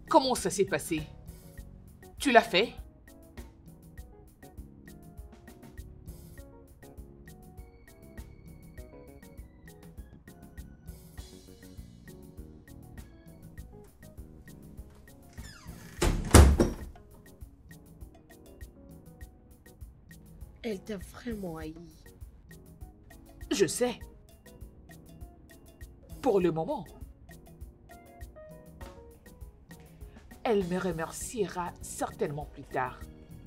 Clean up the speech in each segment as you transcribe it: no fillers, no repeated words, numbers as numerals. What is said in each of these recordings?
Comment ça s'est passé? Tu l'as fait? Elle t'a vraiment haï. Je sais. Pour le moment. Elle me remerciera certainement plus tard.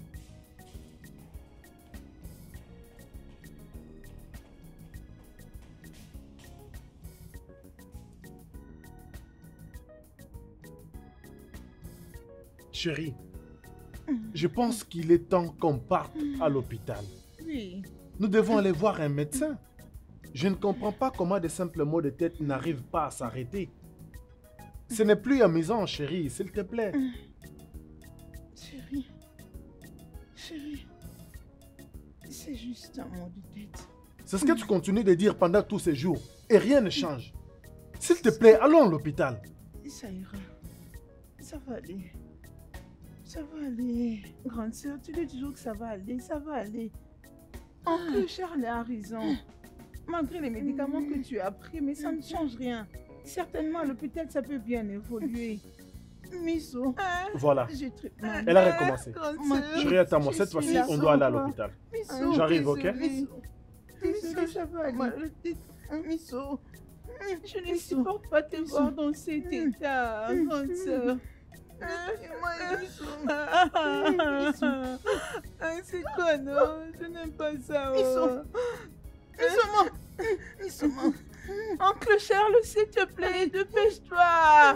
Chérie, je pense qu'il est temps qu'on parte à l'hôpital. Oui. Nous devons aller voir un médecin. Je ne comprends pas comment de simples maux de tête n'arrivent pas à s'arrêter. Ce n'est plus amusant, chérie, s'il te plaît. Chérie, c'est juste un mot de tête. C'est ce que tu continues de dire pendant tous ces jours et rien ne change. S'il te plaît, allons à l'hôpital. Ça ira. Ça va aller. Ça va aller. Grande sœur, tu dis toujours que ça va aller. Ça va aller. Oncle Charles a raison. Malgré les médicaments que tu as pris, mais ça ne change rien. Certainement, à l'hôpital, ça peut bien évoluer. Miso. Voilà. J'ai très mal. Elle a recommencé. Grande sœur, Chérie, attends-moi. je Cette suis fois-ci, là on pour doit aller à toi. l'hôpital. Miso, J'arrive, ok? désolée. Désolée, ça va aller. Miso, je ne supporte pas te voir dans cet état, grande sœur. C'est quoi, non? Je n'aime pas ça. Miso, Oncle Charles, s'il te plaît, dépêche-toi.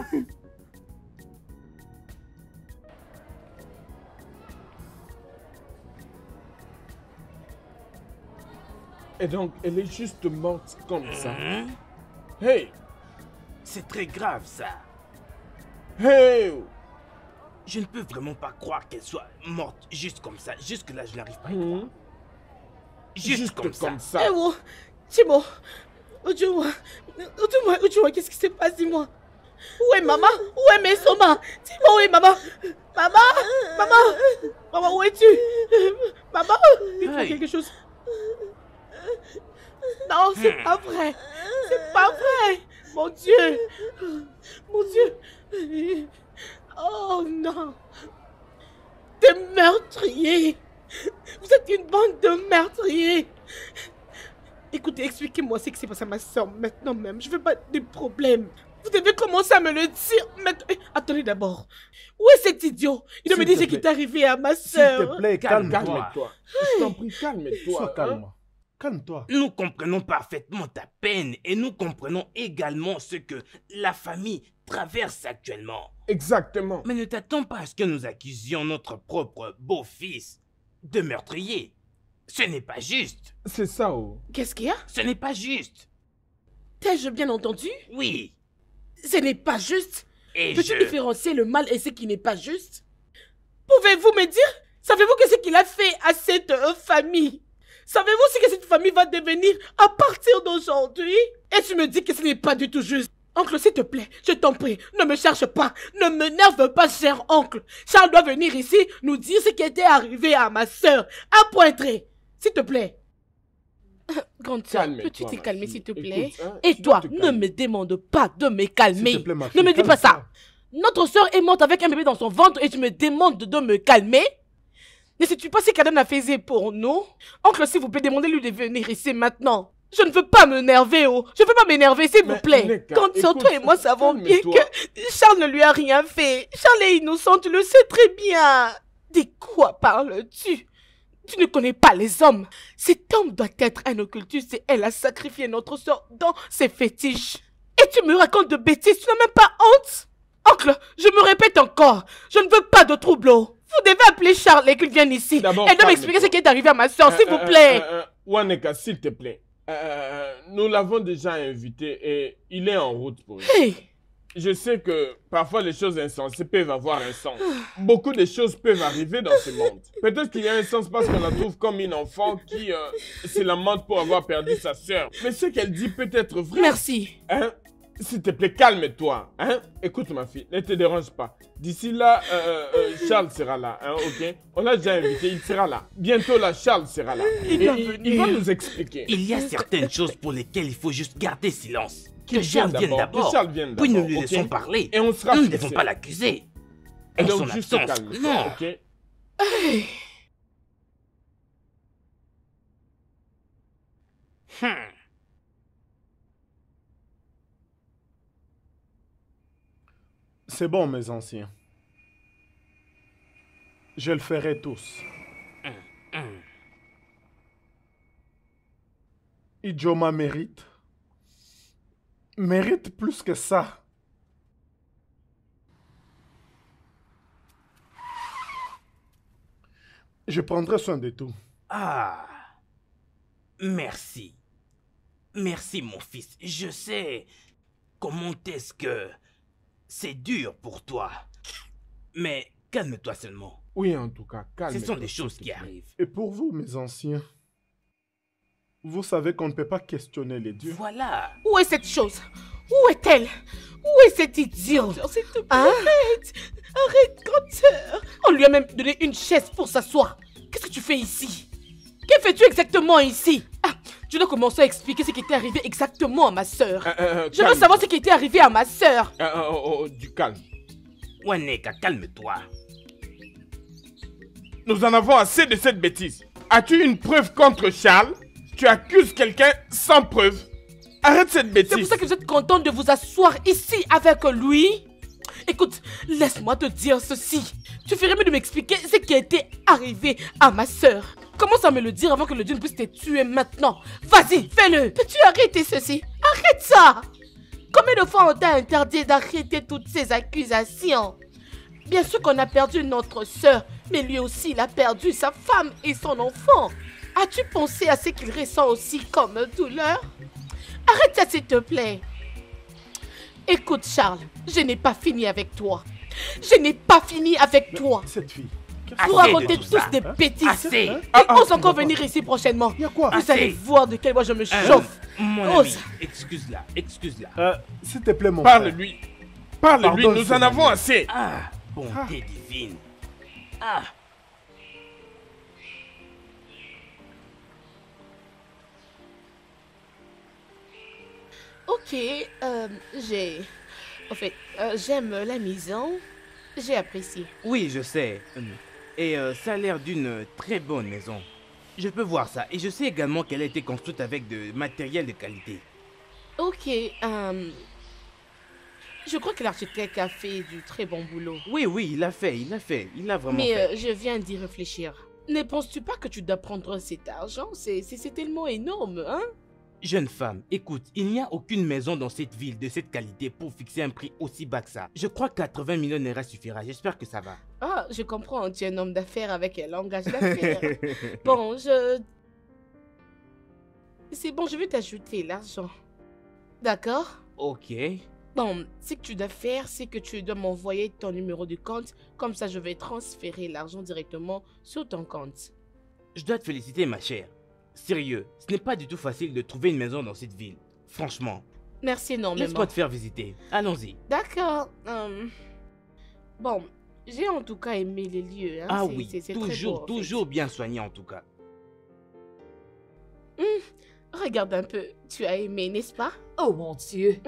Et donc, elle est juste morte comme ça. Hey! C'est très grave, ça. Hey! Je ne peux vraiment pas croire qu'elle soit morte juste comme ça. Jusque-là, je n'arrive pas à y croire. Juste comme ça. Eh oh, Timo, Ujuma, qu'est-ce qui se passe, dis-moi? Où est maman? Où est mes somas? Timo, où est maman? Maman, où es-tu? Maman, dis-moi quelque chose. Non, c'est pas vrai. C'est pas vrai. Mon Dieu. Oh non. Des meurtriers. Vous êtes une bande de meurtriers. Écoutez, expliquez-moi ce qui s'est passé à ma soeur maintenant même. Je veux pas des problèmes. Vous devez commencer à me le dire maintenant. Attendez d'abord. Où est cet idiot? Il doit me dire ce qui est arrivé à ma soeur. S'il te plaît, calme-toi. Je t'en prie, calme-toi. Sois calme. Calme-toi. Nous comprenons parfaitement ta peine et nous comprenons également ce que la famille traverse actuellement. Exactement. Mais ne t'attends pas à ce que nous accusions notre propre beau-fils de meurtrier. Ce n'est pas juste. C'est ça, oh. Qu'est-ce qu'il y a? Ce n'est pas juste. T'ai-je bien entendu? Oui. Ce n'est pas juste. Et Peux-tu différencier le mal et ce qui n'est pas juste? Pouvez-vous me dire? Savez-vous que ce qu'il a fait à cette famille? Savez-vous ce que cette famille va devenir à partir d'aujourd'hui? Et tu me dis que ce n'est pas du tout juste. Oncle, s'il te plaît, je t'en prie, ne me cherche pas, ne me nerve pas, cher oncle. Charles doit venir ici nous dire ce qui était arrivé à ma soeur, à Pointré. S'il te plaît. Grande soeur, peux-tu te calmer, s'il te plaît? Et toi, ne me demande pas de me calmer. S'il te plaît, ma fille, Ne me dis pas ça. Notre soeur est morte avec un bébé dans son ventre et tu me demandes de me calmer? Ne sais-tu pas ce qu'Adam a fait pour nous? Oncle, s'il vous plaît, demandez-lui de venir ici maintenant. Je ne veux pas m'énerver, oh. Je ne veux pas m'énerver, s'il vous plaît. Quand toi et moi savons bien que Charles ne lui a rien fait. Charles est innocent, tu le sais très bien. De quoi parles-tu? Tu ne connais pas les hommes. Cet homme doit être un occultiste et elle a sacrifié notre soeur dans ses fétiches. Et tu me racontes de bêtises, tu n'as même pas honte? Oncle, je me répète encore, je ne veux pas de troubles. Vous devez appeler Charles et qu'il vienne ici. Elle doit m'expliquer ce qui est arrivé à ma soeur, s'il vous plaît. Waneka, s'il te plaît. Nous l'avons déjà invité et il est en route pour nous. Hey. Je sais que parfois les choses insensées peuvent avoir un sens. Beaucoup de choses peuvent arriver dans ce monde. Peut-être qu'il y a un sens parce qu'on la trouve comme une enfant qui se lamente pour avoir perdu sa sœur. Mais ce qu'elle dit peut être vrai. Merci. Hein? S'il te plaît, calme-toi. Hein? Écoute ma fille, ne te dérange pas. D'ici là, Charles sera là, hein, ok? On l'a déjà invité, il sera là. Bientôt là, Charles sera là. Il va nous expliquer. Il y a certaines choses pour lesquelles il faut juste garder silence. Que Qu'il Charles vienne vienne d'abord, d'abord. que Charles vienne Puis nous d'abord, lui ok? laissons parler. Et on sera Nous ne fixé. devons pas l'accuser. Et En donc, son juste absence. calme, Non. ok? C'est bon, mes anciens. Je le ferai tous. Ijoma mérite plus que ça. Je prendrai soin de tout. Ah. Merci. Merci, mon fils. Je sais comment est-ce que c'est dur pour toi. Mais calme-toi seulement. Oui, en tout cas, calme-toi. Ce sont des choses qui arrivent. Et pour vous, mes anciens, vous savez qu'on ne peut pas questionner les dieux. Voilà. Où est cette chose? Où est-elle? Où est cet idiot? S'il te plaît, arrête, grande sœur. On lui a même donné une chaise pour s'asseoir. Qu'est-ce que tu fais ici? Que fais-tu exactement ici? Ah, tu dois commencer à expliquer ce qui était arrivé exactement à ma sœur. Je veux savoir ce qui était arrivé à ma sœur. Du calme. Waneka, calme-toi. Nous en avons assez de cette bêtise. As-tu une preuve contre Charles? Tu accuses quelqu'un sans preuve. Arrête cette bêtise. C'est pour ça que vous êtes contente de vous asseoir ici avec lui? Écoute, laisse-moi te dire ceci. Tu ferais mieux de m'expliquer ce qui a été arrivé à ma sœur. Commence à me le dire avant que le Dieu ne puisse te tuer maintenant. Vas-y, fais-le. Peux-tu arrêter ceci? Arrête ça. Combien de fois on t'a interdit d'arrêter toutes ces accusations? Bien sûr qu'on a perdu notre sœur, mais lui aussi il a perdu sa femme et son enfant. As-tu pensé à ce qu'il ressent aussi comme douleur? Arrête ça s'il te plaît. Écoute Charles, je n'ai pas fini avec toi. Je n'ai pas fini avec toi. Cette fille. Vous Assez de racontez tout tous ça. des bêtises. Assez. Et ose encore venir ici prochainement. Y a quoi? Vous allez Assez. voir de quel bois je me chauffe. Mon ami, Ose. excuse-la, excuse-la. S'il te plaît, mon frère. Parle-lui. Parle-lui, Pardon, nous en c'est avons vrai. assez. Ah, bonté divine. Ah. Ok, j'ai... En fait, j'aime la maison. J'ai apprécié. Oui, je sais. Et ça a l'air d'une très bonne maison. Je peux voir ça. Et je sais également qu'elle a été construite avec de matériel de qualité. Ok, je crois que l'architecte a fait du très bon boulot. Oui, oui, il l'a fait. Il l'a vraiment Mais fait. je viens d'y réfléchir. Ne penses-tu pas que tu dois prendre cet argent? C'est tellement énorme, hein? Jeune femme, écoute, il n'y a aucune maison dans cette ville de cette qualité pour fixer un prix aussi bas que ça. Je crois que 80 millions naira suffira. J'espère que ça va. Ah, je comprends, tu es un homme d'affaires avec un langage d'affaires. Bon, je... C'est bon, je vais t'ajouter l'argent. D'accord? Ok. Bon, ce que tu dois faire, c'est que tu dois m'envoyer ton numéro de compte. Comme ça, je vais transférer l'argent directement sur ton compte. Je dois te féliciter, ma chère. Sérieux, ce n'est pas du tout facile de trouver une maison dans cette ville. Franchement. Merci énormément. Laisse-moi te faire visiter. Allons-y. D'accord. Bon, j'ai en tout cas aimé les lieux. Hein. Ah C'est- oui, c'est très beau, toujours, en fait. toujours bien soigné en tout cas. Regarde un peu, tu as aimé, n'est-ce pas? Oh mon Dieu.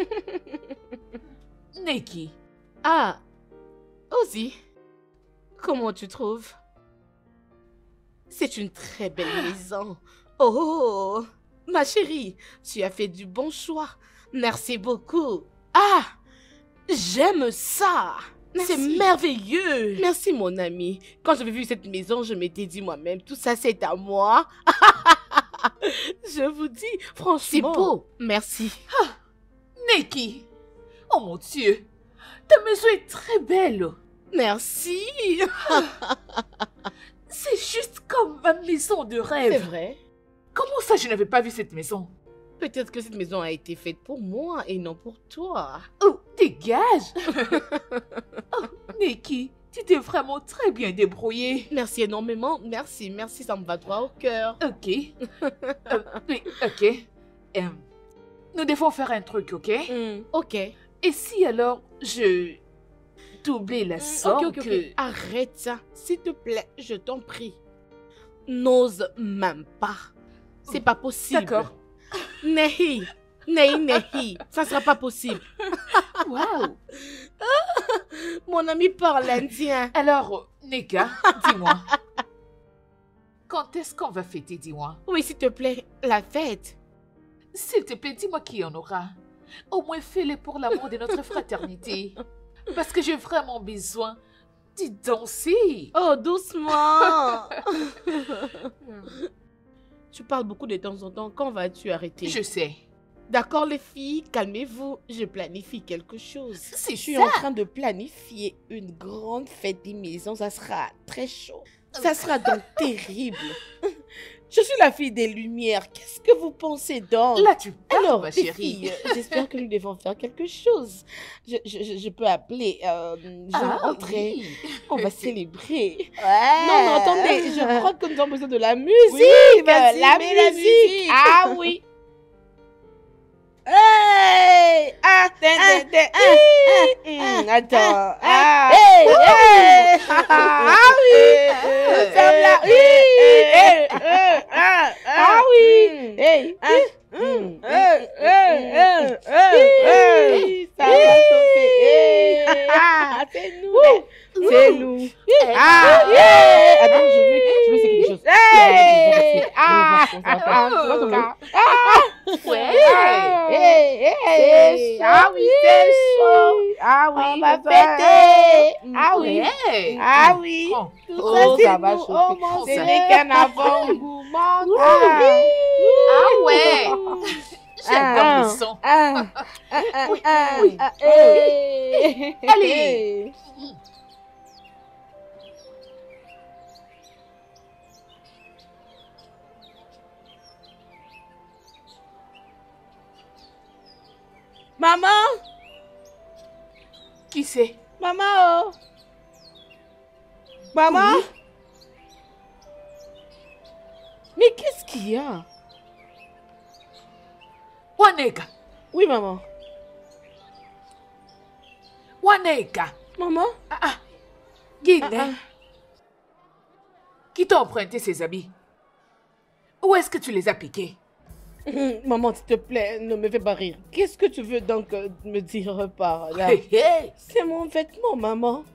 Nikki, Ah, Ozzy, comment tu trouves? C'est une très belle maison. Oh, ma chérie, tu as fait du bon choix. Merci beaucoup. Ah, j'aime ça. C'est Merci. merveilleux. Merci, mon ami. Quand j'avais vu cette maison, je m'étais dit moi-même, tout ça, c'est à moi. Je vous dis, franchement. C'est beau. Merci. Nikki. Oh mon Dieu. Ta maison est très belle. Merci. C'est juste comme ma maison de C'est rêve. vrai. Comment ça, je n'avais pas vu cette maison? Peut-être que cette maison a été faite pour moi et non pour toi. Oh, dégage. Oh, Nikki, tu t'es vraiment très bien débrouillée. Merci énormément. Merci, merci, ça me va droit au cœur. Ok. Oui, ok. nous devons faire un truc, ok? Ok. Et si alors je doublais la somme Ok. que... Arrête ça, s'il te plaît, je t'en prie. N'ose même pas. C'est pas possible. D'accord. Nehi, ça sera pas possible. Waouh. Mon ami parle indien. Alors, Neka, dis-moi. Quand est-ce qu'on va fêter, dis-moi? Oui, s'il te plaît, la fête. S'il te plaît, dis-moi qui en aura. Au moins, fais-le pour l'amour de notre fraternité. Parce que j'ai vraiment besoin de danser. Oh, doucement. Tu parles beaucoup de temps en temps. Quand vas-tu arrêter? Je sais. D'accord, les filles, calmez-vous. Je planifie quelque chose. C'est Je suis ça. en train de planifier une grande fête des maisons. Ça sera très chaud. Ça sera donc terrible. Je suis la fille des Lumières. Qu'est-ce que vous pensez donc? Là, tu parles, Alors, ma les chérie. filles, j'espère que nous devons faire quelque chose. Je peux appeler entrer. oui. On va célébrer. Ouais. Non, attendez, je crois que nous avons besoin de la musique. Oui, vas-y, la mets la musique. Ah oui. Hey! Attends. Ah oui. Hey. Ça va chauffer. C'est nous. C'est nous. Attends, je veux essayer quelque chose. Ouais. Ah oui, c'est chaud. Ah oui, on va fêter. Ah oui. Ouais. Ah oui. Prends. Tout ça, ça va chauffer. Oh, mon Ce Dieu. n'est qu'un avant-goût. Ah ouais. J'adore le son. Oui. Allez. Maman, Qui c'est? maman, maman. Oui. Mais qu'est-ce qu'il y a? Waneka. Oui, maman. Waneka. Maman? Guinée. Qui t'a emprunté ces habits? Où est-ce que tu les as piqués? Maman, s'il te plaît, ne me fais pas rire. Qu'est-ce que tu veux donc me dire par là? Hey. C'est mon vêtement, maman.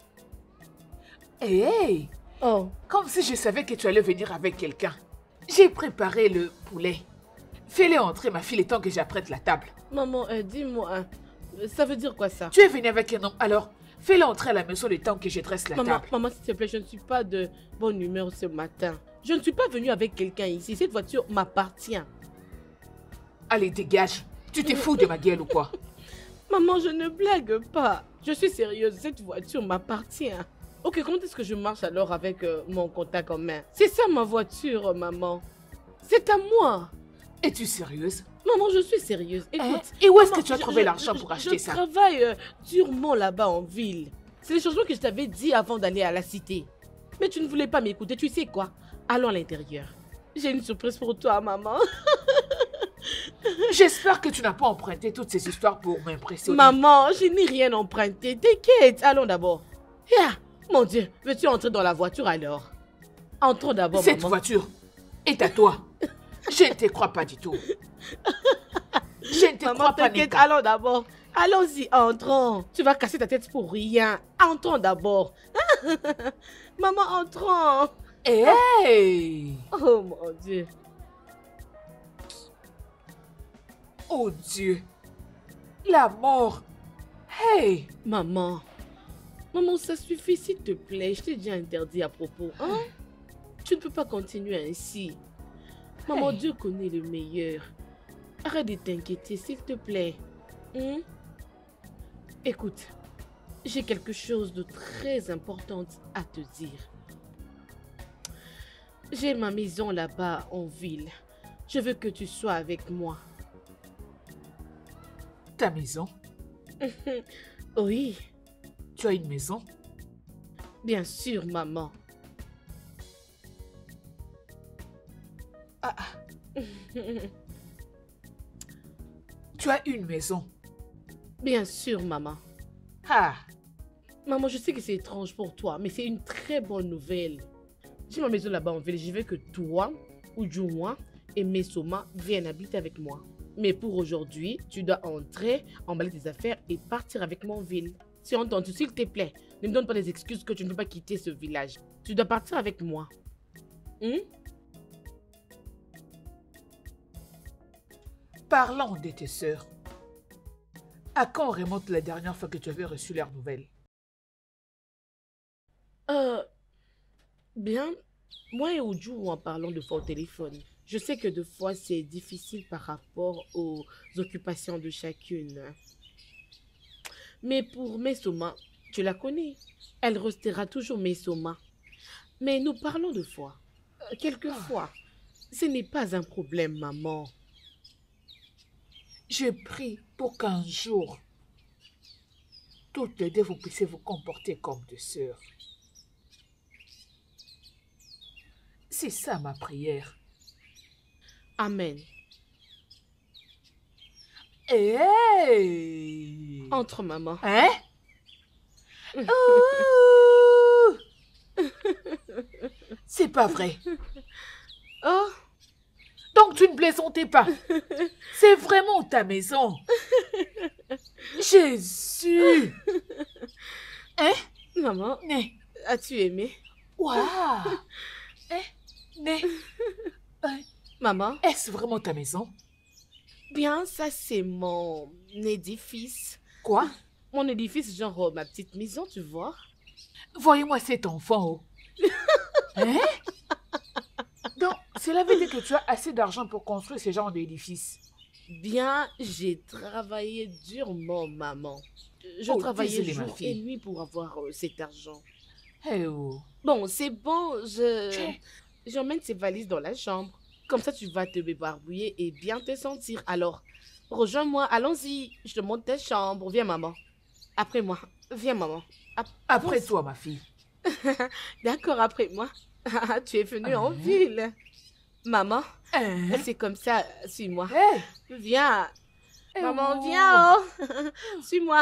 Hey. Oh, Comme si je savais que tu allais venir avec quelqu'un. J'ai préparé le poulet. Fais-le entrer, ma fille, le temps que j'apprête la table. maman, dis-moi, ça veut dire quoi ça? Tu es venu avec un homme, alors fais-le entrer à la maison le temps que je dresse la Maman, table. maman, s'il te plaît, je ne suis pas de bonne humeur ce matin. Je ne suis pas venue avec quelqu'un ici. Cette voiture m'appartient. Allez, dégage. Tu te fous de ma gueule ou quoi? Maman, je ne blague pas. Je suis sérieuse, cette voiture m'appartient. Ok, comment est-ce que je marche alors avec mon contact en main? C'est ça ma voiture, maman. C'est à moi. Es-tu sérieuse? Maman, je suis sérieuse. Écoute. Et où est-ce maman, que tu as trouvé l'argent pour acheter ça? Je travaille durement là-bas en ville. C'est les changements que je t'avais dit avant d'aller à la cité. Mais tu ne voulais pas m'écouter, tu sais quoi? Allons à l'intérieur. J'ai une surprise pour toi, maman. J'espère que tu n'as pas emprunté toutes ces histoires pour m'impressionner. Maman, je n'ai rien emprunté. T'inquiète, allons d'abord. Yeah. Mon Dieu, veux-tu entrer dans la voiture alors? Entrons d'abord, Cette maman. voiture est à toi. Je ne te crois pas du tout. Je ne te Maman, crois pas, t'inquiète, Nika. allons d'abord. Allons-y, entrons. Tu vas casser ta tête pour rien. Entrons d'abord. Maman, entrons. Hey! Oh mon Dieu. Oh Dieu! La mort! Hey! Maman. Maman, ça suffit, s'il te plaît. Je t'ai déjà interdit à propos. Hein? Tu ne peux pas continuer ainsi. Maman, Hey. Dieu connaît le meilleur. Arrête de t'inquiéter, s'il te plaît. Hein? Écoute, j'ai quelque chose de très important à te dire. J'ai ma maison là-bas en ville. Je veux que tu sois avec moi. Ta maison? Oui, Tu as une maison? bien sûr, maman. Tu as une maison. Bien sûr, maman. Ah, Maman, je sais que c'est étrange pour toi, mais c'est une très bonne nouvelle. J'ai ma maison là-bas en ville. Je veux que toi, Ujumwa et Mesoma viennent habiter avec moi. Mais pour aujourd'hui, tu dois entrer, emballer tes affaires et partir avec moi en ville. Si entendu, s'il te plaît, ne me donne pas des excuses que tu ne peux pas quitter ce village. Tu dois partir avec moi. parlons de tes sœurs. À quand remonte la dernière fois que tu avais reçu leurs nouvelles? Bien, moi et Uju en parlons de fois au téléphone. Je sais que des fois c'est difficile par rapport aux occupations de chacune. Mais pour Mesoma, tu la connais. Elle restera toujours Mesoma. Mais nous parlons de fois. Quelquefois, ce n'est pas un problème, maman. Je prie pour qu'un jour, toutes les deux, vous puissiez vous comporter comme deux sœurs. C'est ça ma prière. Amen. Hey! Entre, maman. Hein? Ouh! C'est pas vrai. Oh, Donc tu ne plaisantais pas. C'est vraiment ta maison. Jésus! Hein? maman, Né. as-tu aimé? Waouh! Hein? Né. Maman, Est-ce vraiment ta maison? bien, ça c'est mon édifice. Quoi? Mon édifice, genre ma petite maison, tu vois. Voyez-moi cet enfant. Oh. Hein? Donc, cela veut dire que tu as assez d'argent pour construire ce genre d'édifice. Bien, j'ai travaillé durement, maman. Je Oh, travaillais désolée, ma jour fille. et nuit pour avoir cet argent. Eh oh. Bon, c'est bon, Tiens. j'emmène ces valises dans la chambre. Comme ça, tu vas te bébarbouiller et bien te sentir. Alors, rejoins-moi, allons-y. Je te montre ta chambre. Viens, maman. Après moi. Viens, maman. Après Avance. toi, ma fille. D'accord, après moi. Tu es venue en ville. Maman, Hein? c'est comme ça. Suis-moi. Hey. Viens. Eh Maman, oh. viens. Oh. Suis-moi.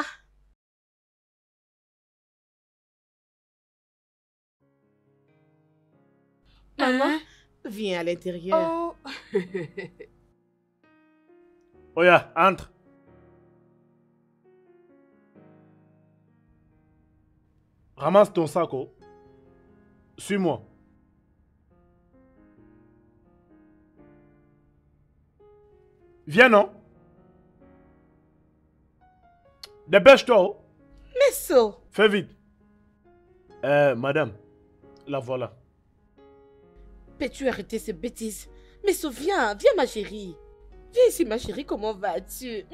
Maman, Hein? viens à l'intérieur. Oh. Oya, entre. Ramasse ton sac. Oh. Suis-moi. Viens, non? Dépêche-toi. Oh. Messo. Fais vite. Madame, la voilà. Peux-tu arrêter ces bêtises? Messo, viens. Viens, ma chérie. Viens ici, ma chérie. Comment vas-tu?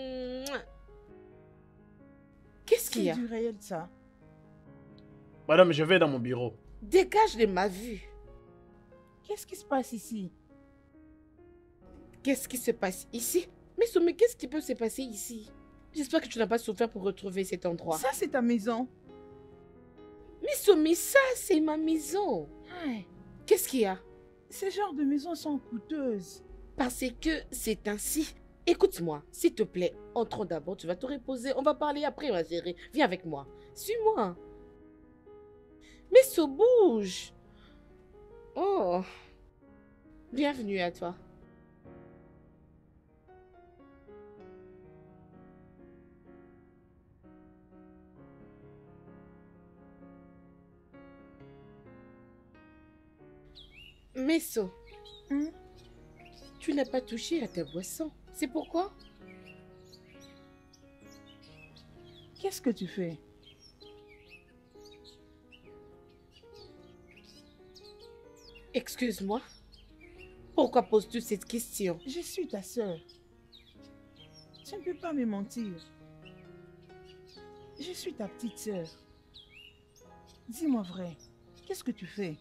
Qu'est-ce qu'il y C'est a? du réel, ça. Madame, je vais dans mon bureau. Dégage de ma vue. Qu'est-ce qui se passe ici? Qu'est-ce qui se passe ici? Messo, mais qu'est-ce qui peut se passer ici? J'espère que tu n'as pas souffert pour retrouver cet endroit. Ça, c'est ta maison. Messo, mais ça, c'est ma maison. Ouais. Qu'est-ce qu'il y a? Ces genres de maisons sont coûteuses. Parce que c'est ainsi. Écoute-moi, s'il te plaît. Entrons d'abord, tu vas te reposer. On va parler après, ma chérie. Viens avec moi. Suis-moi. Messo, bouge. Oh. Bienvenue à toi. Messo, Hein? tu n'as pas touché à ta boisson. C'est pourquoi? Qu'est-ce que tu fais? Excuse-moi. Pourquoi poses-tu cette question? Je suis ta sœur. Tu ne peux pas me mentir. Je suis ta petite sœur. Dis-moi vrai. Qu'est-ce que tu fais?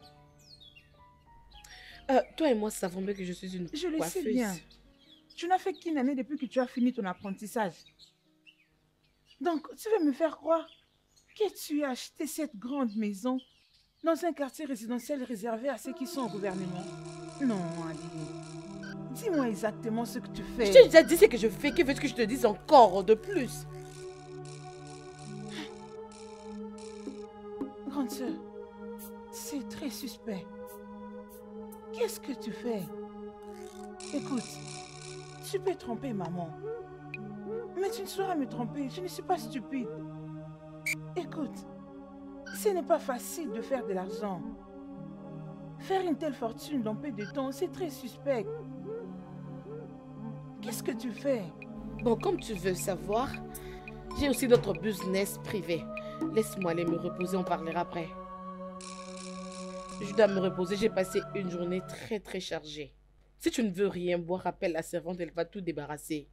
Toi et moi savons bien que je suis une Je le coiffeuse. sais bien. Tu n'as fait qu'une année depuis que tu as fini ton apprentissage. Donc, tu veux me faire croire que tu as acheté cette grande maison dans un quartier résidentiel réservé à ceux qui sont au gouvernement? Non, Ali. Dis-moi exactement ce que tu fais. Je t'ai déjà dit ce que je fais. Que veux-tu que je te dise encore de plus? Grande sœur, c'est très suspect. Qu'est-ce que tu fais? Écoute, tu peux tromper maman. Mais tu ne sauras me tromper, je ne suis pas stupide. Écoute, ce n'est pas facile de faire de l'argent. Faire une telle fortune dans peu de temps, c'est très suspect. Qu'est-ce que tu fais? Bon, comme tu veux savoir, j'ai aussi notre business privé. Laisse-moi aller me reposer, on parlera après. Je dois me reposer, j'ai passé une journée très chargée. Si tu ne veux rien boire, appelle la servante, elle va tout débarrasser.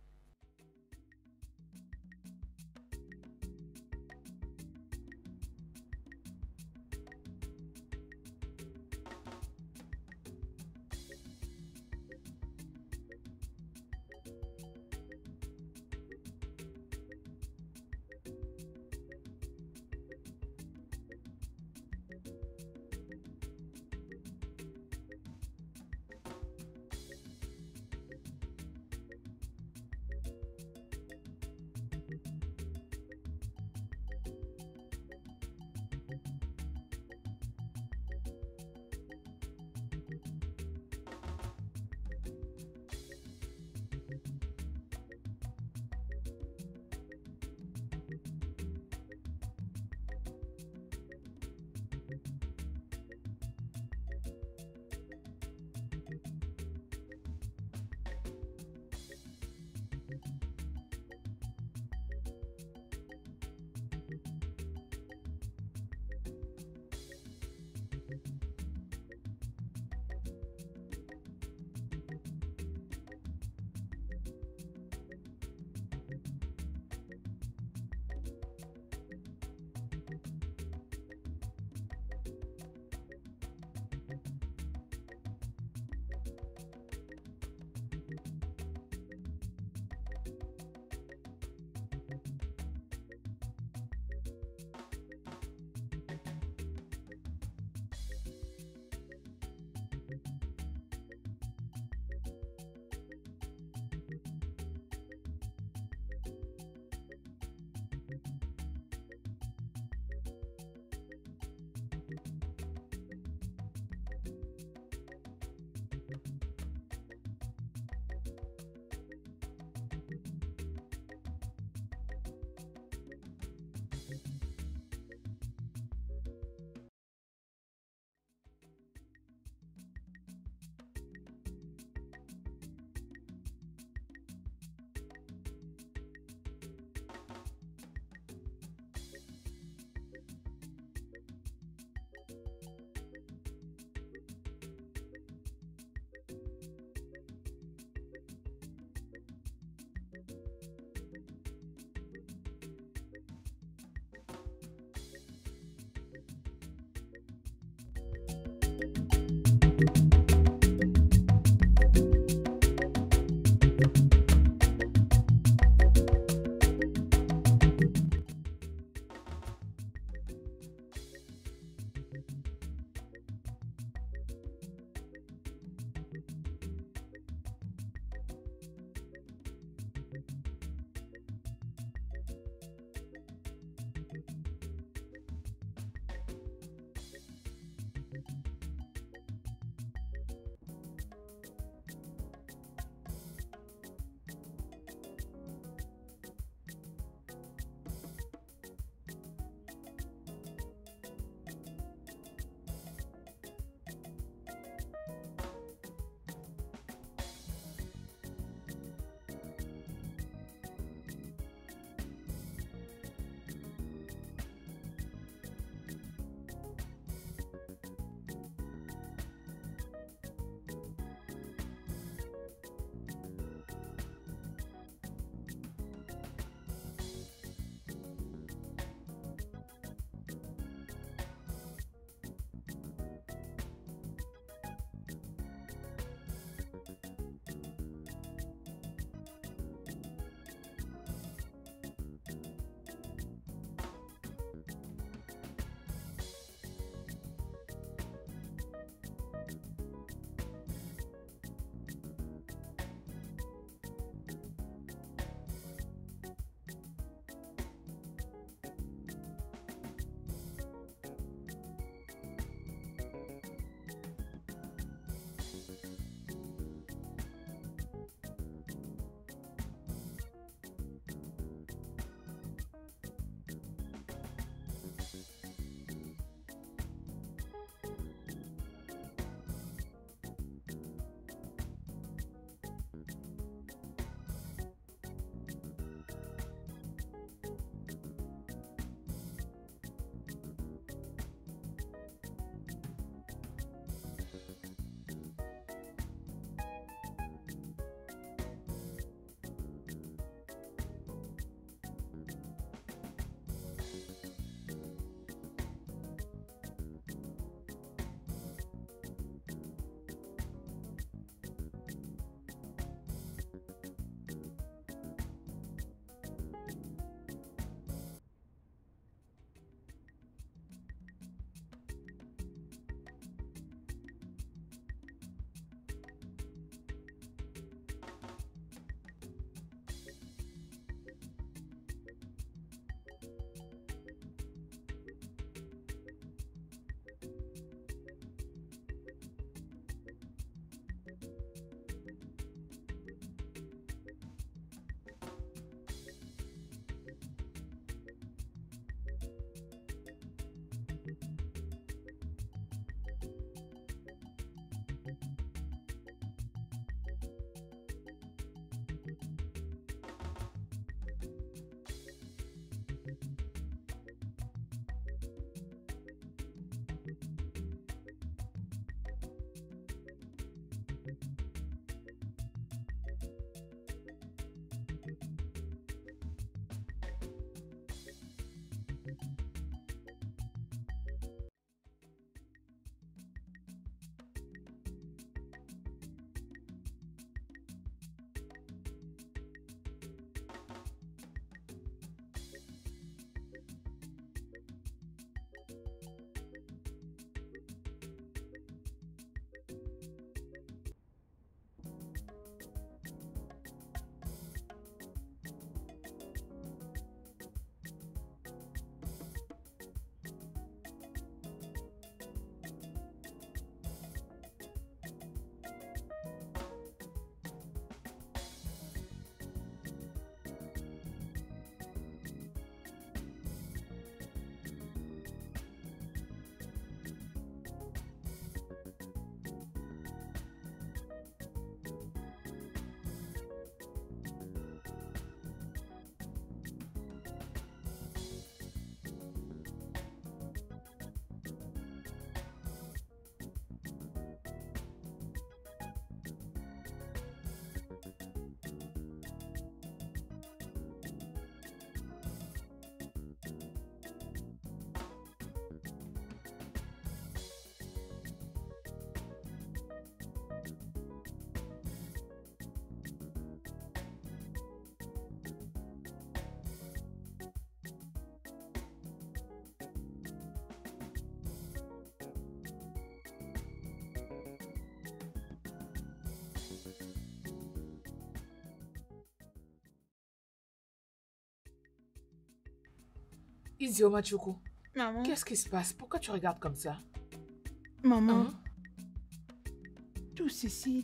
Izioma Choukou, Maman. qu'est-ce qui se passe? Pourquoi tu regardes comme ça? Maman. Hein? Tout ceci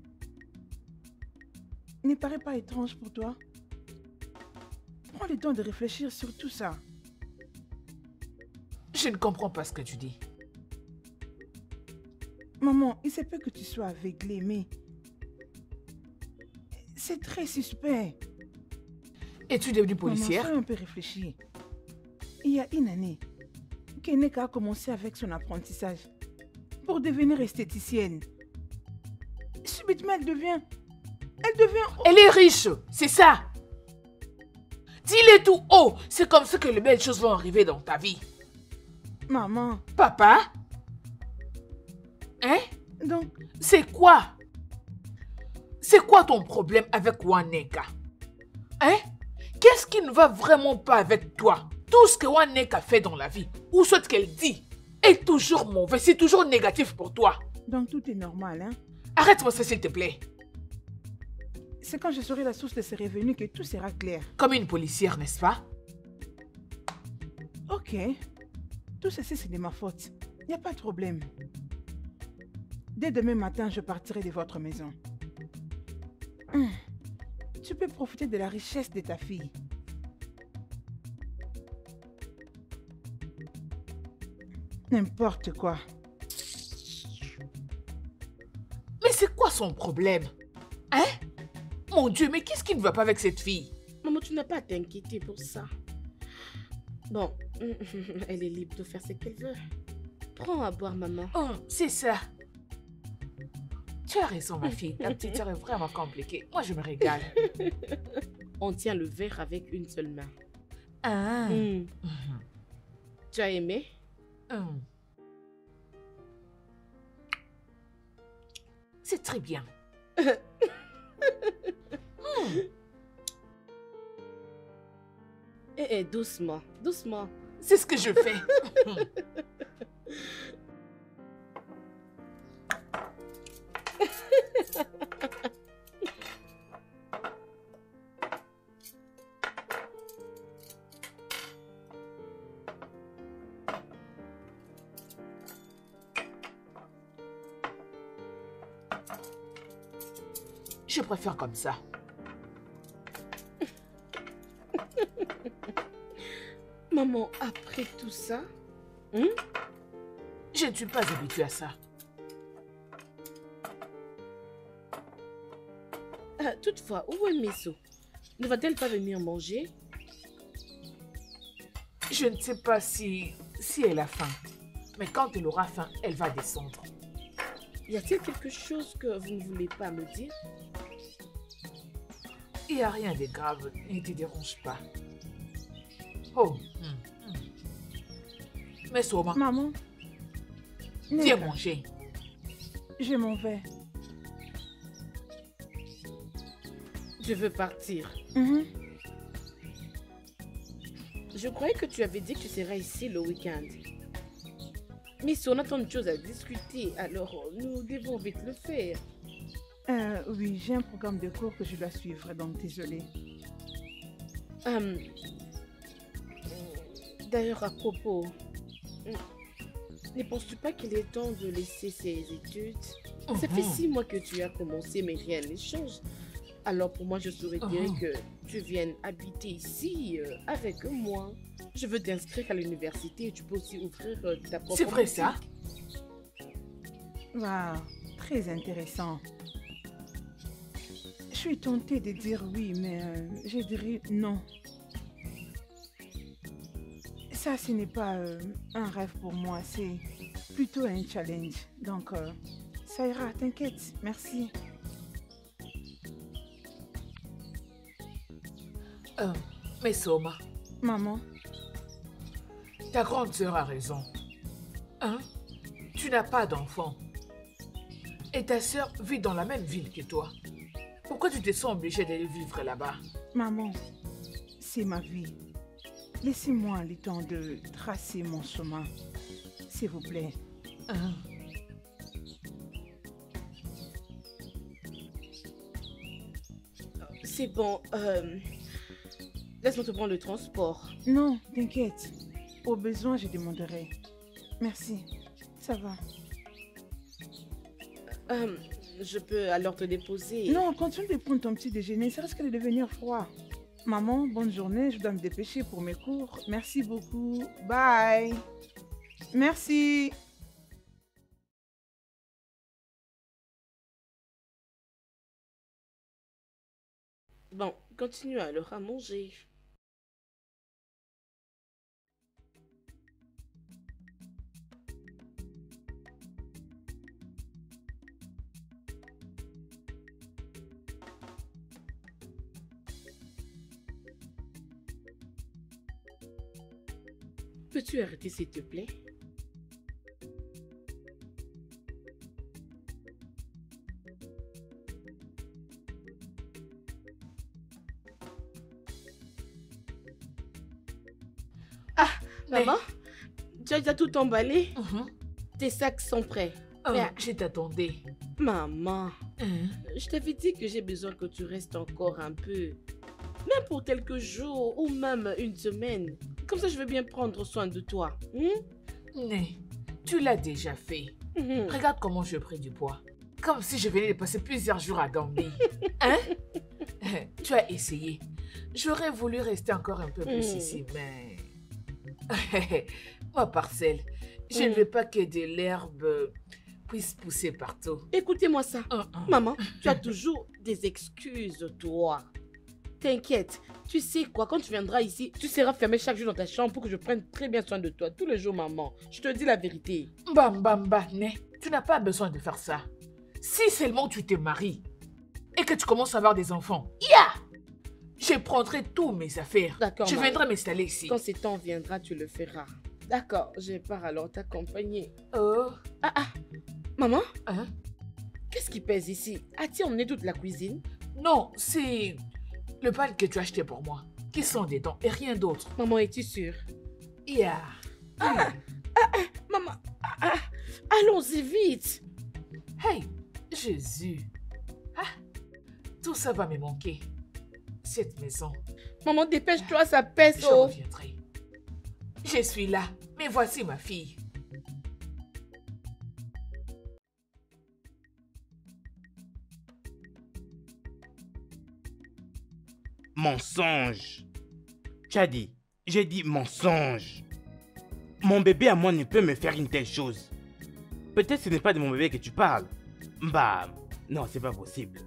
ne paraît pas étrange pour toi? Prends le temps de réfléchir sur tout ça. Je ne comprends pas ce que tu dis. Maman, il se peut que tu sois aveuglée, mais c'est très suspect. Es-tu devenue Maman, policière? sois un peu réfléchie. Il y a une année, Keneka a commencé avec son apprentissage pour devenir esthéticienne. Subitement, elle devient... Elle est riche, c'est ça. Dis-le tout haut. C'est comme ça que les belles choses vont arriver dans ta vie. Maman, Papa? Hein? donc, C'est quoi? C'est quoi ton problème avec Waneka? Hein? Qu'est-ce qui ne va vraiment pas avec toi? Tout ce que Waneka fait dans la vie, ou ce qu'elle dit, est toujours mauvais, c'est toujours négatif pour toi. donc tout est normal, hein? Arrête-moi ça s'il te plaît. C'est quand je saurai la source de ses revenus que tout sera clair. Comme une policière, n'est-ce pas? Ok. Tout ceci, c'est de ma faute. Il n'y a pas de problème. Dès demain matin, je partirai de votre maison. Tu peux profiter de la richesse de ta fille. N'importe quoi. Mais c'est quoi son problème? Hein? Mon Dieu, mais qu'est-ce qui ne va pas avec cette fille? Maman, tu n'as pas à t'inquiéter pour ça. Bon, elle est libre de faire ce qu'elle veut. Prends à boire, maman. Oh, c'est ça. Tu as raison, ma fille. Ta petite sœur est vraiment compliquée. Moi, je me régale. On tient le verre avec une seule main. Ah. Tu as aimé? C'est très bien. Eh, doucement, doucement. C'est ce que je fais. Je préfère comme ça. Maman, après tout ça, Je ne suis pas habituée à ça. toutefois, où est Miso? Ne va-t-elle pas venir manger? Je ne sais pas si elle a faim. Mais quand elle aura faim, elle va descendre. Y a-t-il quelque chose que vous ne voulez pas me dire? Il n'y a rien de grave. Ne te dérange pas. Oh. Mais Soma, Maman, viens manger. je m'en vais. Je veux partir. Je croyais que tu avais dit que tu serais ici le week-end. Mais si on a tant de choses à discuter, alors nous devons vite le faire. Oui, j'ai un programme de cours que je dois suivre, donc désolée. D'ailleurs, à propos, ne penses-tu pas qu'il est temps de laisser ses études? Ça fait 6 mois que tu as commencé, mais rien ne change. Alors pour moi, je souhaiterais que tu viennes habiter ici avec moi. Je veux t'inscrire à l'université et tu peux aussi ouvrir ta propre C'est vrai boutique. ça? Waouh, très intéressant. Je suis tentée de dire oui, mais je dirais non. Ça, ce n'est pas un rêve pour moi, c'est plutôt un challenge. Donc, ça ira, t'inquiète, merci. Mais Soma, Maman, ta grande sœur a raison. Hein? Tu n'as pas d'enfant. Et ta sœur vit dans la même ville que toi. Pourquoi tu te sens obligée d'aller vivre là-bas? maman, c'est ma vie. Laissez-moi le temps de tracer mon chemin, s'il vous plaît. Hein? C'est bon, laisse-moi te prendre le transport. Non, t'inquiète. Au besoin, je demanderai. Merci. Ça va. Je peux alors te déposer. Non, continue de prendre ton petit déjeuner. Ça risque de devenir froid. Maman, bonne journée. Je dois me dépêcher pour mes cours. Merci beaucoup. Bye. Merci. Bon, continue alors à manger. Peux-tu arrêter s'il te plaît? Maman, tu as déjà tout emballé? Tes sacs sont prêts. Oh, Mais- je t'attendais. Maman, Hein? je t'avais dit que j'ai besoin que tu restes encore un peu. Même pour quelques jours ou même une semaine. Comme ça, je veux bien prendre soin de toi. Né, tu l'as déjà fait. Regarde comment je prends du poids. Comme si je venais de passer plusieurs jours à dormir. Hein? Tu as essayé. J'aurais voulu rester encore un peu plus ici, mais... Ma parcelle, je ne veux pas que de l'herbe puisse pousser partout. Écoutez-moi ça. Maman, tu as toujours des excuses, toi. T'inquiète. Tu sais quoi, quand tu viendras ici, tu seras fermé chaque jour dans ta chambre pour que je prenne très bien soin de toi. Tous les jours, maman. Je te dis la vérité. Bam, Né, tu n'as pas besoin de faire ça. Si seulement tu te maries et que tu commences à avoir des enfants, je prendrai tous mes affaires. D'accord, Je maman. viendrai m'installer ici. Quand ce temps viendra, tu le feras. D'accord, je pars alors t'accompagner. Oh, Maman, hein? qu'est-ce qui pèse ici? As-tu emmené toute la cuisine? Non, c'est le bal que tu as acheté pour moi. Qui sont dedans et rien d'autre. Maman, es-tu sûre? Maman, allons-y vite. Hey, Jésus. Tout ça va me manquer. Cette maison, Maman, dépêche-toi, ça pèse. je reviendrai. Je suis là, mais voici ma fille. Mensonge. Tu as dit. J'ai dit mensonge. Mon bébé à moi ne peut me faire une telle chose. Peut-être ce n'est pas de mon bébé que tu parles. Bah, non, c'est pas possible.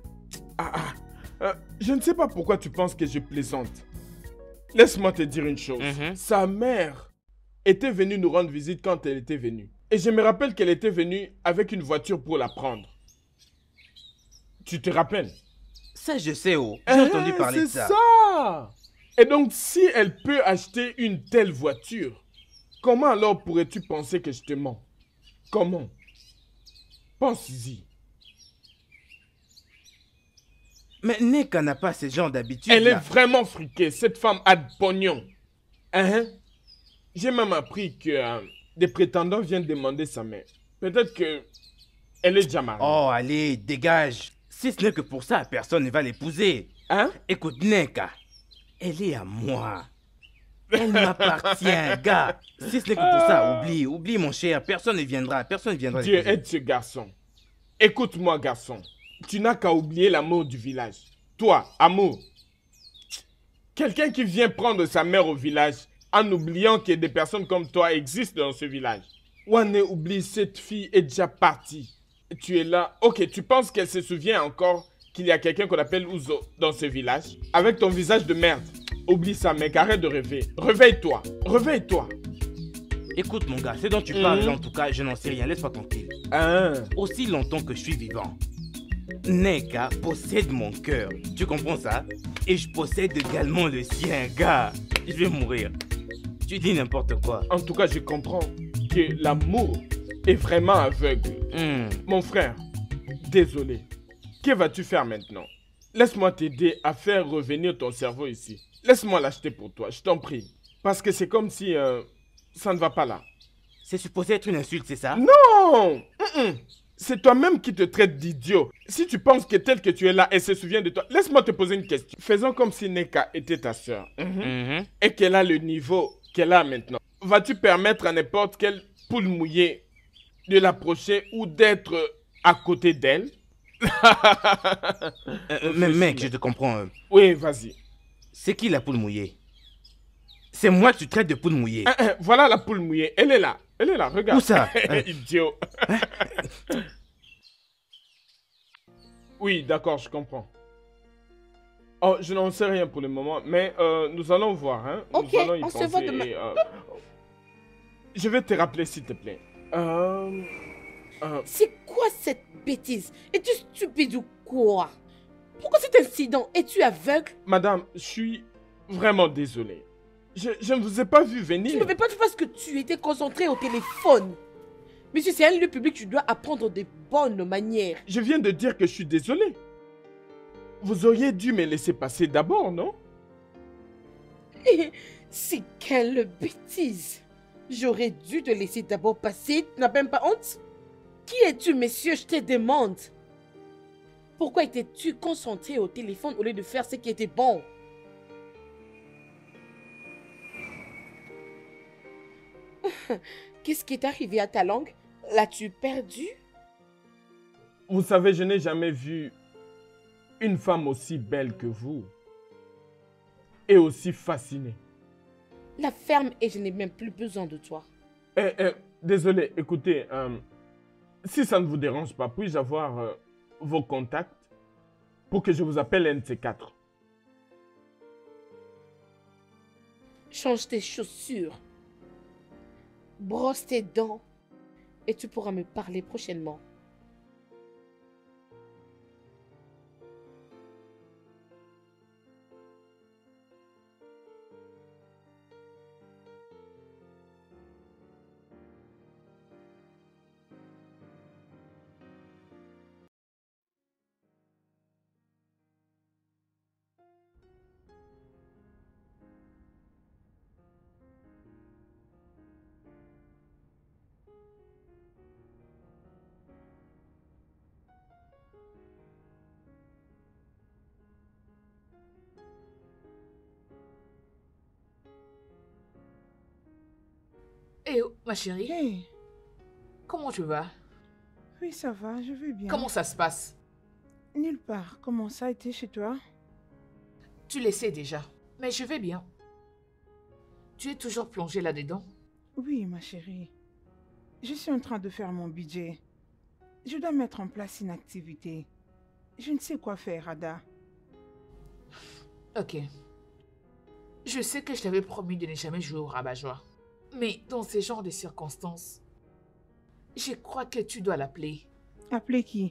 Je ne sais pas pourquoi tu penses que je plaisante. Laisse-moi te dire une chose. Sa mère était venue nous rendre visite quand elle était venue. Et je me rappelle qu'elle était venue avec une voiture pour la prendre. Tu te rappelles? Ça, je sais, oh. J'ai entendu parler de c'est ça. ça. Et donc, si elle peut acheter une telle voiture, comment alors pourrais-tu penser que je te mens? Comment? Pense-y. Mais Neka n'a pas ce genre d'habitude. Elle est vraiment friquée. Cette femme a de pognon. J'ai même appris que des prétendants viennent demander sa mère. Peut-être que elle est déjà mariée. Oh, allez, dégage. Si ce n'est que pour ça, personne ne va l'épouser. Hein? Écoute, Neka, elle est à moi. Elle m'appartient, gars. Si ce n'est que pour ça, oublie mon cher. Personne ne viendra Dieu l'épouser. aide ce garçon. Écoute-moi, garçon. Tu n'as qu'à oublier l'amour du village. Toi, amour. Quelqu'un qui vient prendre sa mère au village en oubliant que des personnes comme toi existent dans ce village. Wane oublie, cette fille est déjà partie. Tu es là. Ok, tu penses qu'elle se souvient encore qu'il y a quelqu'un qu'on appelle Ouzo dans ce village? Avec ton visage de merde. Oublie ça, mec. Arrête de rêver. Réveille-toi. Réveille-toi. Écoute, mon gars, ce dont tu parles, en tout cas, je n'en sais rien. Laisse-moi tranquille. Aussi longtemps que je suis vivant, Neka possède mon cœur. Tu comprends ça? Et je possède également le sien, gars. Je vais mourir. Tu dis n'importe quoi. En tout cas, je comprends que l'amour est vraiment aveugle. Mon frère, désolé. Que vas-tu faire maintenant? Laisse-moi t'aider à faire revenir ton cerveau ici. Laisse-moi l'acheter pour toi, je t'en prie. Parce que c'est comme si ça ne va pas là. C'est supposé être une insulte, c'est ça? Non! C'est toi-même qui te traites d'idiot. Si tu penses que tel que tu es là, elle se souvient de toi, laisse-moi te poser une question. Faisons comme si Neka était ta sœur. Et qu'elle a le niveau qu'elle a maintenant. vas-tu permettre à n'importe quelle poule mouillée de l'approcher ou d'être à côté d'elle? Mais mec, je te comprends. Oui, vas-y. C'est qui la poule mouillée? C'est moi que tu traites de poule mouillée. Voilà la poule mouillée. Elle est là. Elle est là, regarde. Où ça? Idiot. Oui, d'accord, je comprends. Oh, je n'en sais rien pour le moment, mais nous allons voir. Hein. Ok, nous allons y on se penser voit demain. Je vais te rappeler, s'il te plaît. C'est quoi cette bêtise? Es-tu stupide ou quoi? Pourquoi cet incident? Es-tu aveugle? Madame, je suis vraiment désolé. Je ne vous ai pas vu venir. Tu ne m'avais pas dit parce que tu étais concentré au téléphone. Monsieur, c'est un lieu public, tu dois apprendre de bonnes manières. Je viens de dire que je suis désolé. Vous auriez dû me laisser passer d'abord, non? C'est quelle bêtise! J'aurais dû te laisser d'abord passer, tu n'as même pas honte? Qui es-tu, monsieur, je te demande? Pourquoi étais-tu concentré au téléphone au lieu de faire ce qui était bon? Qu'est-ce qui est arrivé à ta langue? L'as-tu perdu? Vous savez, je n'ai jamais vu une femme aussi belle que vous. Et aussi fascinée. La ferme et je n'ai même plus besoin de toi. Désolé, écoutez, si ça ne vous dérange pas, puis-je avoir vos contacts pour que je vous appelle un de ces quatre? Change tes chaussures. Brosse tes dents. Et tu pourras me parler prochainement. Eh, ma chérie, Hey, comment tu vas? oui, ça va, je vais bien. Comment ça se passe? Nulle part. Comment ça a été chez toi? Tu le sais déjà, mais je vais bien. Tu es toujours plongée là-dedans? Oui, ma chérie. Je suis en train de faire mon budget. Je dois mettre en place une activité. Je ne sais quoi faire, Ada. Ok. Je sais que je t'avais promis de ne jamais jouer au rabat-joie. Mais dans ce genre de circonstances, je crois que tu dois l'appeler. Appeler qui?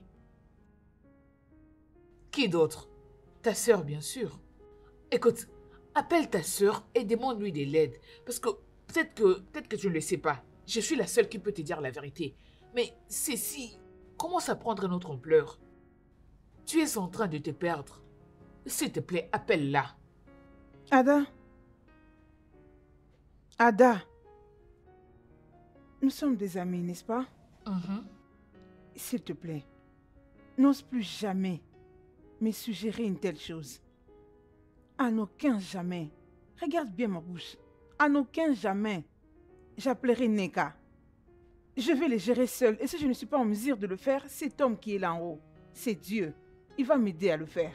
Qui d'autre? Ta sœur, bien sûr. Écoute, appelle ta sœur et demande-lui de l'aide. Parce que peut-être que tu ne le sais pas. Je suis la seule qui peut te dire la vérité. Mais ceci commence à prendre une autre ampleur. Tu es en train de te perdre. S'il te plaît, appelle-la. Ada? Ada? Nous sommes des amis, n'est-ce pas? S'il te plaît, n'ose plus jamais me suggérer une telle chose. En aucun jamais. Regarde bien ma bouche. En aucun jamais. J'appellerai Neka. Je vais les gérer seul. Et si je ne suis pas en mesure de le faire, cet homme qui est là en haut, c'est Dieu. Il va m'aider à le faire.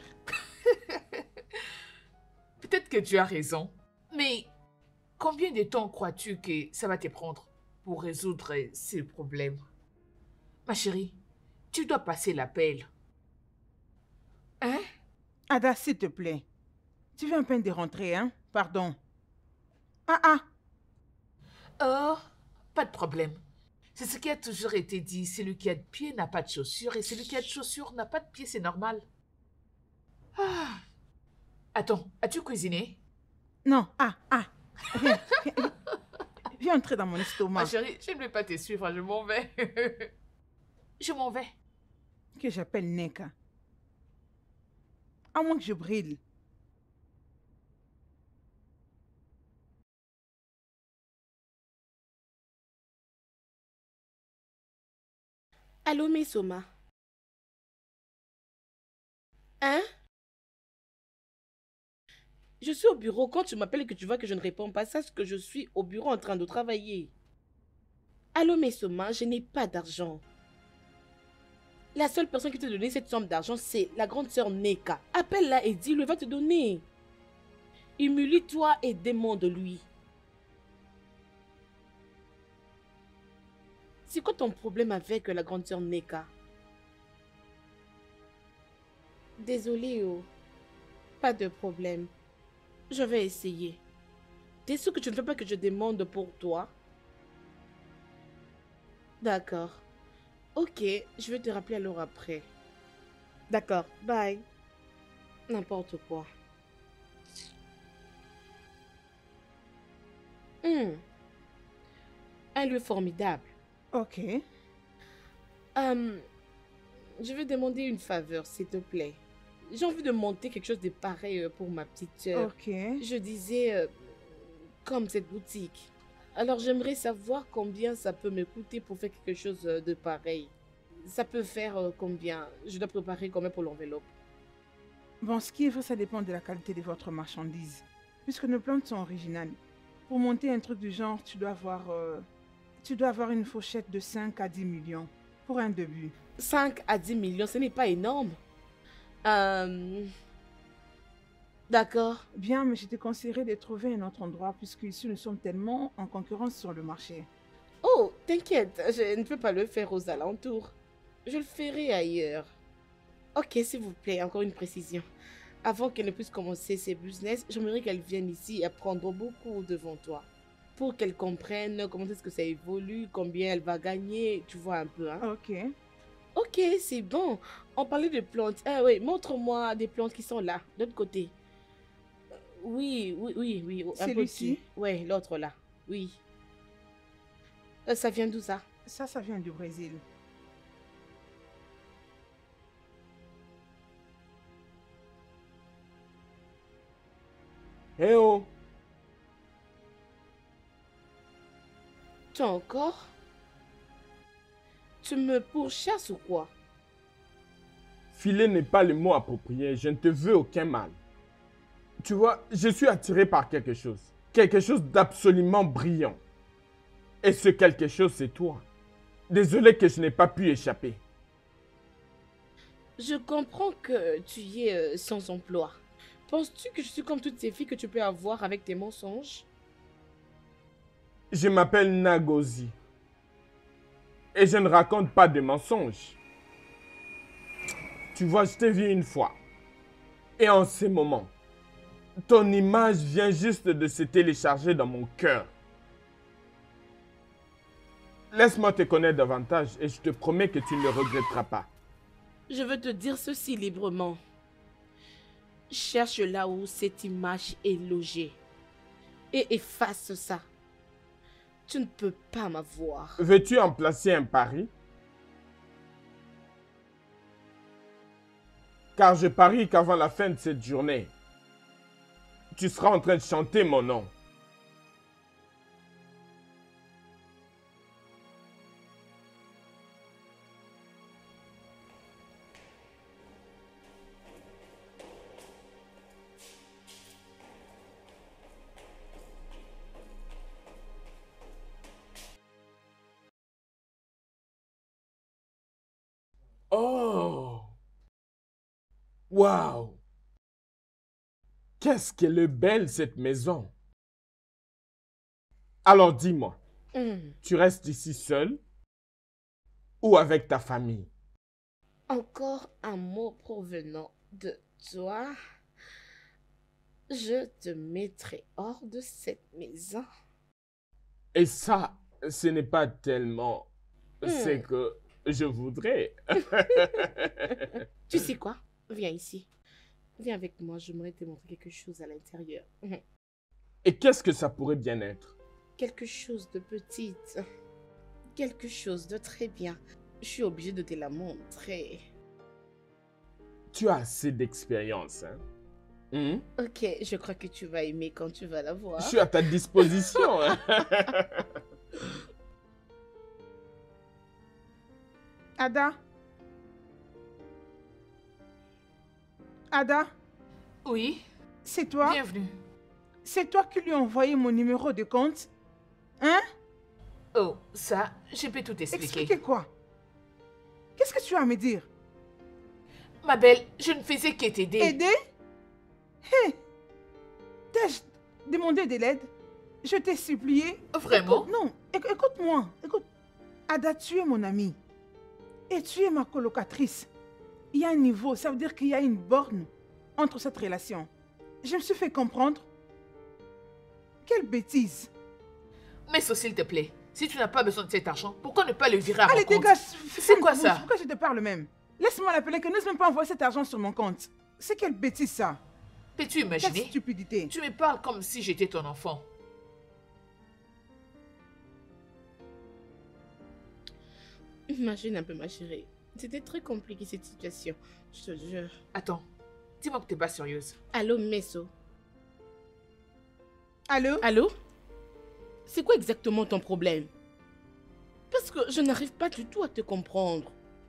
Peut-être que tu as raison. Mais combien de temps crois-tu que ça va te prendre pour résoudre ces problèmes? Ma chérie, tu dois passer l'appel. Hein? Ada, s'il te plaît. Tu viens à peine de rentrer, hein? Pardon. Ah! Oh, pas de problème. C'est ce qui a toujours été dit. Celui qui a de pied n'a pas de chaussures et celui qui a de chaussures n'a pas de pied, c'est normal. Ah. Attends, as-tu cuisiné? Non, Viens, viens entrer dans mon estomac. Ma chérie, je ne vais pas te suivre, je m'en vais. Je m'en vais. Que j'appelle Neka. À moins que je brille. Allô, Messoma? Hein? Je suis au bureau. Quand tu m'appelles et que tu vois que je ne réponds pas, sache que je suis au bureau en train de travailler. Allô, Messoma, je n'ai pas d'argent. La seule personne qui t'a donné cette somme d'argent, c'est la grande sœur Neka. Appelle-la et dis-lui, elle va te donner. Humilie-toi et demande-lui. C'est quoi ton problème avec la grande sœur Neka? Désolée, oh. Pas de problème. Je vais essayer. T'es sûr que tu ne veux pas que je demande pour toi? D'accord. Ok, je vais te rappeler alors après. D'accord, bye. N'importe quoi. Un lieu formidable. Ok. Je vais demander une faveur, s'il te plaît. J'ai envie de monter quelque chose de pareil pour ma petite sœur. Ok. Je disais, comme cette boutique. Alors j'aimerais savoir combien ça peut me coûter pour faire quelque chose de pareil. Ça peut faire combien? Je dois préparer combien pour l'enveloppe? Bon, ce qui est vrai, ça dépend de la qualité de votre marchandise. Puisque nos plantes sont originales. Pour monter un truc du genre, tu dois avoir une fourchette de 5 à 10 millions pour un début. 5 à 10 millions, ce n'est pas énorme. D'accord. Bien, mais je te conseillerais de trouver un autre endroit puisque ici nous sommes tellement en concurrence sur le marché. Oh, t'inquiète, je ne peux pas le faire aux alentours. Je le ferai ailleurs. Ok, s'il vous plaît, encore une précision. Avant qu'elle ne puisse commencer ses business, j'aimerais qu'elle vienne ici apprendre beaucoup devant toi. Pour qu'elle comprenne comment est-ce que ça évolue, combien elle va gagner, tu vois un peu, hein? Ok. Ok, c'est bon. On parlait de plantes. Ah oui, montre-moi des plantes qui sont là, de l'autre côté. Oui. Un peu Celui-ci? dessus. Ouais, l'autre là. Oui. Ça vient d'où ça? Ça vient du Brésil. Eh oh! Toi encore? Tu me pourchasses ou quoi? Filer n'est pas le mot approprié, je ne te veux aucun mal. Tu vois, je suis attiré par quelque chose d'absolument brillant. Et ce quelque chose, c'est toi. Désolé que je n'ai pas pu échapper. Je comprends que tu y es sans emploi. Penses-tu que je suis comme toutes ces filles que tu peux avoir avec tes mensonges? Je m'appelle Nagosi. Et je ne raconte pas de mensonges. Tu vois, je t'ai vu une fois. Et en ce moment, ton image vient juste de se télécharger dans mon cœur. Laisse-moi te connaître davantage et je te promets que tu ne le regretteras pas. Je veux te dire ceci librement. Cherche là où cette image est logée. Et efface ça. Tu ne peux pas m'avoir. Veux-tu en placer un pari? Car je parie qu'avant la fin de cette journée, tu seras en train de chanter mon nom. Oh! Waouh! Qu'est-ce qu'elle est belle cette maison! Alors dis-moi, tu restes ici seul ou avec ta famille? Encore un mot provenant de toi. Je te mettrai hors de cette maison. Et ça, ce n'est pas tellement ce que je voudrais. Tu sais quoi? Viens ici. Viens avec moi, j'aimerais te montrer quelque chose à l'intérieur. Et qu'est-ce que ça pourrait bien être? Quelque chose de petit. Quelque chose de très bien. Je suis obligée de te la montrer. Tu as assez d'expérience, hein? Ok, je crois que tu vas aimer quand tu vas la voir. Je suis à ta disposition. Hein? Ada? Ada? Oui. C'est toi? Bienvenue. C'est toi qui lui as envoyé mon numéro de compte? Hein? Oh, ça, je peux tout expliquer. Expliquer quoi? Qu'est-ce que tu as à me dire? Ma belle, je ne faisais que t'aider. Aider? Hé! T'ai-je demandé de l'aide? Je t'ai supplié? Vraiment? Écoute, non, écoute-moi. Écoute. Ada, tu es mon amie. Et tu es ma colocatrice. Il y a un niveau, ça veut dire qu'il y a une borne entre cette relation. Je me suis fait comprendre. Quelle bêtise. Mais s'il te plaît, si tu n'as pas besoin de cet argent, pourquoi ne pas le virer à mon Allez, compte? dégage. C'est quoi ça? Pourquoi je te parle même? Laisse-moi l'appeler, que n'ose même pas envoyer cet argent sur mon compte. C'est quelle bêtise ça? Peux-tu imaginer? Quelle stupidité. Tu me parles comme si j'étais ton enfant. Imagine un peu, ma chérie. C'était très compliqué cette situation. Je te jure. Attends, dis-moi que t'es pas sérieuse. Allô, Meso? Allô? Allô? C'est quoi exactement ton problème? Parce que je n'arrive pas du tout à te comprendre.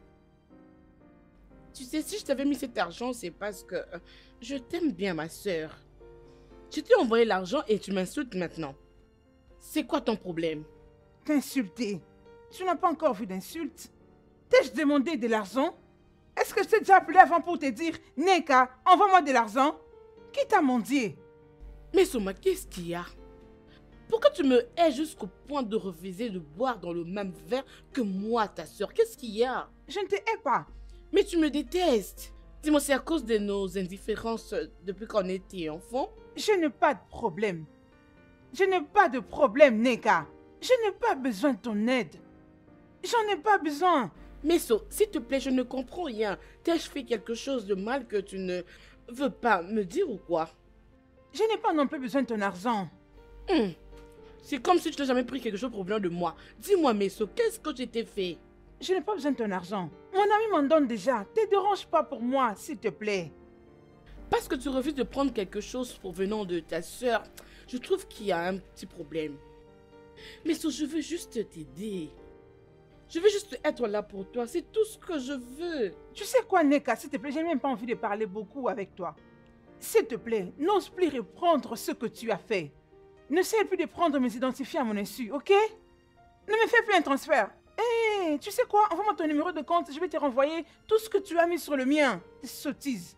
Tu sais, si je t'avais mis cet argent, c'est parce que je t'aime bien, ma sœur. Je t'ai envoyé l'argent et tu m'insultes maintenant. C'est quoi ton problème? T'insulter? Tu n'as pas encore vu d'insulte? T'ai-je demandé de l'argent? Est-ce que je t'ai déjà appelé avant pour te dire, Neka, envoie-moi de l'argent? Qui t'a mendié? Mais Soma, qu'est-ce qu'il y a? Pourquoi tu me hais jusqu'au point de refuser de boire dans le même verre que moi, ta sœur? Qu'est-ce qu'il y a? Je ne te hais pas. Mais tu me détestes. Dis-moi, c'est à cause de nos indifférences depuis qu'on était enfant? Je n'ai pas de problème. Je n'ai pas de problème, Neka. Je n'ai pas besoin de ton aide. J'en ai pas besoin. Meso, s'il te plaît, je ne comprends rien. T'ai-je fait quelque chose de mal que tu ne veux pas me dire ou quoi? Je n'ai pas non plus besoin de ton argent. C'est comme si tu n'as jamais pris quelque chose pour venir de moi. Dis-moi, Meso, qu'est-ce que je t'ai fait? Je n'ai pas besoin de ton argent. Mon ami m'en donne déjà. Ne te dérange pas pour moi, s'il te plaît. Parce que tu refuses de prendre quelque chose provenant de ta sœur, je trouve qu'il y a un petit problème. Meso, je veux juste t'aider. Je veux juste être là pour toi. C'est tout ce que je veux. Tu sais quoi, Neka, s'il te plaît, je n'ai même pas envie de parler beaucoup avec toi. S'il te plaît, n'ose plus reprendre ce que tu as fait. N'essaie plus de prendre mes identifiants à mon insu, ok? Ne me fais plus un transfert. Hé, tu sais quoi? Envoie-moi ton numéro de compte, je vais te renvoyer tout ce que tu as mis sur le mien. Des sottises.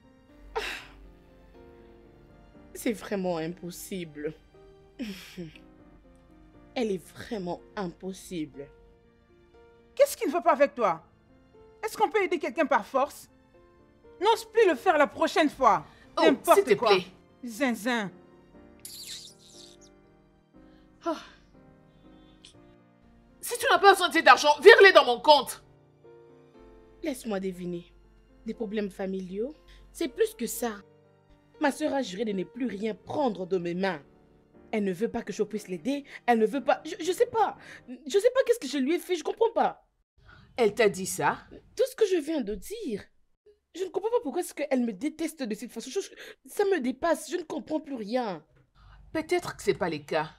C'est vraiment impossible. Elle est vraiment impossible. Qu'est-ce qui ne va pas avec toi? Est-ce qu'on peut aider quelqu'un par force? N'ose plus le faire la prochaine fois. Oh, s'il N'importe te quoi. plaît. Zinzin. Oh. Si tu n'as pas besoin de cet argent, vire-les dans mon compte. Laisse-moi deviner. Des problèmes familiaux? C'est plus que ça. Ma sœur a juré de ne plus rien prendre de mes mains. Elle ne veut pas que je puisse l'aider. Elle ne veut pas... Je sais pas. Je sais pas qu'est-ce que je lui ai fait. Je comprends pas. Elle t'a dit ça? Tout ce que je viens de dire. Je ne comprends pas pourquoi est-ce qu'elle me déteste de cette façon. Ça me dépasse. Je ne comprends plus rien. Peut-être que c'est pas le cas.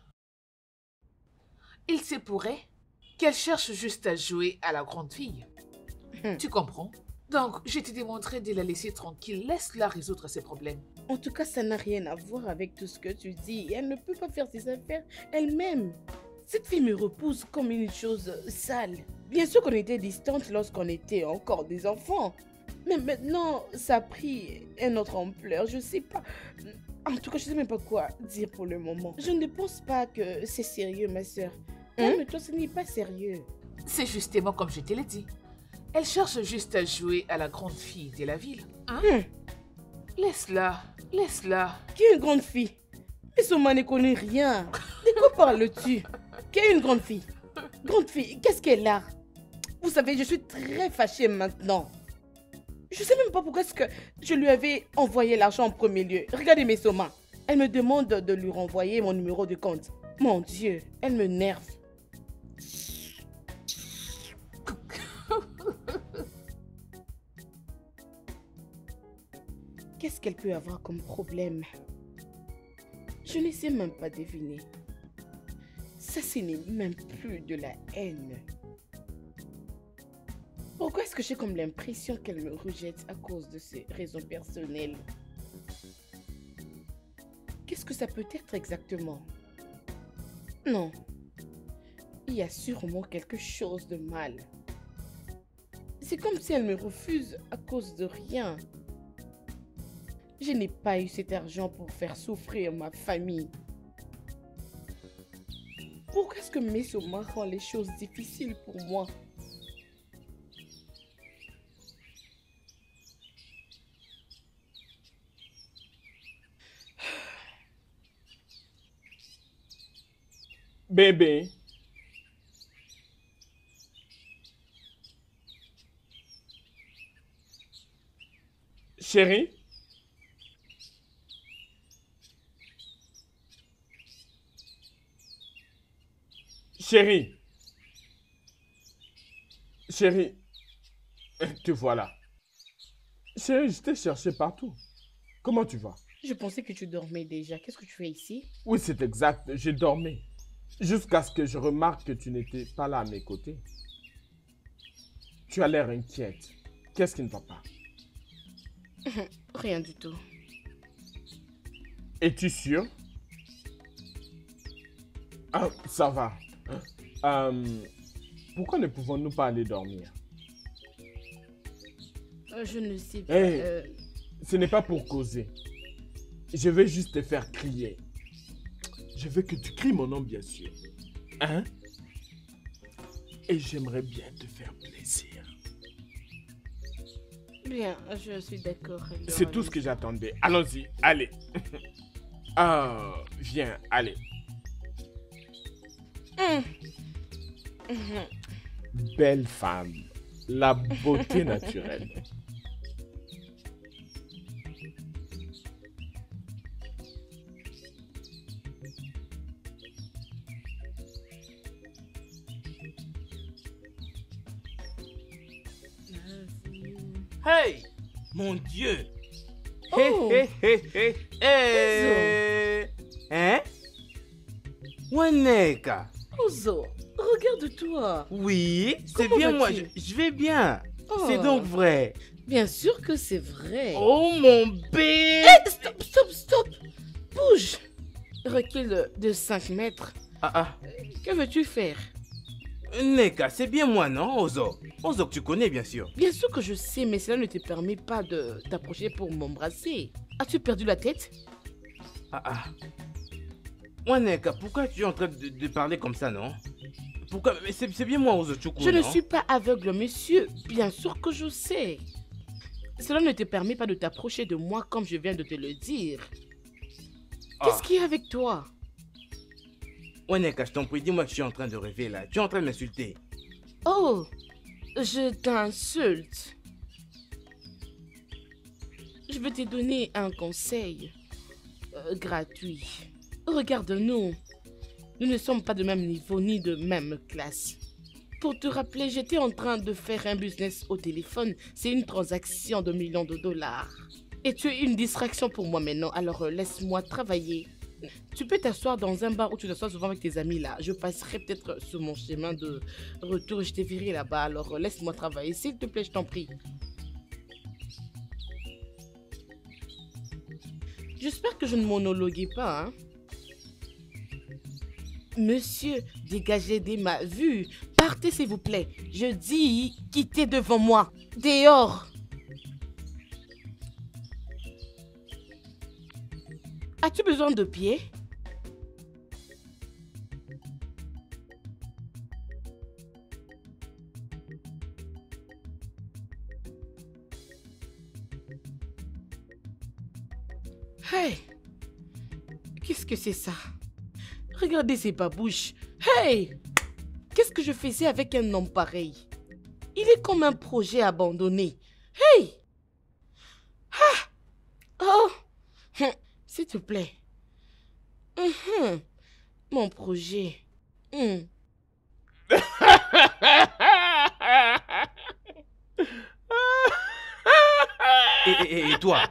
Il se pourrait qu'elle cherche juste à jouer à la grande fille. Tu comprends? Donc, je t'ai démontré de la laisser tranquille. Laisse-la résoudre ses problèmes. En tout cas, ça n'a rien à voir avec tout ce que tu dis. Elle ne peut pas faire ses affaires elle-même. Cette fille me repousse comme une chose sale. Bien sûr qu'on était distantes lorsqu'on était encore des enfants. Mais maintenant, ça a pris une autre ampleur. Je sais pas. En tout cas, je sais même pas quoi dire pour le moment. Je ne pense pas que c'est sérieux, ma sœur. Mais toi, ce n'est pas sérieux. C'est justement comme je te l'ai dit. Elle cherche juste à jouer à la grande fille de la ville. Laisse-la, laisse-la. Qui est une grande fille? Mais Soma ne connaît rien. De quoi parles-tu? Qui est une grande fille? Grande fille, qu'est-ce qu'elle a? Vous savez, je suis très fâchée maintenant. Je sais même pas pourquoi est-ce que je lui avais envoyé l'argent en premier lieu. Regardez mes Soma. Elle me demande de lui renvoyer mon numéro de compte. Mon Dieu, elle me nerve. Qu'est-ce qu'elle peut avoir comme problème? Je ne sais même pas deviner. Ça, ce n'est même plus de la haine. Pourquoi est-ce que j'ai comme l'impression qu'elle me rejette à cause de ses raisons personnelles? que ça peut être exactement? Non. Il y a sûrement quelque chose de mal. C'est comme si elle me refuse à cause de rien. Je n'ai pas eu cet argent pour faire souffrir ma famille. Pourquoi est-ce que Mesoma rend les choses difficiles pour moi? Bébé. Chérie. Chérie. Chérie. Te voilà. Chérie, je t'ai cherché partout. Comment tu vas? Je pensais que tu dormais déjà. Qu'est-ce que tu fais ici? Oui, c'est exact. J'ai dormi. Jusqu'à ce que je remarque que tu n'étais pas là à mes côtés. Tu as l'air inquiète. Qu'est-ce qui ne va pas? Rien du tout. Es-tu sûr? Ah, ça va. Pourquoi ne pouvons-nous pas aller dormir? Je ne sais pas. Hey, ce n'est pas pour causer. Je veux juste te faire crier. Je veux que tu cries mon nom, bien sûr. Hein? Et j'aimerais bien te faire plaisir. Bien, je suis d'accord. C'est tout ce que j'attendais. Allons-y, allez. Ah, viens, allez. Belle femme, la beauté naturelle. Hey! Mon Dieu! Oh. Hé, hé, hé, hé! Hein? Waneka! Ozo, regarde-toi. Oui, c'est Comment bien moi, vas-tu? je vais bien. Oh. C'est donc vrai. Bien sûr que c'est vrai. Oh mon bébé! Stop, stop, stop. Bouge. Recule de 5 mètres. Ah, Que veux-tu faire? Neka, c'est bien moi, non, Ozo? Ozo que tu connais, bien sûr. Bien sûr que je sais, mais cela ne te permet pas de t'approcher pour m'embrasser. As-tu perdu la tête? Waneka, pourquoi tu es en train de parler comme ça, non? Pourquoi? Mais c'est bien moi, Ozo Chukwu, Je ne non? suis pas aveugle, monsieur. Bien sûr que je sais. Cela ne te permet pas de t'approcher de moi comme je viens de te le dire. Qu'est-ce qu'il y a avec toi? Waneka, je t'en prie, dis-moi que je suis en train de rêver, là. Tu es en train de m'insulter. Oh, je t'insulte. Je veux te donner un conseil gratuit. Regarde-nous. Nous ne sommes pas de même niveau ni de même classe. Pour te rappeler, j'étais en train de faire un business au téléphone. C'est une transaction de millions de dollars. Et tu es une distraction pour moi maintenant, alors laisse-moi travailler. Tu peux t'asseoir dans un bar où tu t'assois souvent avec tes amis là. Je passerai peut-être sur mon chemin de retour et je te verrai là-bas. Alors laisse-moi travailler, s'il te plaît, je t'en prie. J'espère que je ne monologuais pas, hein. Monsieur, dégagez de ma vue. Partez s'il vous plaît. Je dis, quittez devant moi. Dehors. As-tu besoin de pieds? Hey! Qu'est-ce que c'est ça? Regardez ces babouches. Hey! Qu'est-ce que je faisais avec un homme pareil? Il est comme un projet abandonné. Hey! Ah! Oh! S'il te plaît. Mon projet. Et toi?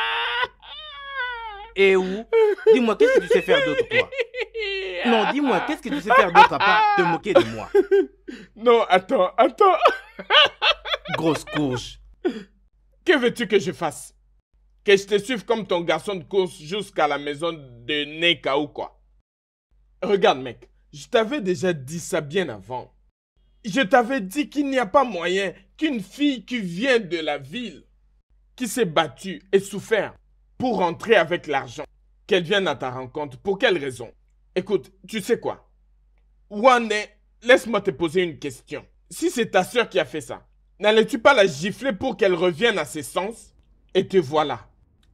Et où? Dis-moi, qu'est-ce que tu sais faire d'autre, toi? Non, dis-moi, qu'est-ce que tu sais faire d'autre à part te moquer de moi? Non, attends. Grosse couche. Que veux-tu que je fasse? Que je te suive comme ton garçon de course jusqu'à la maison de Neka ou quoi? Regarde mec, je t'avais déjà dit ça bien avant. Je t'avais dit qu'il n'y a pas moyen qu'une fille qui vient de la ville, qui s'est battue et souffert pour rentrer avec l'argent, qu'elle vienne à ta rencontre. Pour quelle raison? Écoute, tu sais quoi? Wane, laisse-moi te poser une question. Si c'est ta sœur qui a fait ça, n'allais-tu pas la gifler pour qu'elle revienne à ses sens? Et te voilà.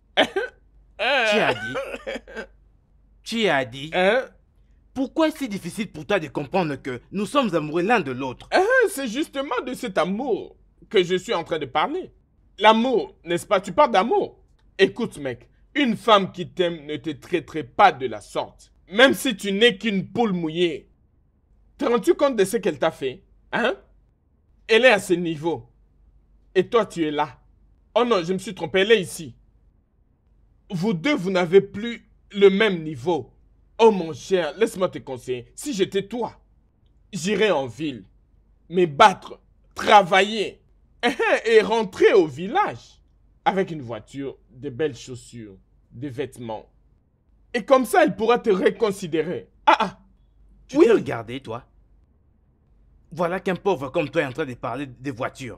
Tu as dit? Tu as dit? Hein? Pourquoi est-ce si difficile pour toi de comprendre que nous sommes amoureux l'un de l'autre? C'est justement de cet amour que je suis en train de parler. L'amour, n'est-ce pas? Tu parles d'amour. Écoute mec, une femme qui t'aime ne te traiterait pas de la sorte. Même si tu n'es qu'une poule mouillée. Te rends-tu compte de ce qu'elle t'a fait? Hein? Elle est à ce niveau. Et toi, tu es là. Oh non, je me suis trompé, elle est ici. Vous deux, vous n'avez plus le même niveau. Oh mon cher, laisse-moi te conseiller. Si j'étais toi, j'irais en ville, me battre, travailler et rentrer au village avec une voiture, de belles chaussures, des vêtements. Et comme ça, elle pourra te reconsidérer. Tu t'es regardé, toi? Voilà qu'un pauvre comme toi est en train de parler des voitures.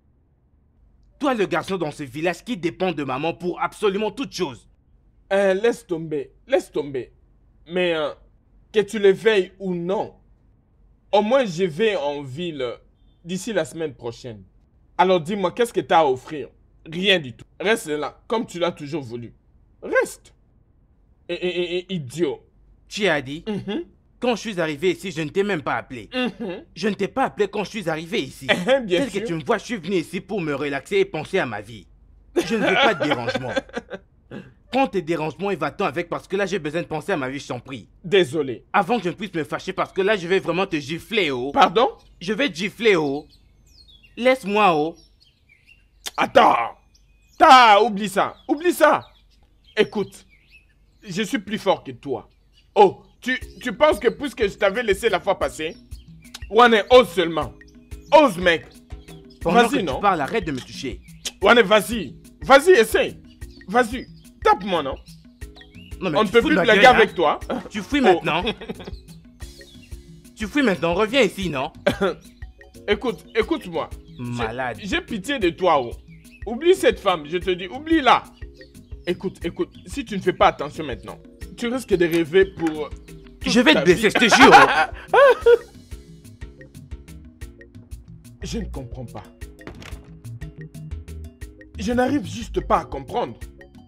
Toi, le garçon dans ce village qui dépend de maman pour absolument toute chose. Laisse tomber, laisse tomber. Mais que tu le veilles ou non, au moins je vais en ville d'ici la semaine prochaine. Alors dis-moi, qu'est-ce que tu as à offrir? Rien du tout. Reste là, comme tu l'as toujours voulu. Reste. Idiot. Tu as dit? Quand je suis arrivé ici, je ne t'ai même pas appelé. Je ne t'ai pas appelé quand je suis arrivé ici. Bien Tel sûr. que tu me vois, je suis venu ici pour me relaxer et penser à ma vie. Je ne veux pas de dérangement. Prends tes dérangements et va-t'en avec parce que là j'ai besoin de penser à ma vie, je t'en prie. Désolé. Avant que je ne puisse me fâcher parce que là je vais vraiment te gifler, oh. Pardon? Je vais te gifler, oh. Laisse-moi, oh. Attends. Oublie ça. Oublie ça. Écoute, je suis plus fort que toi. Oh, tu penses que puisque je t'avais laissé la fois passée, Wane, ose seulement. Ose, mec. Pendant que Vas-y, non? tu parles, arrête de me toucher. Wane, vas-y. Vas-y, essaye. Vas-y. Tape-moi, non? Non, mais On ne tu peut fous plus de ma blaguer gueule, hein. avec toi. Tu fouilles maintenant. Tu fouilles maintenant, reviens ici, non? Écoute-moi. Malade. J'ai pitié de toi, oh. Oublie cette femme, je te dis, oublie-la. Écoute, si tu ne fais pas attention maintenant, tu risques de rêver pour... Je vais te blesser, je te jure. Je ne comprends pas. Je n'arrive juste pas à comprendre.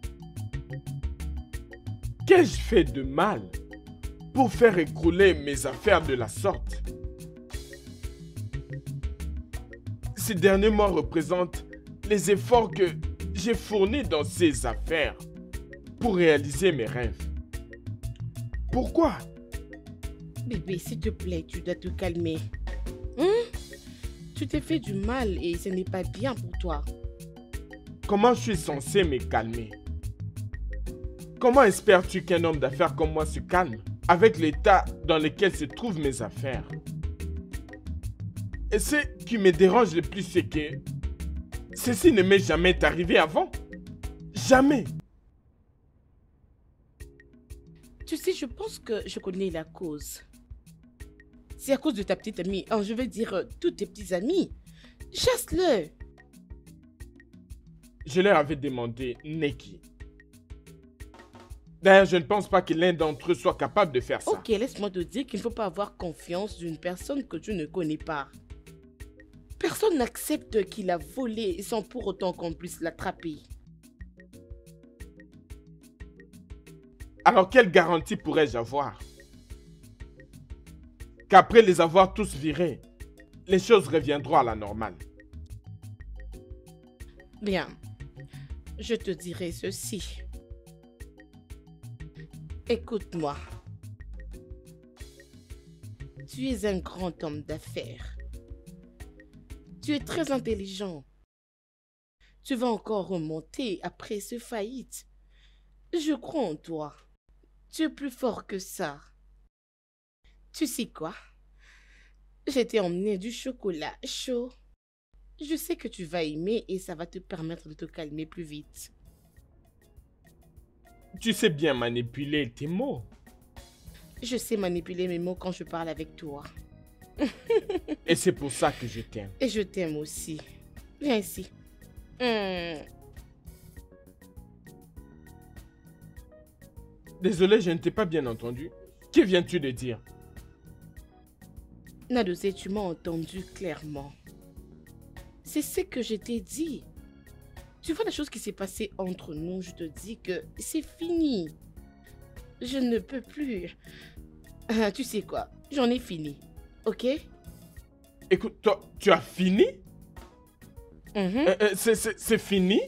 Qu'ai-je fait de mal pour faire écrouler mes affaires de la sorte? Ces derniers mois représentent les efforts que j'ai fournis dans ces affaires pour réaliser mes rêves. Pourquoi? Bébé, s'il te plaît, tu dois te calmer. Tu t'es fait du mal et ce n'est pas bien pour toi. Comment je suis censé me calmer? Comment espères-tu qu'un homme d'affaires comme moi se calme avec l'état dans lequel se trouvent mes affaires? Et ce qui me dérange le plus, c'est que ceci ne m'est jamais arrivé avant. Jamais. Tu sais, je pense que je connais la cause. C'est à cause de ta petite amie. Je veux dire, tous tes petits amis. Chasse-le. Je leur avais demandé Neki. D'ailleurs, je ne pense pas que l'un d'entre eux soit capable de faire ça. Ok, laisse-moi te dire qu'il ne faut pas avoir confiance d'une personne que tu ne connais pas. Personne n'accepte qu'il a volé sans pour autant qu'on puisse l'attraper. Alors, quelle garantie pourrais-je avoir? Qu'après les avoir tous virés, les choses reviendront à la normale. Bien, je te dirai ceci. Écoute-moi. Tu es un grand homme d'affaires. Tu es très intelligent. Tu vas encore remonter après ce faillite. Je crois en toi. Tu es plus fort que ça. Tu sais quoi? Je t'ai emmené du chocolat chaud. Je sais que tu vas aimer et ça va te permettre de te calmer plus vite. tu sais bien manipuler tes mots. Je sais manipuler mes mots quand je parle avec toi. Et c'est pour ça que je t'aime. Et je t'aime aussi. Viens ici. Désolé, je ne t'ai pas bien entendu. Que viens-tu de dire? Nadosé, tu m'as entendu clairement. C'est ce que je t'ai dit. Tu vois la chose qui s'est passée entre nous, je te dis que c'est fini. Je ne peux plus. Tu sais quoi, j'en ai fini. Ok? Écoute, toi, tu as fini? C'est fini?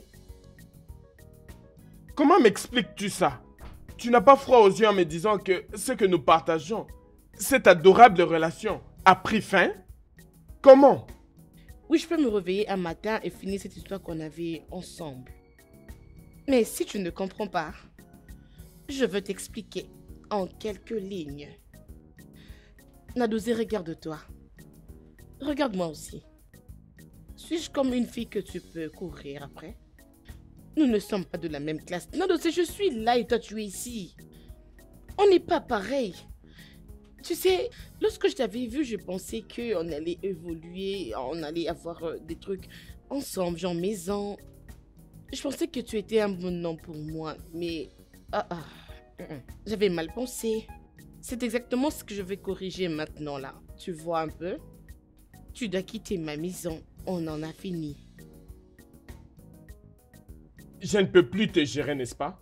Comment m'expliques-tu ça? Tu n'as pas froid aux yeux en me disant que ce que nous partageons, cette adorable relation, a pris fin? Comment? Oui, je peux me réveiller un matin et finir cette histoire qu'on avait ensemble. Mais si tu ne comprends pas, je veux t'expliquer en quelques lignes. Nadosé, regarde-toi. Regarde-moi aussi. Suis-je comme une fille que tu peux courir après? Nous ne sommes pas de la même classe. Nadosé, je suis là et toi tu es ici. On n'est pas pareil. Tu sais, lorsque je t'avais vu, je pensais qu'on allait évoluer, on allait avoir des trucs ensemble, genre maison. Je pensais que tu étais un bon nom pour moi, mais... j'avais mal pensé. C'est exactement ce que je vais corriger maintenant là. Tu vois un peu? Tu dois quitter ma maison, on en a fini. Je ne peux plus te gérer, n'est-ce pas?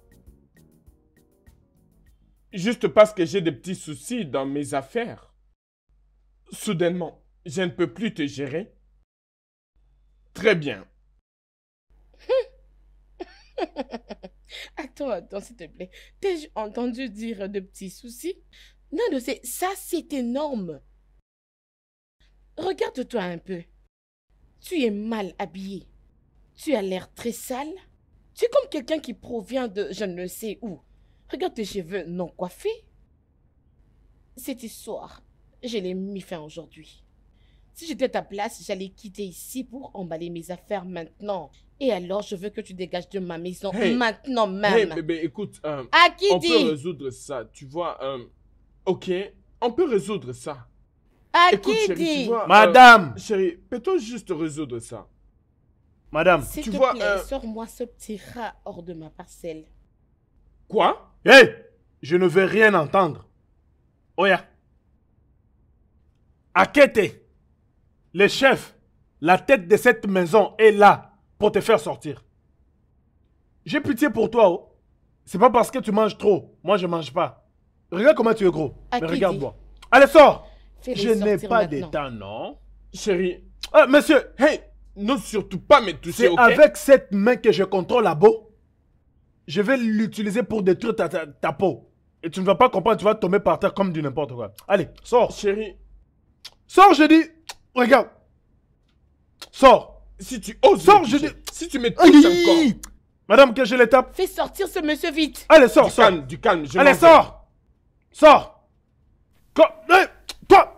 Juste parce que j'ai des petits soucis dans mes affaires. Soudainement, je ne peux plus te gérer. Très bien. Attends, s'il te plaît. T'ai-je entendu dire de petits soucis? Non, ça c'est énorme. Regarde-toi un peu. Tu es mal habillé. Tu as l'air très sale. Tu es comme quelqu'un qui provient de je ne sais où. Regarde tes cheveux non coiffés. Cette histoire, je l'ai mis fin aujourd'hui. Si j'étais à ta place, j'allais quitter ici pour emballer mes affaires maintenant. Et alors, je veux que tu dégages de ma maison maintenant même. Hey bébé, écoute, À qui on dit? peut résoudre ça, tu vois. Ok, on peut résoudre ça. À Écoute, qui chérie, dit? tu vois, Madame! Chérie, peut-on juste résoudre ça? Madame! S'il tu te vois, plaît, sors-moi ce petit rat hors de ma parcelle. Quoi? Hé! Je ne veux rien entendre. Oya. Akete, le chef, la tête de cette maison est là pour te faire sortir. J'ai pitié pour toi, oh. C'est pas parce que tu manges trop. Moi, je mange pas. Regarde comment tu es gros. À Mais qui regarde-moi. Allez, sors! Fais-les Je n'ai sortir pas de maintenant. temps, non? Chérie, Monsieur, hey, n'ose surtout pas me toucher, c'est ok? avec cette main que je contrôle la peau. Je vais l'utiliser pour détruire ta peau. Et tu ne vas pas comprendre, tu vas tomber par terre comme du n'importe quoi. Allez, sors. Chérie, Sors, je dis. Regarde. Sors. si tu oses Sors, me je toucher, dis. si tu me touches encore... Aïe. Madame, que je l'étape. Fais sortir ce monsieur vite. Allez, sors, sors. Du calme, je Allez, m'en vais. sors. Sors. Toi.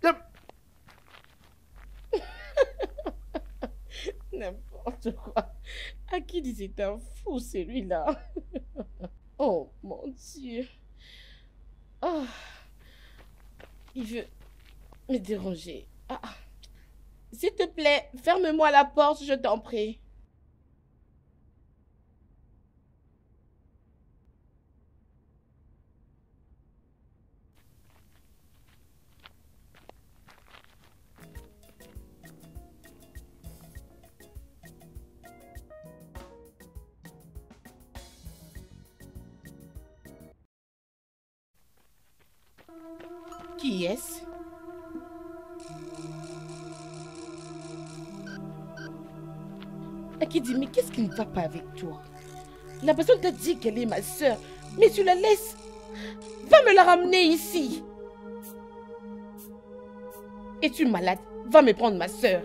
N'importe quoi. À qui dit c'est un fou celui-là? Oh mon Dieu. Oh. Il veut me déranger. S'il te plaît, ferme-moi la porte, je t'en prie. Qui est-ce? Qui dit, mais qu'est-ce qui ne va pas avec toi? La personne t'a dit qu'elle est ma soeur, mais tu la laisses. Va me la ramener ici. Es-tu malade? Va me prendre ma soeur.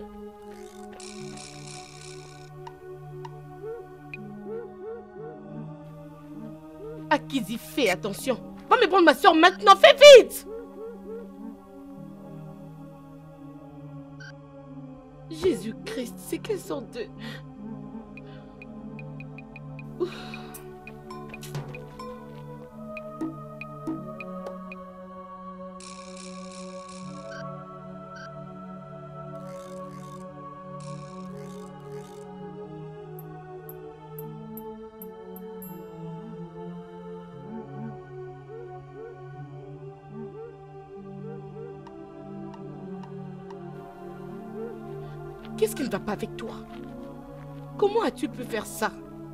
Qui dit, fais attention. Va me prendre ma soeur maintenant, fais vite! Jésus-Christ, c'est quelle sorte de... Ouf. Qu'est-ce qui ne va pas avec toi? Comment as-tu pu faire ça?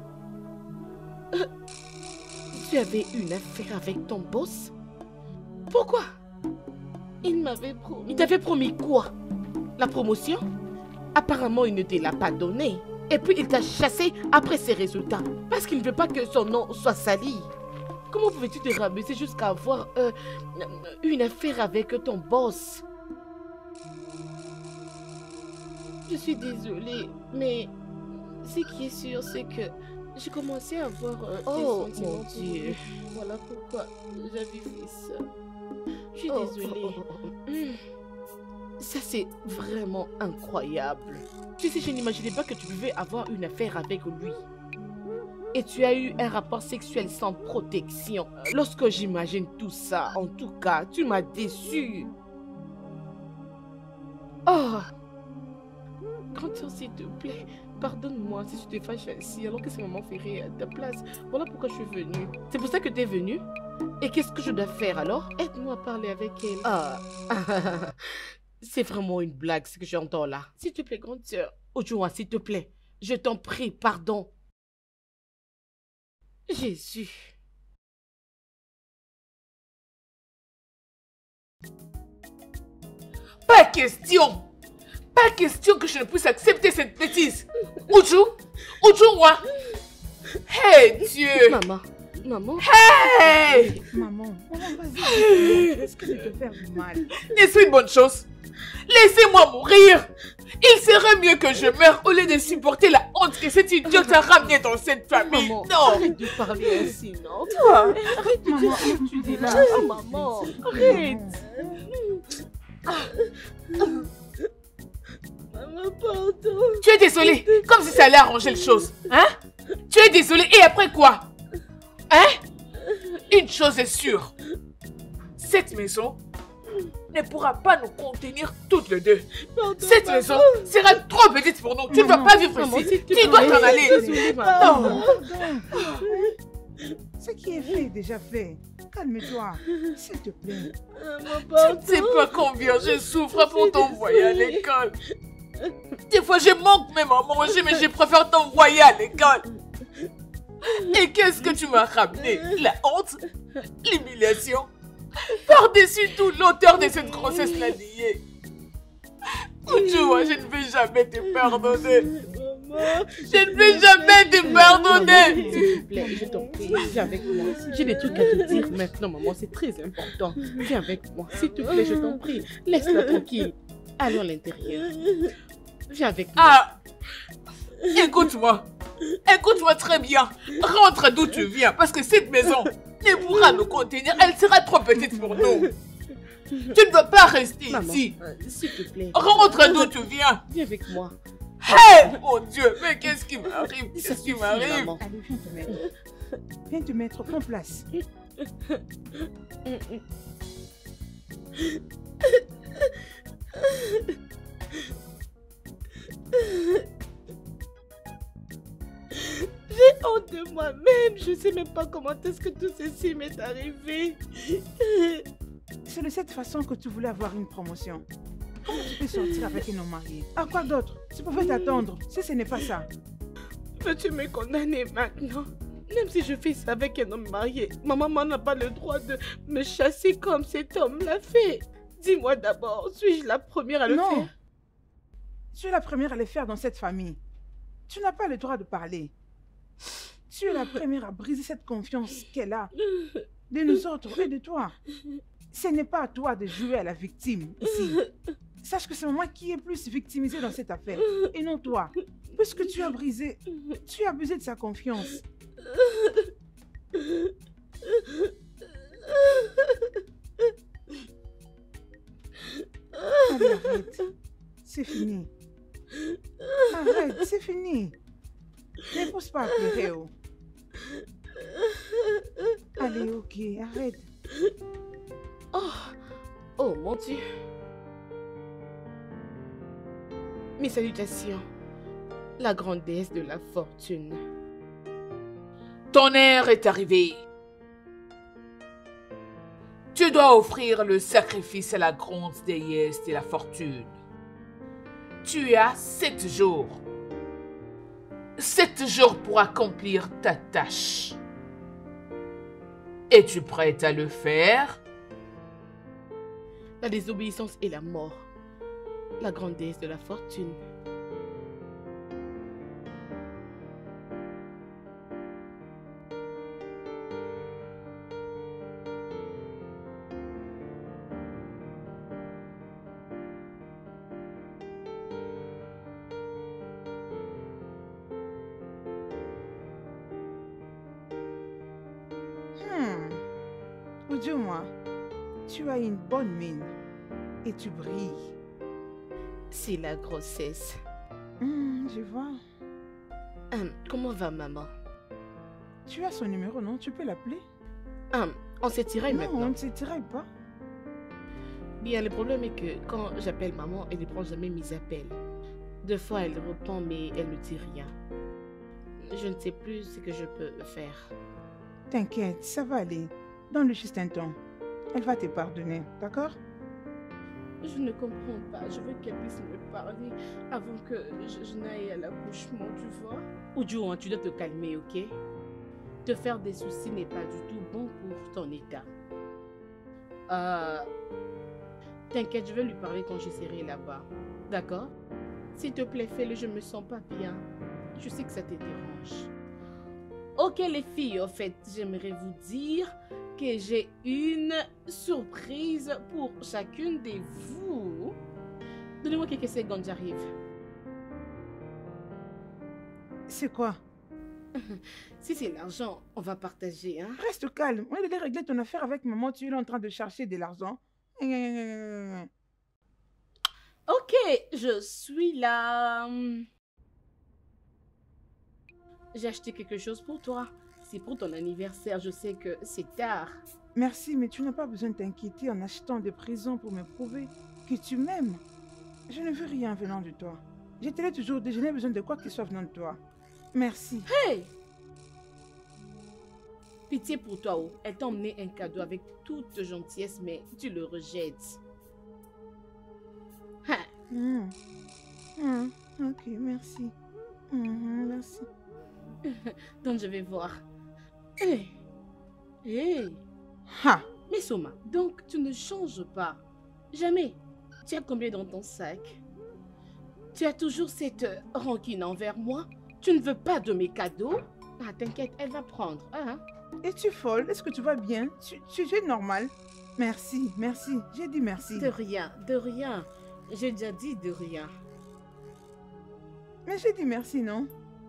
Tu avais une affaire avec ton boss? Pourquoi? Il m'avait promis... Il t'avait promis quoi? La promotion? Apparemment, il ne te l'a pas donné. Et puis, il t'a chassé après ses résultats. Parce qu'il ne veut pas que son nom soit sali. Comment pouvais-tu te rabaisser jusqu'à avoir une affaire avec ton boss? Je suis désolée, mais ce qui est sûr, c'est que j'ai commencé à avoir des sentiments. Mon Dieu. Voilà pourquoi j'avais fait ça. Je suis désolée. Ça, c'est vraiment incroyable. Tu sais, je n'imaginais pas que tu pouvais avoir une affaire avec lui. Et tu as eu un rapport sexuel sans protection. Lorsque j'imagine tout ça, en tout cas, tu m'as déçue. Oh! Grand-sœur, s'il te plaît, pardonne-moi si tu te fâches ainsi alors que c'est maman Ferré à ta place. Voilà pourquoi je suis venue. C'est pour ça que tu es venue? Et qu'est-ce que je dois faire alors? Aide-moi à parler avec elle. Ah! C'est vraiment une blague ce que j'entends là. S'il te plaît, grande-sœur. Ojua, s'il te plaît. Je t'en prie, pardon. Jésus. Pas question! Pas question que je ne puisse accepter cette bêtise! Uju! Uju-wa! Hey, Dieu! Maman. Hey! Maman, vas-y. Est-ce que je te faire du mal? N'est-ce une bonne chose? Laissez-moi mourir! Il serait mieux que je meure au lieu de supporter la honte que cet idiot a ramenée dans cette famille. Maman, non! Arrête de parler ainsi, non? Toi! Arrête de dire ce que tu dis là. Oh, maman, arrête! Maman, pardon. Tu es désolée, comme si ça allait arranger les choses. Hein? Tu es désolée et après quoi? Hein? Une chose est sûre. Cette maison ne pourra pas nous contenir toutes les deux. Pardon, Cette maison sera trop petite pour nous. Tu ne vas pas vivre ici. Tu dois t'en aller. Désolée, maman. Non. Ce qui est fait est déjà fait. Calme-toi, s'il te plaît. Tu ne sais pas combien je souffre pour t'envoyer à l'école. Des fois, je manque même à manger, mais je préfère t'envoyer à l'école. Et qu'est-ce que tu m'as ramené? La honte? L'humiliation? Par-dessus tout, l'auteur de cette grossesse l'a nié. Tu vois, je ne vais jamais te pardonner. Je ne vais jamais te pardonner. S'il te plaît, je t'en prie, viens avec moi. J'ai des trucs à te dire maintenant, maman, c'est très important. Viens avec moi, s'il te plaît, je t'en prie. Laisse-la tranquille. Allons à l'intérieur. Viens avec moi. Ah! Écoute-moi. Écoute-moi très bien. Rentre d'où tu viens, parce que cette maison ne pourra nous contenir. Elle sera trop petite pour nous. Tu ne veux pas rester Maman, ici. s'il te plaît. Rentre d'où tu viens. Viens avec moi. Hey, mon Dieu, mais qu'est-ce qui m'arrive? Ça Qu'est-ce qui suffit, m'arrive? maman. Allez, viens te mettre. Viens te mettre, prends place. J'ai honte de moi-même. Je sais même pas comment est-ce que tout ceci m'est arrivé. C'est de cette façon que tu voulais avoir une promotion. Comment tu peux sortir avec un homme marié? À quoi d'autre? Tu pouvais t'attendre. Si ce n'est pas ça. Peux-tu me condamner maintenant? Même si je fais ça avec un homme marié, ma maman n'a pas le droit de me chasser comme cet homme l'a fait. Dis-moi d'abord, suis-je la première à le Non. faire? Tu es la première à le faire dans cette famille. Tu n'as pas le droit de parler. Tu es la première à briser cette confiance qu'elle a de nous autres et de toi. Ce n'est pas à toi de jouer à la victime ici. Sache que c'est moi qui est plus victimisée dans cette affaire et non toi. Puisque tu as brisé, tu as abusé de sa confiance. Allez, arrête. C'est fini. Arrête, c'est fini. Ne pousse pas à pleurer. Oh. Allez, ok, arrête. Oh mon Dieu. Mes salutations, la grande déesse de la fortune. Ton heure est arrivée. Tu dois offrir le sacrifice à la grande déesse de la fortune. Tu as 7 jours. 7 jours pour accomplir ta tâche. Es-tu prête à le faire? La désobéissance est la mort. La grande déesse de la fortune. Dis-moi, tu as une bonne mine et tu brilles. C'est la grossesse. Je vois. Comment va maman? Tu as son numéro, non? Tu peux l'appeler? On s'étiraille maintenant. Non, on ne s'étiraille pas. Bien, le problème est que quand j'appelle maman, elle ne prend jamais mes appels. 2 fois, elle répond, mais elle ne dit rien. Je ne sais plus ce que je peux faire. T'inquiète, ça va aller. Donne-lui juste un temps. Elle va te pardonner, d'accord? Je ne comprends pas. Je veux qu'elle puisse me parler avant que je n'aille à l'accouchement, tu vois? Oudjou, tu dois te calmer, ok? Te faire des soucis n'est pas du tout bon pour ton état. T'inquiète, je vais lui parler quand je serai là-bas. D'accord? S'il te plaît, fais-le, je me sens pas bien. Je sais que ça te dérange. Ok les filles, en fait, j'aimerais vous dire que j'ai une surprise pour chacune de vous. Donnez-moi quelques secondes, j'arrive. C'est quoi? Si c'est l'argent, on va partager, hein? Reste calme. On est régler ton affaire avec maman. Tu es là en train de chercher de l'argent. Ok, je suis là. J'ai acheté quelque chose pour toi. C'est pour ton anniversaire. Je sais que c'est tard. Merci, mais tu n'as pas besoin de t'inquiéter en achetant des présents pour me prouver que tu m'aimes. Je ne veux rien venant de toi. Je te l'ai toujours dit, je n'ai besoin de quoi que ce soit venant de toi. Merci. Hey! Pitié pour toi, oh. Elle t'a emmené un cadeau avec toute gentillesse, mais tu le rejettes. Hein? Ok, merci. Merci. Donc je vais voir. Hey! Hey! Ha! Mais Soma, donc tu ne changes pas. Jamais. Tu as combien dans ton sac? Tu as toujours cette rancune envers moi? Tu ne veux pas de mes cadeaux? Ah, t'inquiète, elle va prendre. Hein? Es-tu folle? Est-ce que tu vas bien? Tu es normal? Merci, merci. J'ai dit merci. De rien, de rien. J'ai déjà dit de rien. Mais j'ai dit merci, non?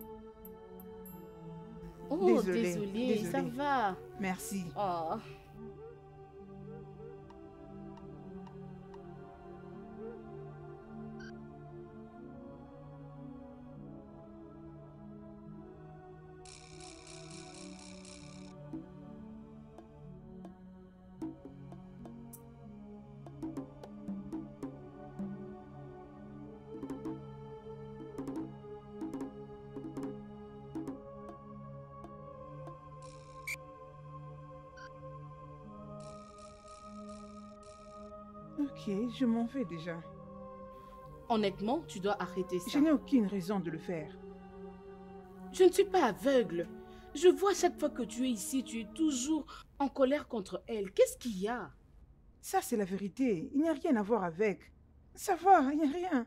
Oh, désolée, ça va. Merci. Oh. Ok, je m'en vais déjà. Honnêtement, tu dois arrêter ça. Je n'ai aucune raison de le faire. Je ne suis pas aveugle. Je vois chaque fois que tu es ici, tu es toujours en colère contre elle. Qu'est-ce qu'il y a? Ça, c'est la vérité. Il n'y a rien à voir avec. Ça va, il n'y a rien.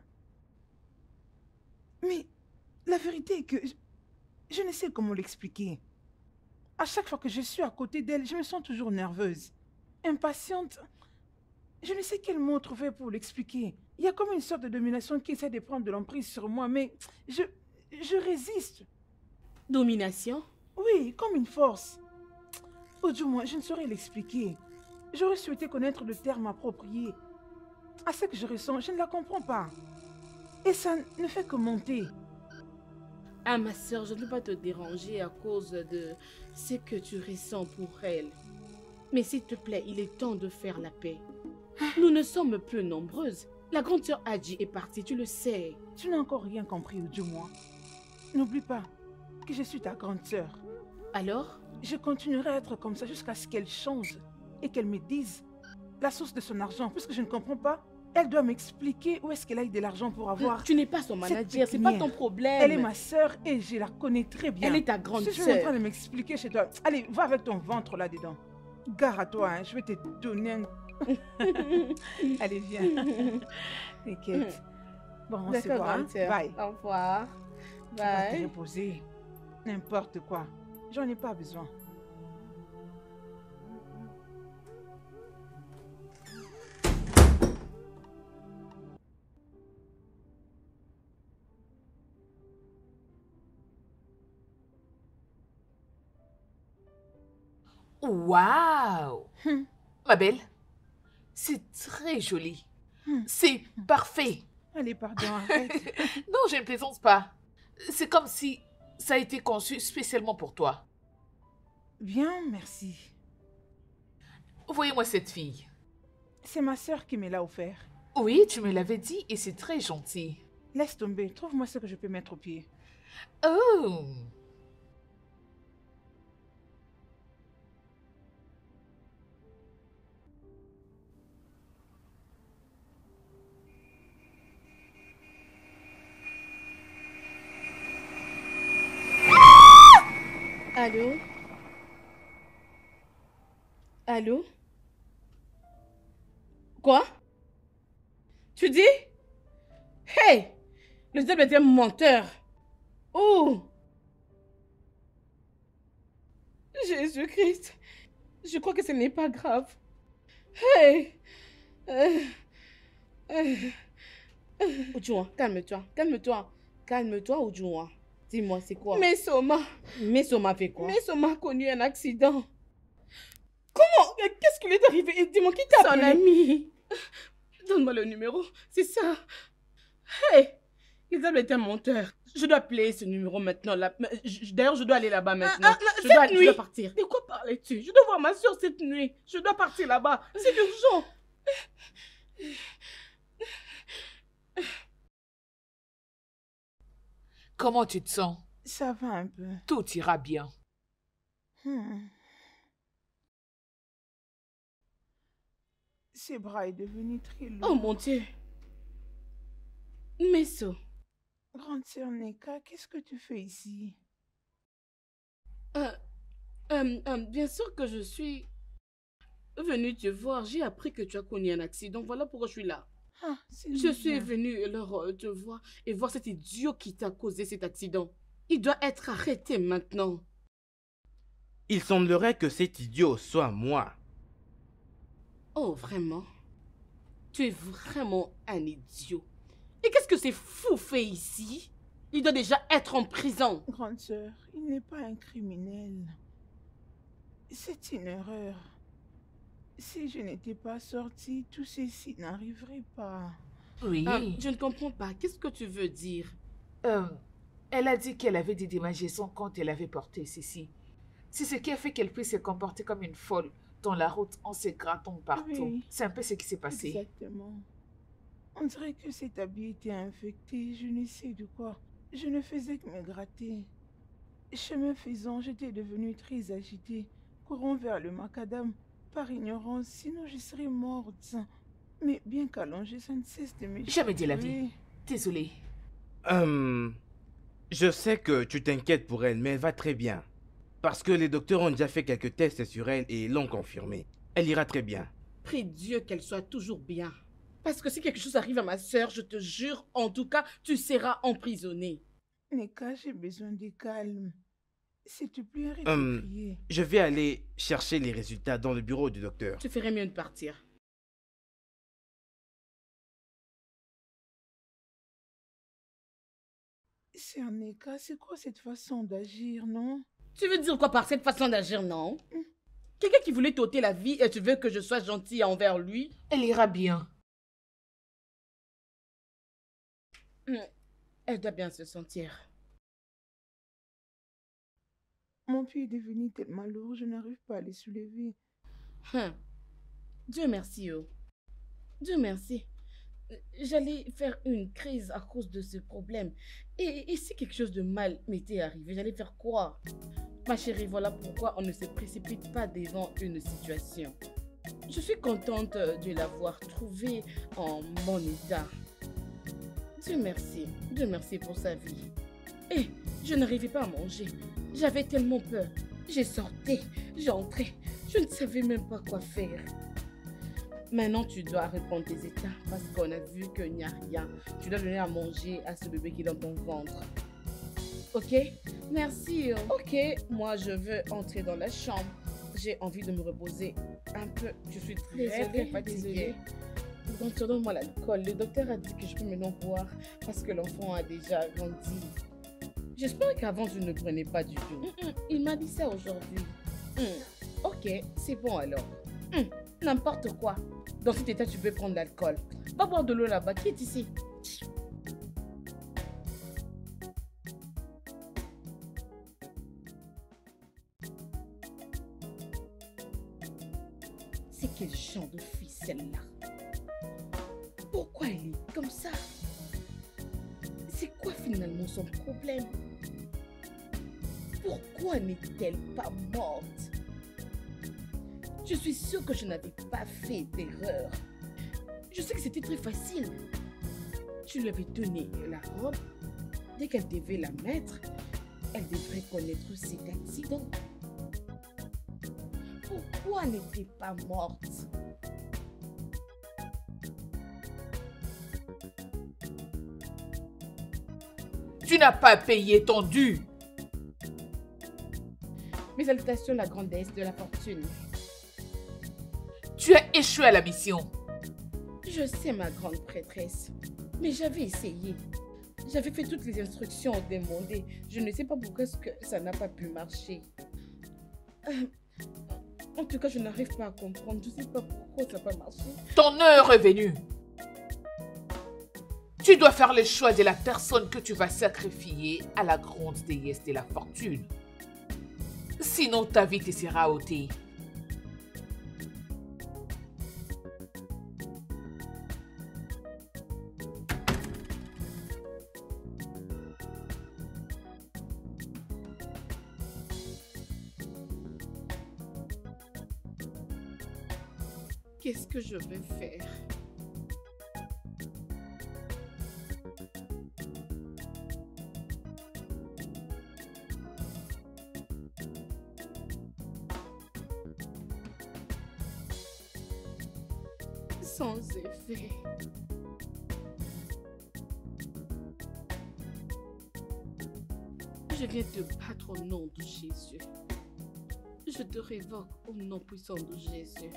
Mais la vérité est que je ne sais comment l'expliquer. À chaque fois que je suis à côté d'elle, je me sens toujours nerveuse, impatiente. Je ne sais quel mot trouver pour l'expliquer. Il y a comme une sorte de domination qui essaie de prendre de l'emprise sur moi, mais je résiste. Domination? Oui, comme une force. Ou du moins, je ne saurais l'expliquer. J'aurais souhaité connaître le terme approprié. À ce que je ressens, je ne la comprends pas. Et ça ne fait que monter. Ah, ma soeur, je ne veux pas te déranger à cause de ce que tu ressens pour elle. Mais s'il te plaît, il est temps de faire la paix. Nous ne sommes plus nombreuses. La grande sœur Adji est partie, tu le sais. Tu n'as encore rien compris, ou du moins. N'oublie pas que je suis ta grande sœur. Alors? Je continuerai à être comme ça jusqu'à ce qu'elle change et qu'elle me dise la source de son argent. Puisque je ne comprends pas, Elle doit m'expliquer où est-ce qu'elle a eu de l'argent pour avoir... Tu n'es pas son manager, c'est pas ton problème. Elle est ma sœur et je la connais très bien. Elle est ta grande sœur. Je suis en train sœur. de m'expliquer chez toi. Allez, va avec ton ventre là-dedans. Gare à toi, hein. Je vais te donner un... Allez, viens. T'inquiète. Bon, on se D'accord, voit. Hein. grande sœur. Bye. Au revoir. Tu vas te Bye. reposer. N'importe quoi. J'en ai pas besoin. Waouh! Ma belle, c'est très joli. C'est parfait. Allez, pardon, arrête. Non, je ne plaisante pas. C'est comme si ça a été conçu spécialement pour toi. Bien, merci. Voyez-moi cette fille. C'est ma sœur qui me l'a offert. Oui, tu me l'avais dit et c'est très gentil. Laisse tomber. Trouve-moi ce que je peux mettre au pied. Oh! Allô? Allô? Quoi? Tu dis? Hey! Le diable est un menteur. Oh! Jésus-Christ. Je crois que ce n'est pas grave. Hey! Ujua, calme-toi, calme-toi. Calme-toi, Ujua. Dis-moi, c'est quoi? Mesoma fait quoi? Mesoma a connu un accident. Comment? Qu'est-ce qui lui est arrivé? Dis-moi, qui t'a appelé? Son ami. Donne-moi le numéro, c'est ça. Hey! Isabelle est un menteur. Je dois appeler ce numéro maintenant. D'ailleurs, je dois aller là-bas maintenant. Je dois partir. De quoi parlais-tu? Je dois voir ma soeur cette nuit. Je dois partir là-bas. C'est urgent. Comment tu te sens? Ça va un peu. Tout ira bien. Ses bras est devenu très lourd. Oh mon Dieu. Meso. Grande sœur Neka, qu'est-ce que tu fais ici? Bien sûr que je suis venue te voir. J'ai appris que tu as connu un accident. Voilà pourquoi je suis là. Ah, Je suis venue alors te voir et voir cet idiot qui t'a causé cet accident. Il doit être arrêté maintenant. Il semblerait que cet idiot soit moi. Oh, vraiment? Tu es vraiment un idiot. Et qu'est-ce que c'est fou fait ici? Il doit déjà être en prison. Grande sœur, il n'est pas un criminel. C'est une erreur. Si je n'étais pas sortie, tout ceci n'arriverait pas. Oui. Je ne comprends pas. Qu'est-ce que tu veux dire? Elle a dit qu'elle avait des démangeaisons quand elle avait porté ceci. C'est ce qui a fait qu'elle puisse se comporter comme une folle dans la route en se grattant partout. Oui. C'est un peu ce qui s'est passé. Exactement. On dirait que cet habit était infecté, je ne sais de quoi. Je ne faisais que me gratter. Chemin faisant, j'étais devenue très agitée, courant vers le macadam, par ignorance, sinon je serais morte. Mais bien qu'allongée, ça ne cesse de me... Jamais dit la vie. Désolée. Je sais que tu t'inquiètes pour elle, mais elle va très bien. Parce que les docteurs ont déjà fait quelques tests sur elle et l'ont confirmé. Elle ira très bien. Prie Dieu qu'elle soit toujours bien. Parce que si quelque chose arrive à ma sœur, je te jure, en tout cas, tu seras emprisonnée. Neka, j'ai besoin de calme. S'il te plaît, arrête de crier. Je vais aller chercher les résultats dans le bureau du docteur. Tu ferais mieux de partir. Sœur Neka, c'est quoi cette façon d'agir, non? Tu veux dire quoi par cette façon d'agir, non? Quelqu'un qui voulait t'ôter la vie et tu veux que je sois gentille envers lui? Elle ira bien. Elle doit bien se sentir. Mon pied est devenu tellement lourd, je n'arrive pas à le soulever. Dieu merci, oh. Dieu merci. J'allais faire une crise à cause de ce problème. Et si quelque chose de mal m'était arrivé, j'allais faire quoi? Ma chérie, voilà pourquoi on ne se précipite pas devant une situation. Je suis contente de l'avoir trouvé en bon état. Dieu merci pour sa vie. Et je n'arrivais pas à manger. J'avais tellement peur. J'ai sorti, j'entrais. Je ne savais même pas quoi faire. Maintenant, tu dois reprendre tes états parce qu'on a vu qu'il n'y a rien. Tu dois donner à manger à ce bébé qui est dans ton ventre. Ok? Merci. Ok, moi je veux entrer dans la chambre. J'ai envie de me reposer un peu. Je suis très fatiguée. Donc, donne-moi l'alcool. Le docteur a dit que je peux maintenant boire parce que l'enfant a déjà grandi. J'espère qu'avant, je ne prenais pas du tout. Il m'a dit ça aujourd'hui. Ok, c'est bon alors. N'importe quoi. Dans cet état, tu peux prendre l'alcool. Va boire de l'eau là-bas. Qui est ici? C'est quel genre de fille celle-là? Pourquoi elle est comme ça? C'est quoi finalement son problème? Pourquoi n'est-elle pas morte? Je suis sûre que je n'avais pas fait d'erreur. Je sais que c'était très facile. Je lui avais donné la robe. Dès qu'elle devait la mettre, elle devrait connaître cet accident. Pourquoi n'était pas morte? Tu n'as pas payé ton dû. Mes salutations, la grandesse de la fortune. Tu as échoué à la mission. Je sais, ma grande prêtresse, mais j'avais essayé. J'avais fait toutes les instructions demandées. Je ne sais pas pourquoi ça n'a pas pu marcher. En tout cas, je n'arrive pas à comprendre. Je ne sais pas pourquoi ça n'a pas marché. Ton heure est venue. Tu dois faire le choix de la personne que tu vas sacrifier à la grande déesse de la fortune. Sinon, ta vie te sera ôtée. Qu'est-ce que je vais faire? Sans effet. Je viens te battre au nom de Jésus. Je te révoque au nom puissant de Jésus.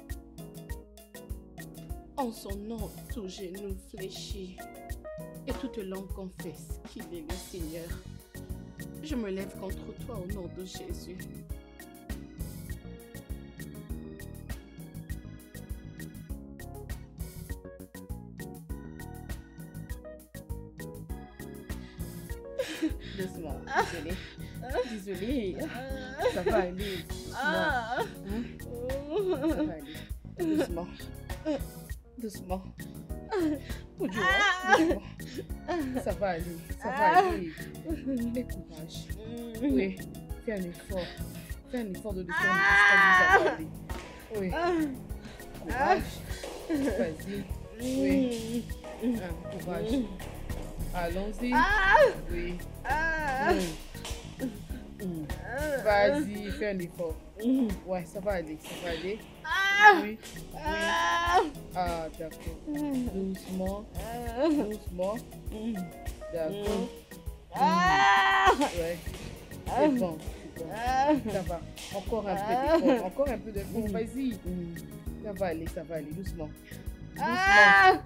En son nom, tout genou fléchit et toute langue confesse qu'il est le Seigneur. Je me lève contre toi au nom de Jésus. Doucement, désolée. Ça va aller. Ça va aller. Doucement. Doucement. Doucement. Ça va aller. Ça va aller. Aie courage. Oui. Fais un effort. Fais un effort de descendre jusqu'à nous. Ça va aller. Oui. Courage. Vas-y. Oui. Courage. Allons-y. Oui. Vas-y, fais un effort. Ouais, ça va aller. Ça va aller. Oui. Ah, d'accord. Doucement. Doucement. D'accord. Ouais. C'est bon. Ça va. Encore un peu d'effort. Encore un peu d'effort. Vas-y. Ça va aller. Ça va aller. Doucement. Doucement.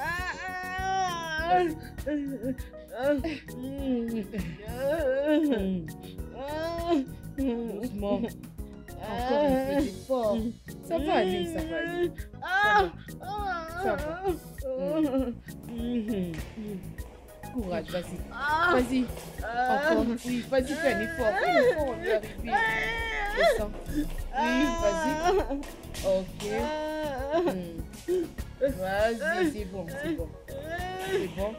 Doucement. Encore un peu d'effort. Ça va aller, ça va aller. Ça va. Courage, vas-y. Vas-y. Encore. Oui, vas-y, fais un effort. Fais un effort, on va arriver. Descends. Oui, vas-y. Ok. Vas-y, c'est bon, c'est bon. C'est bon.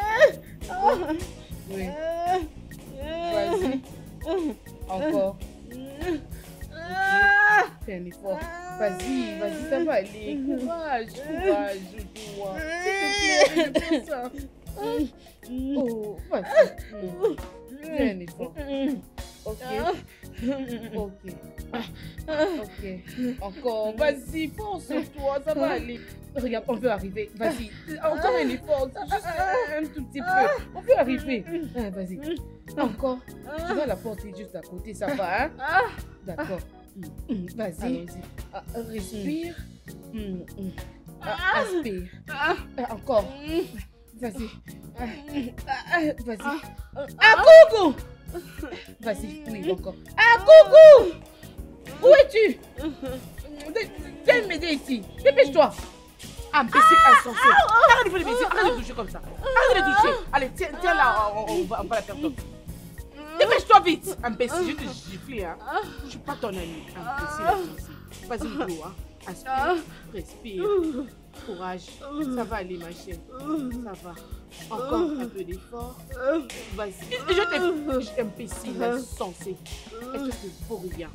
Oui. Vas-y. Encore. Ok. Fais un effort. Vas-y, vas-y, ça va aller. Courage, courage, toi. S'il te plaît, fais ça. Oh, vas-y. Fais un effort. Ok. Ok. Ok. Encore. Vas-y, force-toi, ça va aller. Regarde, on peut arriver. Vas-y. Encore un effort. Juste un tout petit peu. On peut arriver. Ah, vas-y. Encore. Tu vas la porter juste à côté, ça va, hein? D'accord. Vas-y. Respire. Aspire. Encore. Vas-y. Vas-y. Ah, coucou! Vas-y, oui, encore. Ah, coucou! Où es-tu? Viens m'aider ici. Dépêche-toi. Imbécile insensé. Arrête de faire des bêtises. Arrête de toucher comme ça. Arrête de toucher. Allez, tiens là, on va la faire comme ça. Dépêche-toi vite. Imbécile, je vais te gifler, hein. Je suis pas ton ami. Imbécile insensé. Vas-y, Lou, hein. Aspire, respire. Courage. Ça va aller, ma chienne. Ça va. Encore un peu d'effort. Vas-y. Je t'ai imbécile insensé. Est-ce que c'est pour rien?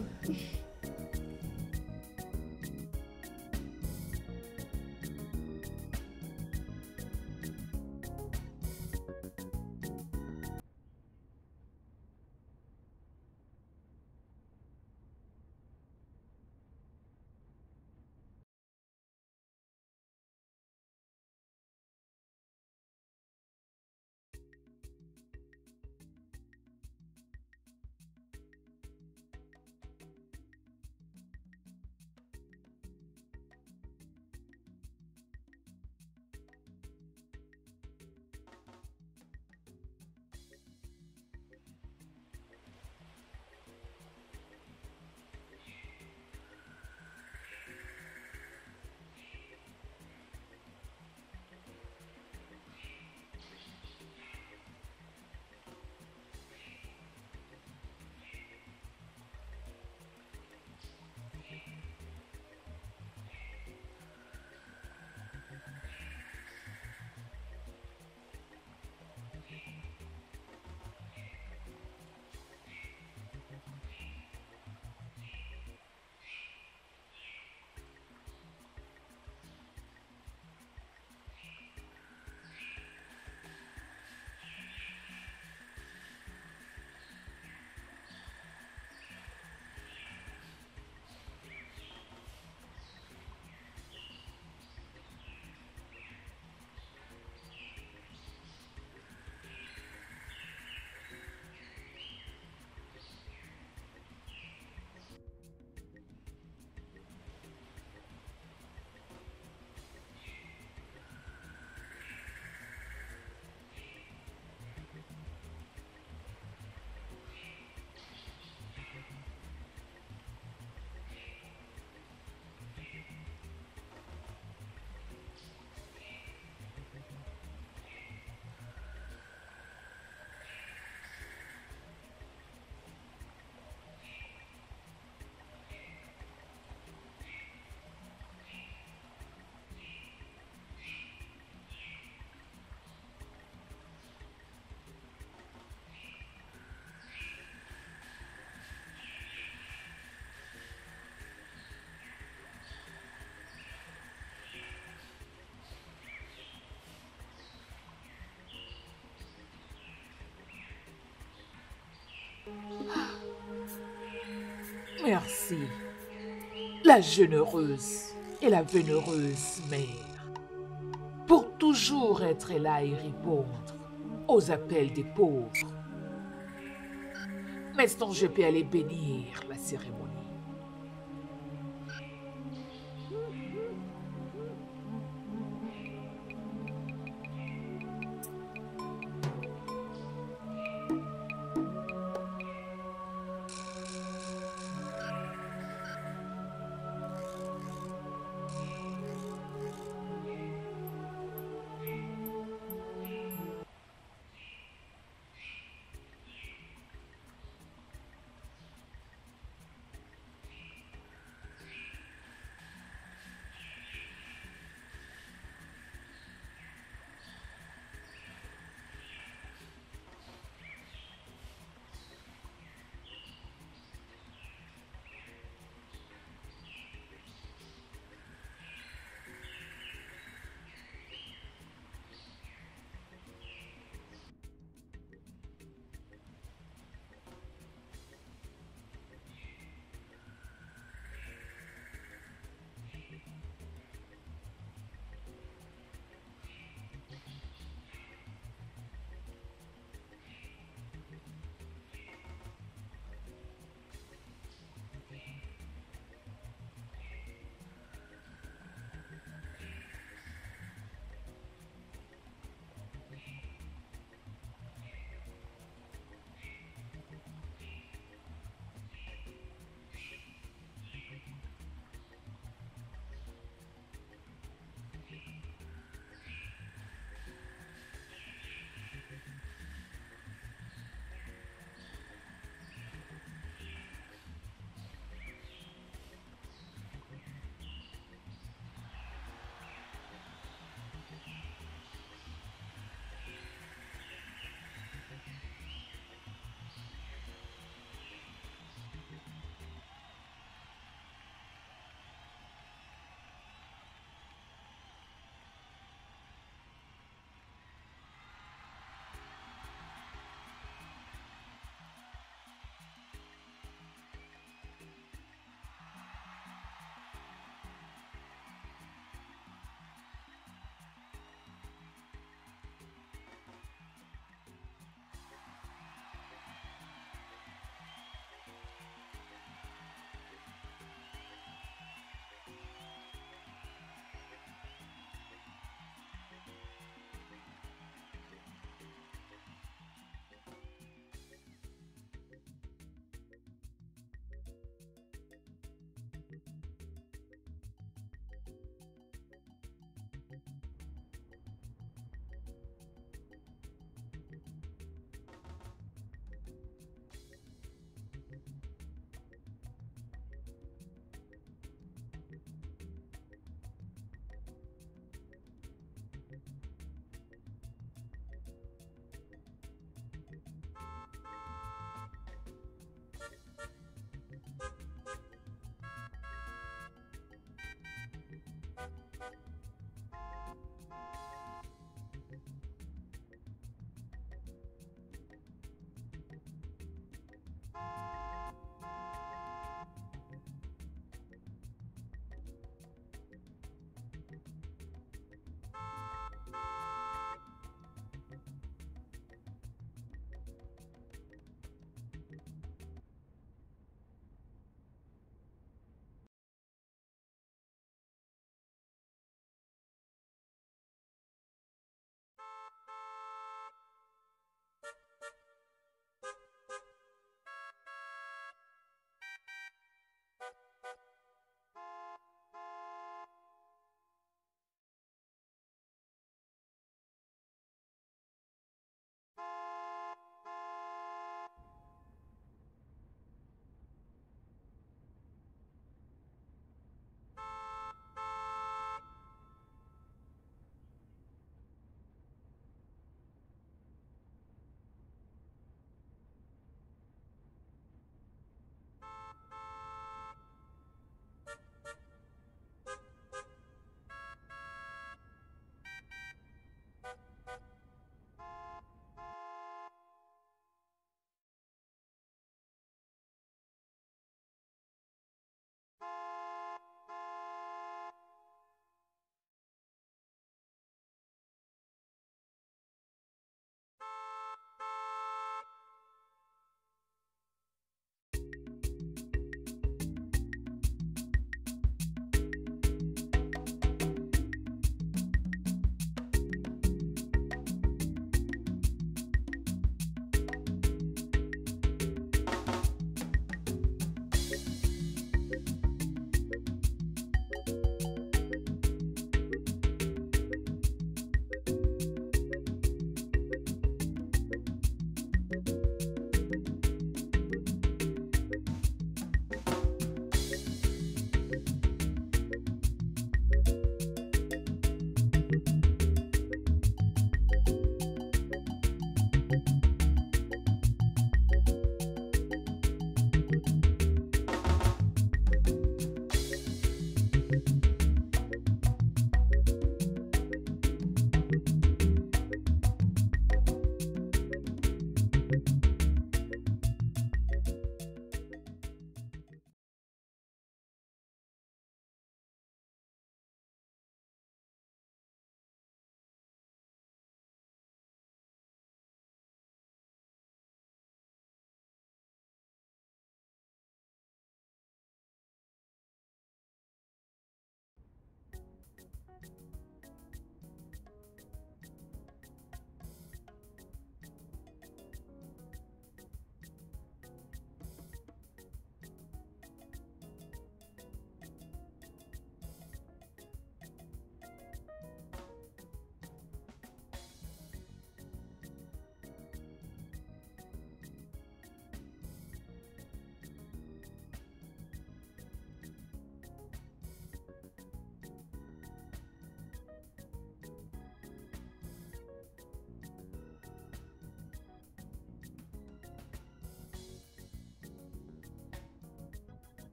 Merci, la jeune heureuse et la vénéreuse mère, pour toujours être là et répondre aux appels des pauvres. Maintenant, je peux aller bénir la cérémonie.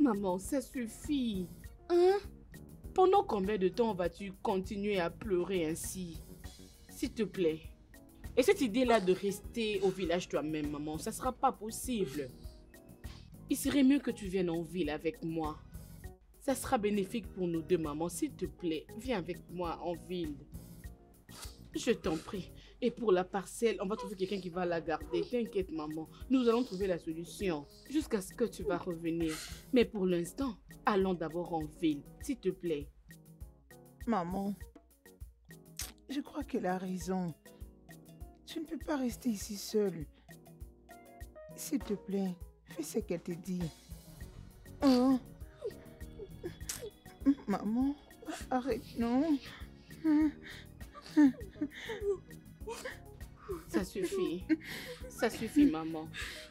Maman, ça suffit. Hein? Pendant combien de temps vas-tu continuer à pleurer ainsi? S'il te plaît. Et cette idée-là de rester au village toi-même, maman, ça sera pas possible. Il serait mieux que tu viennes en ville avec moi. Ça sera bénéfique pour nous deux, maman. S'il te plaît, viens avec moi en ville. Je t'en prie. Et pour la parcelle, on va trouver quelqu'un qui va la garder. T'inquiète, maman. Nous allons trouver la solution jusqu'à ce que tu vas revenir. Mais pour l'instant, allons d'abord en ville, s'il te plaît. Maman, je crois qu'elle a raison. Tu ne peux pas rester ici seule. S'il te plaît, fais ce qu'elle te dit. Oh. Maman, arrête, non. Ça suffit. Ça suffit, maman.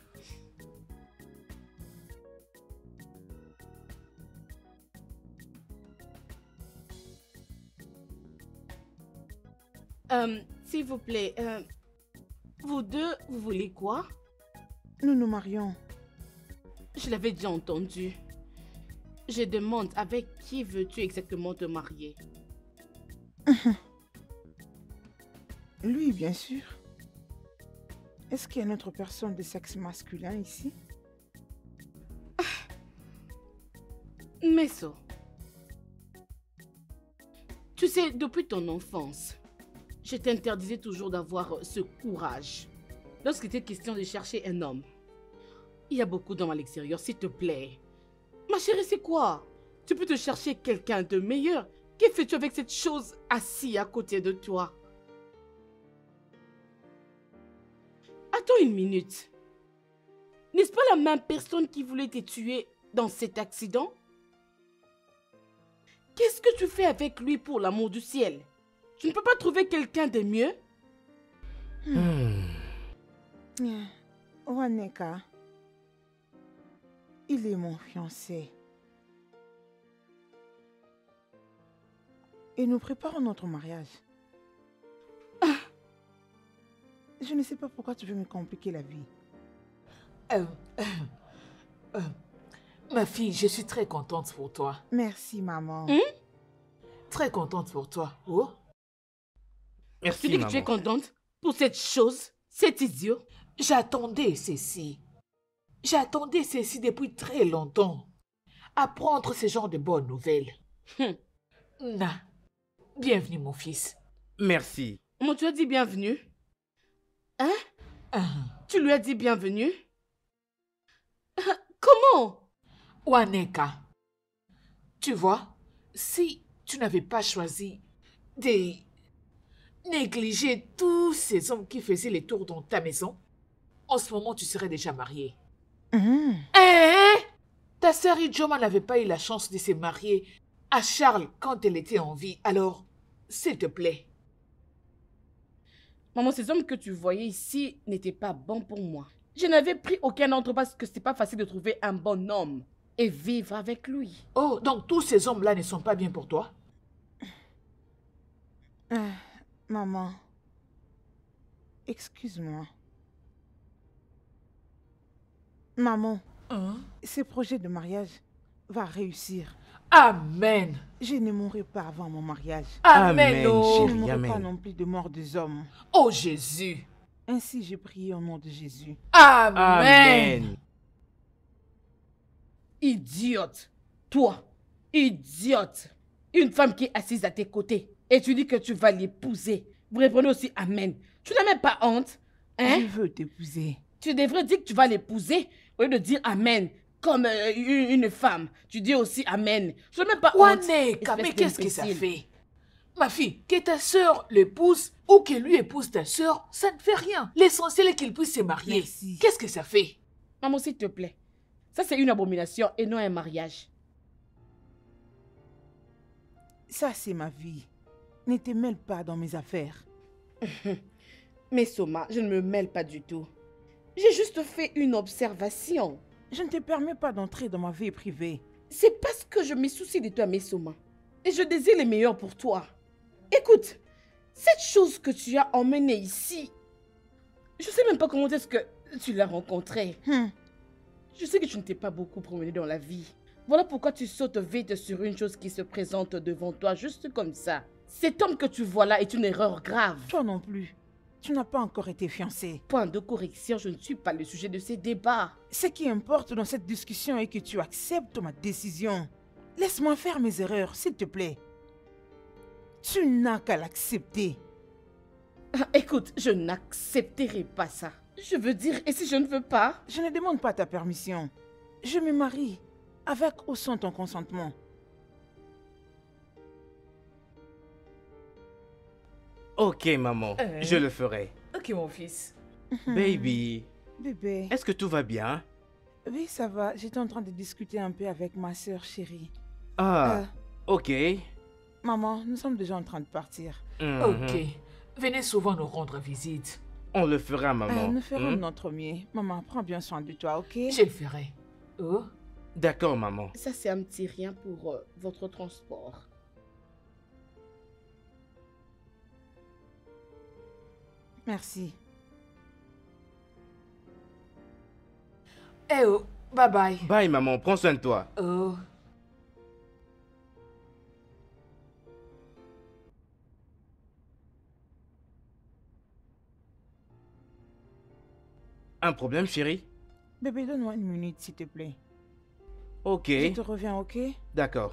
S'il vous plaît, vous deux, vous voulez quoi? Nous nous marions. Je l'avais déjà entendu. Je demande, avec qui veux-tu exactement te marier? Lui, bien sûr. Est-ce qu'il y a une autre personne de sexe masculin ici? Meso, tu sais, depuis ton enfance, je t'interdisais toujours d'avoir ce courage. Lorsqu'il était question de chercher un homme, il y a beaucoup d'hommes à l'extérieur, s'il te plaît. Ma chérie, c'est quoi? Tu peux te chercher quelqu'un de meilleur. Que fais-tu avec cette chose assise à côté de toi? Attends une minute. N'est-ce pas la même personne qui voulait te tuer dans cet accident? Qu'est-ce que tu fais avec lui pour l'amour du ciel? Tu ne peux pas trouver quelqu'un de mieux? Waneka, il est mon fiancé. Et nous préparons notre mariage. Je ne sais pas pourquoi tu veux me compliquer la vie. Ma fille, je suis très contente pour toi. Merci, maman. Très contente pour toi. Oh? Merci, Tu dis que maman. tu es contente pour cette chose, cet idiot? J'attendais ceci. J'attendais ceci depuis très longtemps. Apprendre ce genre de bonnes nouvelles. Na, bienvenue mon fils. Merci. Comment tu as dit bienvenue? Hein? Tu lui as dit bienvenue? Comment? Waneka, tu vois, si tu n'avais pas choisi de négliger tous ces hommes qui faisaient les tours dans ta maison, en ce moment tu serais déjà mariée. Ta sœur Ijoma n'avait pas eu la chance de se marier à Charles quand elle était en vie, alors s'il te plaît. Maman, ces hommes que tu voyais ici n'étaient pas bons pour moi. Je n'avais pris aucun autre parce que c'était pas facile de trouver un bon homme et vivre avec lui. Oh, donc tous ces hommes-là ne sont pas bien pour toi? Maman, excuse-moi. Maman, ce projet de mariage va réussir. Amen. Je ne mourrai pas avant mon mariage. Amen. Amen, Oh. Je ne mourrai Amen. pas non plus de mort des hommes. Oh Jésus. Ainsi, j'ai prié au nom de Jésus. Amen. Amen. Idiote. Toi, idiote. Une femme qui est assise à tes côtés et tu dis que tu vas l'épouser. Vous répondez aussi Amen. Tu n'as même pas honte? Hein? Je veux t'épouser. Tu devrais dire que tu vas l'épouser au lieu de dire Amen. Comme une femme. Tu dis aussi Amen. Je n'ai même pas honte. Waneka, mais espèce qu'est-ce que ça d'imbécile. fait? Ma fille, que ta sœur l'épouse ou que lui épouse ta sœur, ça ne fait rien. L'essentiel est qu'il puisse se marier. Merci. Qu'est-ce que ça fait? Maman, s'il te plaît. Ça, c'est une abomination et non un mariage. Ça, c'est ma vie. Ne te mêle pas dans mes affaires. Mais Soma, je ne me mêle pas du tout. J'ai juste fait une observation. Je ne te permets pas d'entrer dans ma vie privée. C'est parce que je me soucie de toi, Messoma. Et je désire le meilleur pour toi. Écoute, cette chose que tu as emmenée ici, je sais même pas comment est-ce que tu l'as rencontrée. Je sais que tu ne t'es pas beaucoup promené dans la vie. Voilà pourquoi tu sautes vite sur une chose qui se présente devant toi, juste comme ça. Cet homme que tu vois là est une erreur grave. Toi non plus. Tu n'as pas encore été fiancé. Point de correction, je ne suis pas le sujet de ces débats. Ce qui importe dans cette discussion est que tu acceptes ma décision. Laisse-moi faire mes erreurs, s'il te plaît. Tu n'as qu'à l'accepter. Écoute, je n'accepterai pas ça. Je veux dire, et si je ne veux pas? Je ne demande pas ta permission. Je me marie, avec ou sans ton consentement. Ok, maman, je le ferai. Ok, mon fils. Baby, Bébé, est-ce que tout va bien? oui, ça va. J'étais en train de discuter un peu avec ma soeur chérie. Ah, ok. Maman, nous sommes déjà en train de partir. Mhm. Ok. Venez souvent nous rendre visite. On le fera, maman. Nous ferons notre mieux. Maman, prends bien soin de toi, ok? Je le ferai. Oh. D'accord, maman. Ça, c'est un petit rien pour votre transport. Merci. Eh oh, bye bye. Bye, maman, prends soin de toi. Oh. Un problème, chérie? Bébé, donne-moi une minute, s'il te plaît. Ok, Je te reviens, ok? d'accord.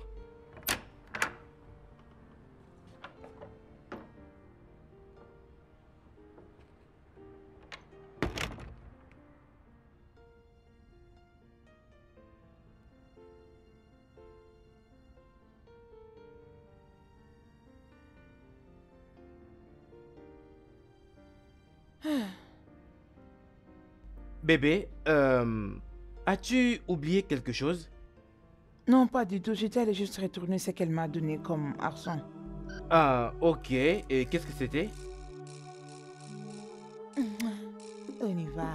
Bébé, as-tu oublié quelque chose? Non, pas du tout. J'étais allée juste retourner ce qu'elle m'a donné comme argent. Ah, ok. Et qu'est-ce que c'était? On y va.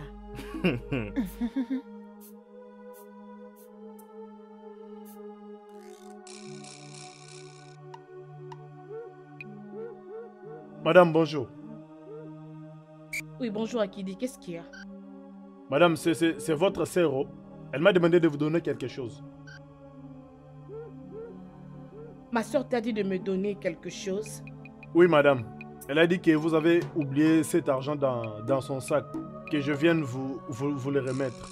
Madame, bonjour. Oui, bonjour Akidi, qu'est-ce qu'il y a? Madame, c'est votre sœur. Oh. Elle m'a demandé de vous donner quelque chose. Ma soeur t'a dit de me donner quelque chose. Oui, madame. Elle a dit que vous avez oublié cet argent dans son sac. Que je vienne vous le remettre.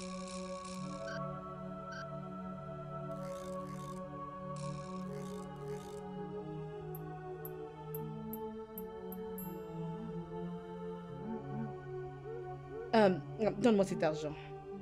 Donne-moi cet argent.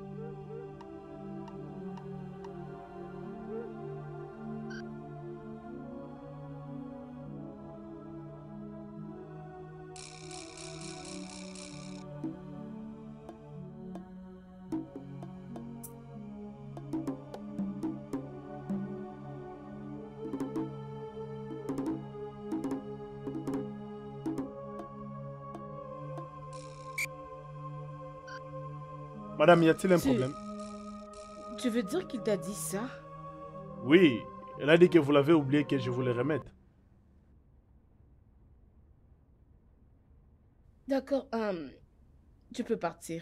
Madame, y a-t-il un problème? Tu veux dire qu'il t'a dit ça? Oui, elle a dit que vous l'avez oublié, que je vous le remette. D'accord, tu peux partir.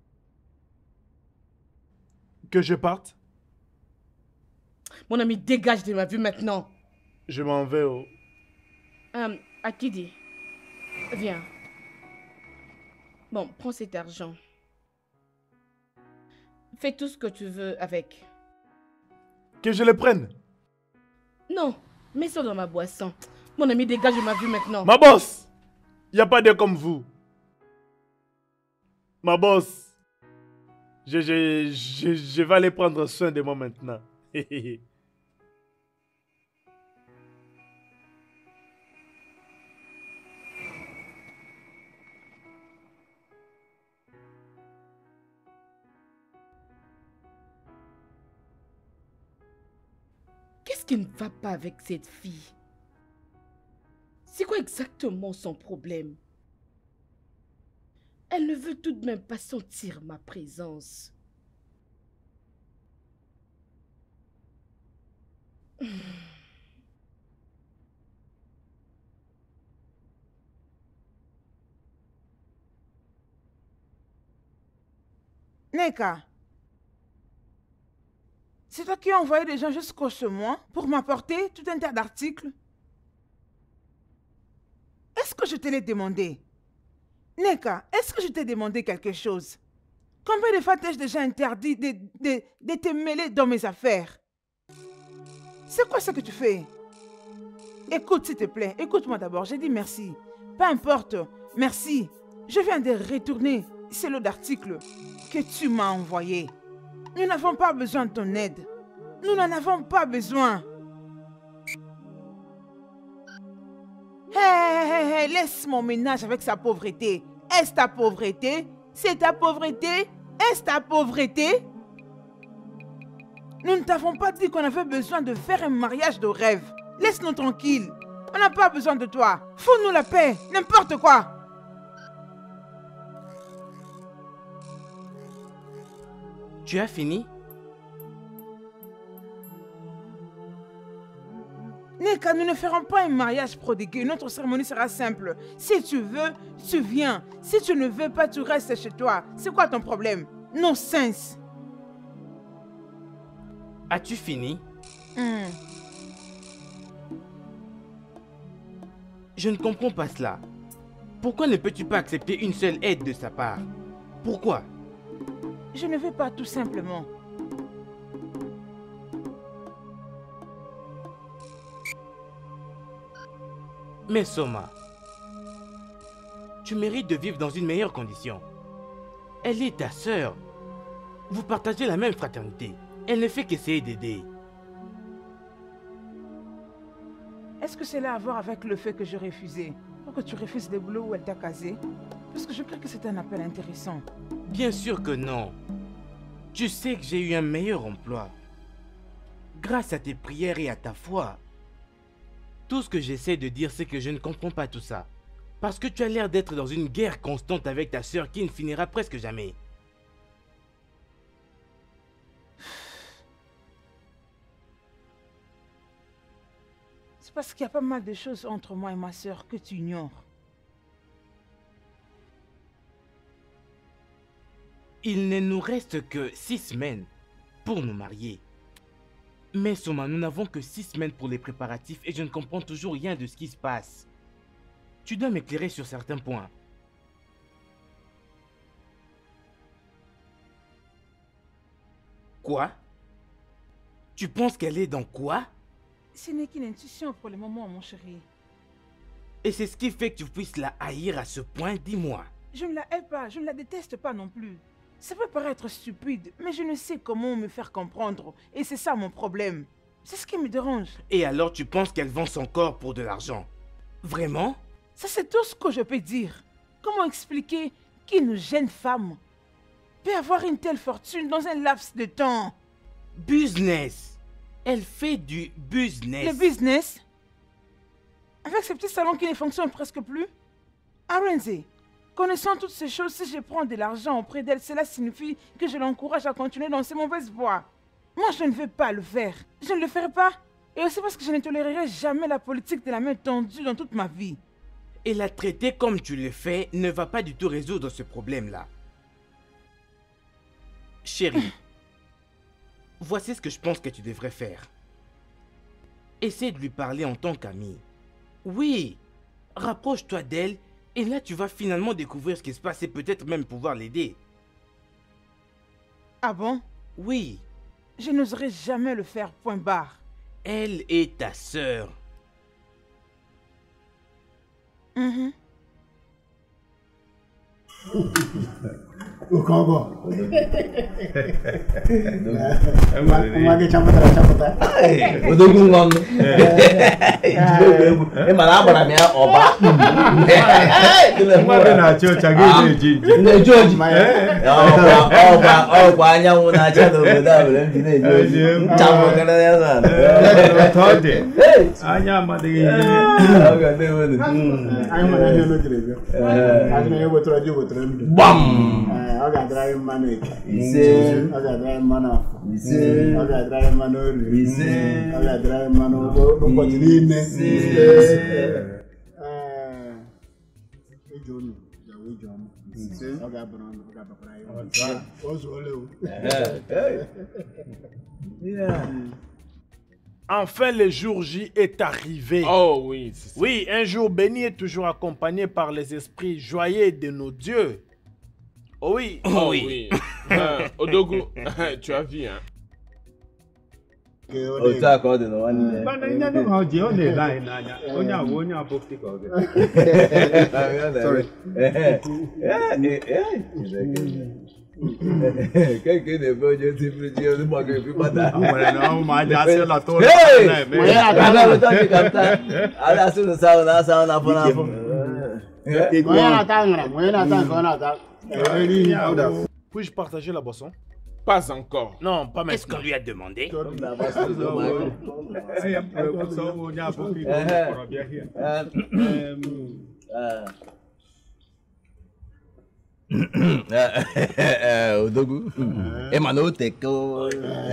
Que je parte? Mon ami, dégage de ma vue maintenant. Je m'en vais. Oh. Akidi, viens. Bon, prends cet argent. Fais tout ce que tu veux avec. Que je le prenne? Non, mets ça dans ma boisson. Mon ami, dégage de ma vue maintenant. Ma boss! Y a pas de comme vous. Ma boss. Je vais aller prendre soin de moi maintenant. Qu'est-ce qui ne va pas avec cette fille? C'est quoi exactement son problème? Elle ne veut tout de même pas sentir ma présence. Neka, C'est toi qui as envoyé des gens jusqu'au chez moi pour m'apporter tout un tas d'articles? Est-ce que je te l'ai demandé? Neka, est-ce que je t'ai demandé quelque chose? Combien de fois t'ai-je déjà interdit de te mêler dans mes affaires? C'est quoi ce que tu fais? Écoute, s'il te plaît, écoute-moi d'abord, j'ai dit merci. Peu importe, merci. Je viens de retourner ce lot d'articles que tu m'as envoyé. Nous n'avons pas besoin de ton aide. Nous n'en avons pas besoin. Hé, laisse mon ménage avec sa pauvreté. Est-ce ta pauvreté? C'est ta pauvreté? Est-ce ta pauvreté? Nous ne t'avons pas dit qu'on avait besoin de faire un mariage de rêve. Laisse-nous tranquilles. On n'a pas besoin de toi. Fous-nous la paix. N'importe quoi. Tu as fini? Neka, nous ne ferons pas un mariage prodigué. Notre cérémonie sera simple. Si tu veux, tu viens. Si tu ne veux pas, tu restes chez toi. C'est quoi ton problème? No sense. As-tu fini? Je ne comprends pas cela. Pourquoi ne peux-tu pas accepter une seule aide de sa part? Pourquoi? Je ne veux pas, tout simplement. Mais Soma, tu mérites de vivre dans une meilleure condition. Elle est ta sœur. Vous partagez la même fraternité. Elle ne fait qu'essayer d'aider. Est-ce que cela a à voir avec le fait que je refusais? Pour que tu refuses le boulot où elle t'a casé? Parce que je crois que c'est un appel intéressant. Bien sûr que non. Tu sais que j'ai eu un meilleur emploi. Grâce à tes prières et à ta foi. Tout ce que j'essaie de dire, c'est que je ne comprends pas tout ça. Parce que tu as l'air d'être dans une guerre constante avec ta sœur qui ne finira presque jamais. C'est parce qu'il y a pas mal de choses entre moi et ma sœur que tu ignores. Il ne nous reste que 6 semaines pour nous marier. Mais Soma, nous n'avons que 6 semaines pour les préparatifs et je ne comprends toujours rien de ce qui se passe. Tu dois m'éclairer sur certains points. Quoi? Tu penses qu'elle est dans quoi? Ce n'est qu'une intuition pour le moment, mon chéri. Et c'est ce qui fait que tu puisses la haïr à ce point, dis-moi. Je ne la hais pas, je ne la déteste pas non plus. Ça peut paraître stupide, mais je ne sais comment me faire comprendre. Et c'est ça mon problème. C'est ce qui me dérange. Et alors tu penses qu'elle vend son corps pour de l'argent? Vraiment? Ça c'est tout ce que je peux dire. Comment expliquer qu'une jeune femme peut avoir une telle fortune dans un laps de temps? Business! Elle fait du business. Le business? Avec ces petits salons qui ne fonctionnent presque plus? Arenze, connaissant toutes ces choses, si je prends de l'argent auprès d'elle, cela signifie que je l'encourage à continuer dans ces mauvaises voies. Moi, je ne veux pas le faire. Je ne le ferai pas. Et aussi parce que je ne tolérerai jamais la politique de la main tendue dans toute ma vie. Et la traiter comme tu le fais ne va pas du tout résoudre ce problème-là. Chérie, voici ce que je pense que tu devrais faire. Essaie de lui parler en tant qu'ami. Oui, rapproche-toi d'elle et là tu vas finalement découvrir ce qui se passe et peut-être même pouvoir l'aider. Ah bon? Oui. Je n'oserais jamais le faire, point barre. Elle est ta sœur. Au Congo. Umage chambata. Odogungon. Malabra mia oba. Umage na cho chage ji. Ne George. Oba anya una chado da bele dine George. Chamo kana ya sa. Tode. Anya madegi. Oga de wonu. Ai mana ne no jire. Ajina yo botra jo botra. Bam. Oga drive man. Ise. Oga drive man. Ise. Oga drive man. Ise. Oga drive man. No continue. Ise. Ejonu, ya we jom. Enfin, le jour J est arrivé. Oh oui, c'est ça. Oui, un jour béni est toujours accompagné par les esprits joyeux de nos dieux. Oh oui. Oh oui. Odogu, tu as vu, hein? Otu aka ọ dị n'ụwa niile. Keke na-ebe onye tipụrụ ji onye maka ebi gbada. Ada asị n'ụsa ahụ na-asa ahụ n'afọ n'afọ. Puis-je partager la boisson? Pas encore. Non, pas Qu'est-ce qu'on maintenant. lui a demandé? Odogu. Ma na o teko.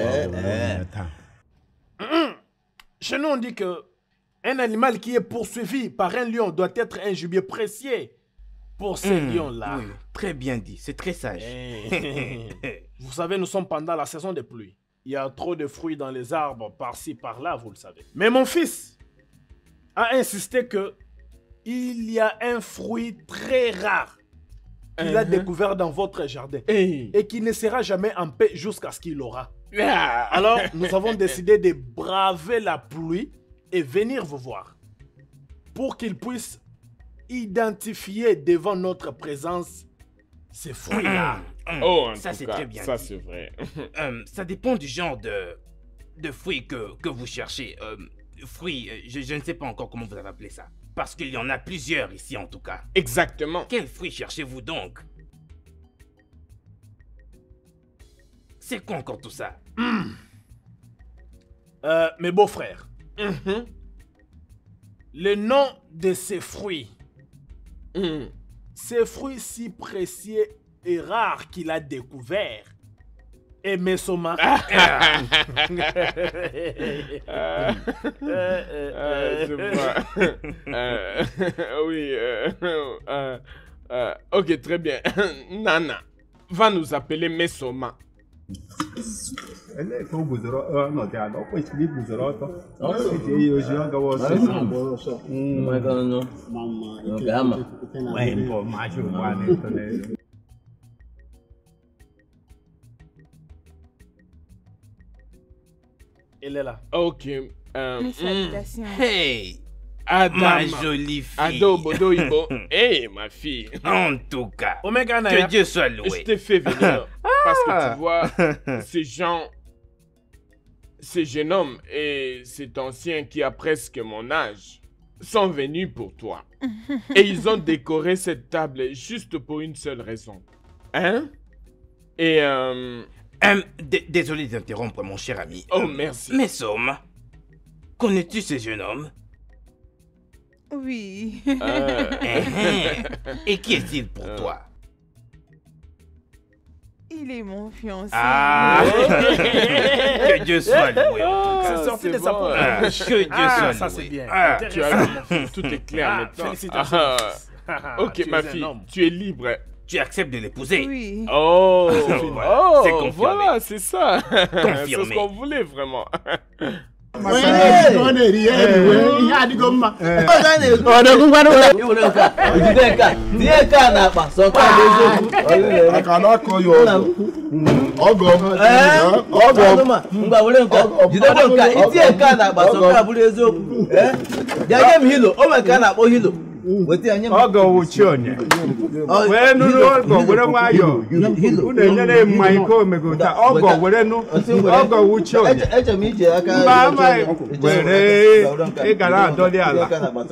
Chez nous, on dit que un animal qui est poursuivi par un lion doit être un gibier précieux pour ces lions-là. Oui, très bien dit, c'est très sage. Vous savez, nous sommes pendant la saison des pluies. Il y a trop de fruits dans les arbres, par-ci, par-là, vous le savez. Mais mon fils a insisté que il y a un fruit très rare qu'il a découvert dans votre jardin et qui ne sera jamais en paix jusqu'à ce qu'il l'aura. Alors, nous avons décidé de braver la pluie et venir vous voir pour qu'il puisse identifier devant notre présence ces fruits-là. Oh, Ça, c'est très bien Ça, dit. c'est vrai. Ça dépend du genre de fruits que vous cherchez. Fruits, je ne sais pas encore comment vous avez appelé ça. Parce qu'il y en a plusieurs ici en tout cas. Exactement. Quels fruits cherchez-vous donc? C'est quoi encore tout ça? Mes beaux-frères, le nom de ces fruits, ces fruits si précieux et rares qu'il a découvert, et Mesoma. Je vois. Oui. Ok, très bien. Nana va nous appeler Mesoma. Elle est là. Ok. Mes salutations. Hey! Adama. Ma jolie fille. Ado Bodo Ibo. Hey, ma fille. En tout cas, Omega que Naya. Dieu soit Je loué. t'ai fait venir parce que tu vois, ces gens, ces jeunes hommes et cet ancien qui a presque mon âge sont venus pour toi. Et ils ont décoré cette table juste pour une seule raison. Hein? Et Désolé d'interrompre, mon cher ami. oh, merci. Mais Somme, connais-tu ce jeune homme? Oui. Et qui est-il pour toi? Il est mon fiancé. Ah! Que Dieu soit loué. C'est sorti c'est de sa bon. poche. Que Dieu soit Ça loué. c'est bien. Ah, Tu as vu, tout est clair maintenant. Félicitations. Ok, Tu ma es un fille, homme. tu es libre. tu acceptes de l'épouser? Oui. Oh, Voilà, c'est confirmé. voilà, c'est ça. Confirmé. C'est ce qu'on voulait vraiment. Ogo wuchi onye. Wee nụrụ ọgọ were nwayọ. Unu enyere mmanya iko megota ọgọ were nụ. Ọgọ wuchi onye. Mba amaghị were ị gara adọli ala.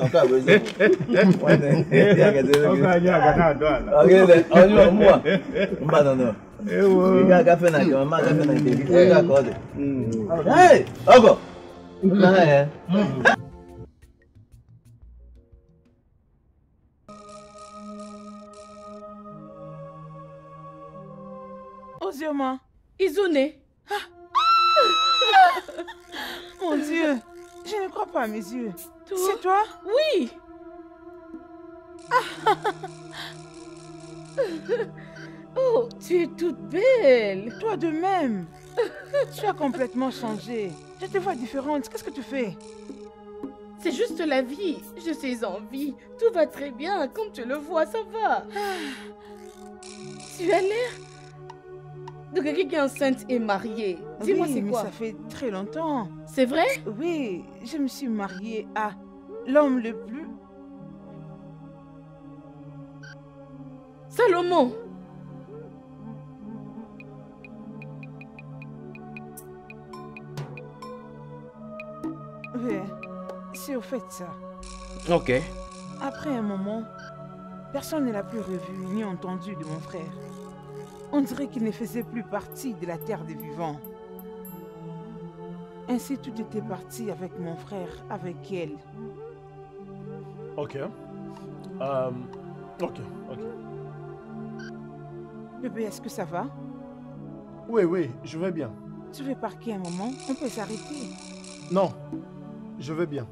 Ọgọ anyị aga na-adọ ala. Ewo. Ogo. Ozioma. Izone. Mon Dieu. Je ne crois pas à mes yeux. Toi? C'est toi? Oui. Oh, tu es toute belle. Toi de même. Tu as complètement changé. Je te vois différente. Qu'est-ce que tu fais? C'est juste la vie. Je suis en vie. Tout va très bien. Comme tu le vois, ça va. Tu as l'air de quelqu'un qui est enceinte et mariée. Dis-moi, Oui, c'est mais quoi? ça fait très longtemps. C'est vrai? Oui, je me suis mariée à l'homme le plus... Salomon. Oui, c'est au fait ça. Ok. Après un moment, personne ne l'a plus revu ni entendu de mon frère. On dirait qu'il ne faisait plus partie de la terre des vivants. Ainsi, tout était parti avec mon frère, avec elle. Ok. Ok. Bébé, est-ce que ça va? Oui, je vais bien. Tu veux parquer un moment? On peut s'arrêter. Non, je vais bien.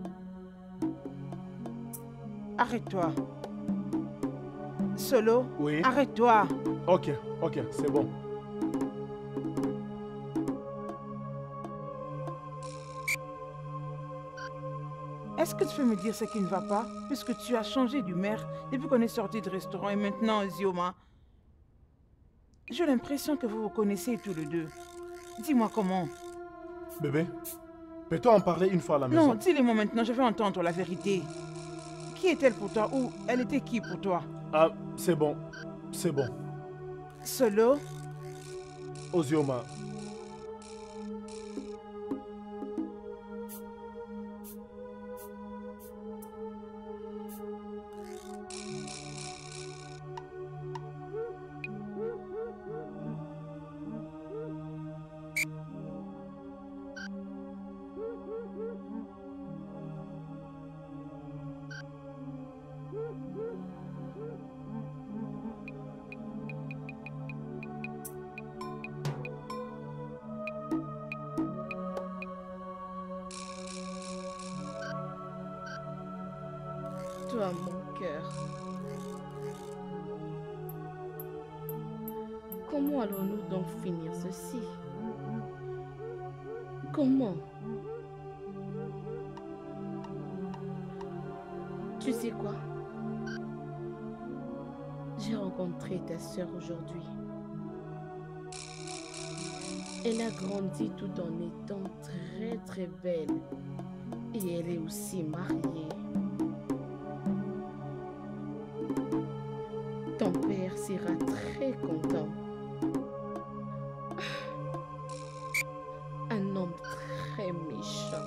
Arrête-toi. Solo? Oui. Arrête-toi. Ok, c'est bon. Est-ce que tu peux me dire ce qui ne va pas? Puisque tu as changé d'humeur depuis qu'on est sorti du restaurant et maintenant, Zioma. J'ai l'impression que vous vous connaissez tous les deux. Dis-moi comment. Bébé, peux-tu en parler une fois à la maison? Non, dis-le-moi maintenant, je veux entendre la vérité. Qui est-elle pour toi ou elle était qui pour toi? Ah, c'est bon. Solo? Ozioma. Toi, mon cœur. Comment allons-nous donc finir ceci? Comment? Tu sais quoi? J'ai rencontré ta sœur aujourd'hui. Elle a grandi tout en étant très belle. Et elle est aussi mariée. Ton père sera très content. Un homme très méchant.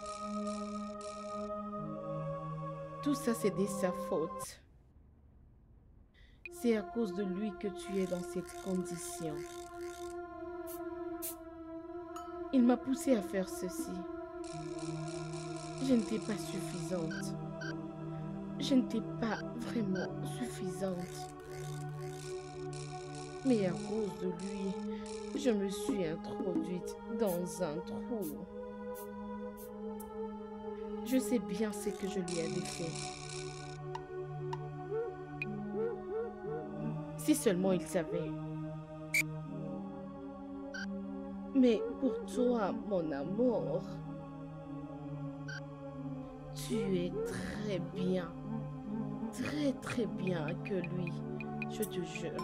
Tout ça, c'est de sa faute. C'est à cause de lui que tu es dans cette condition. Il m'a poussé à faire ceci. Je n'étais pas suffisante. Je n'étais pas vraiment suffisante. Mais à cause de lui, je me suis introduite dans un trou. Je sais bien ce que je lui avais fait. Si seulement il savait. Mais pour toi, mon amour, tu es très bien que lui, je te jure.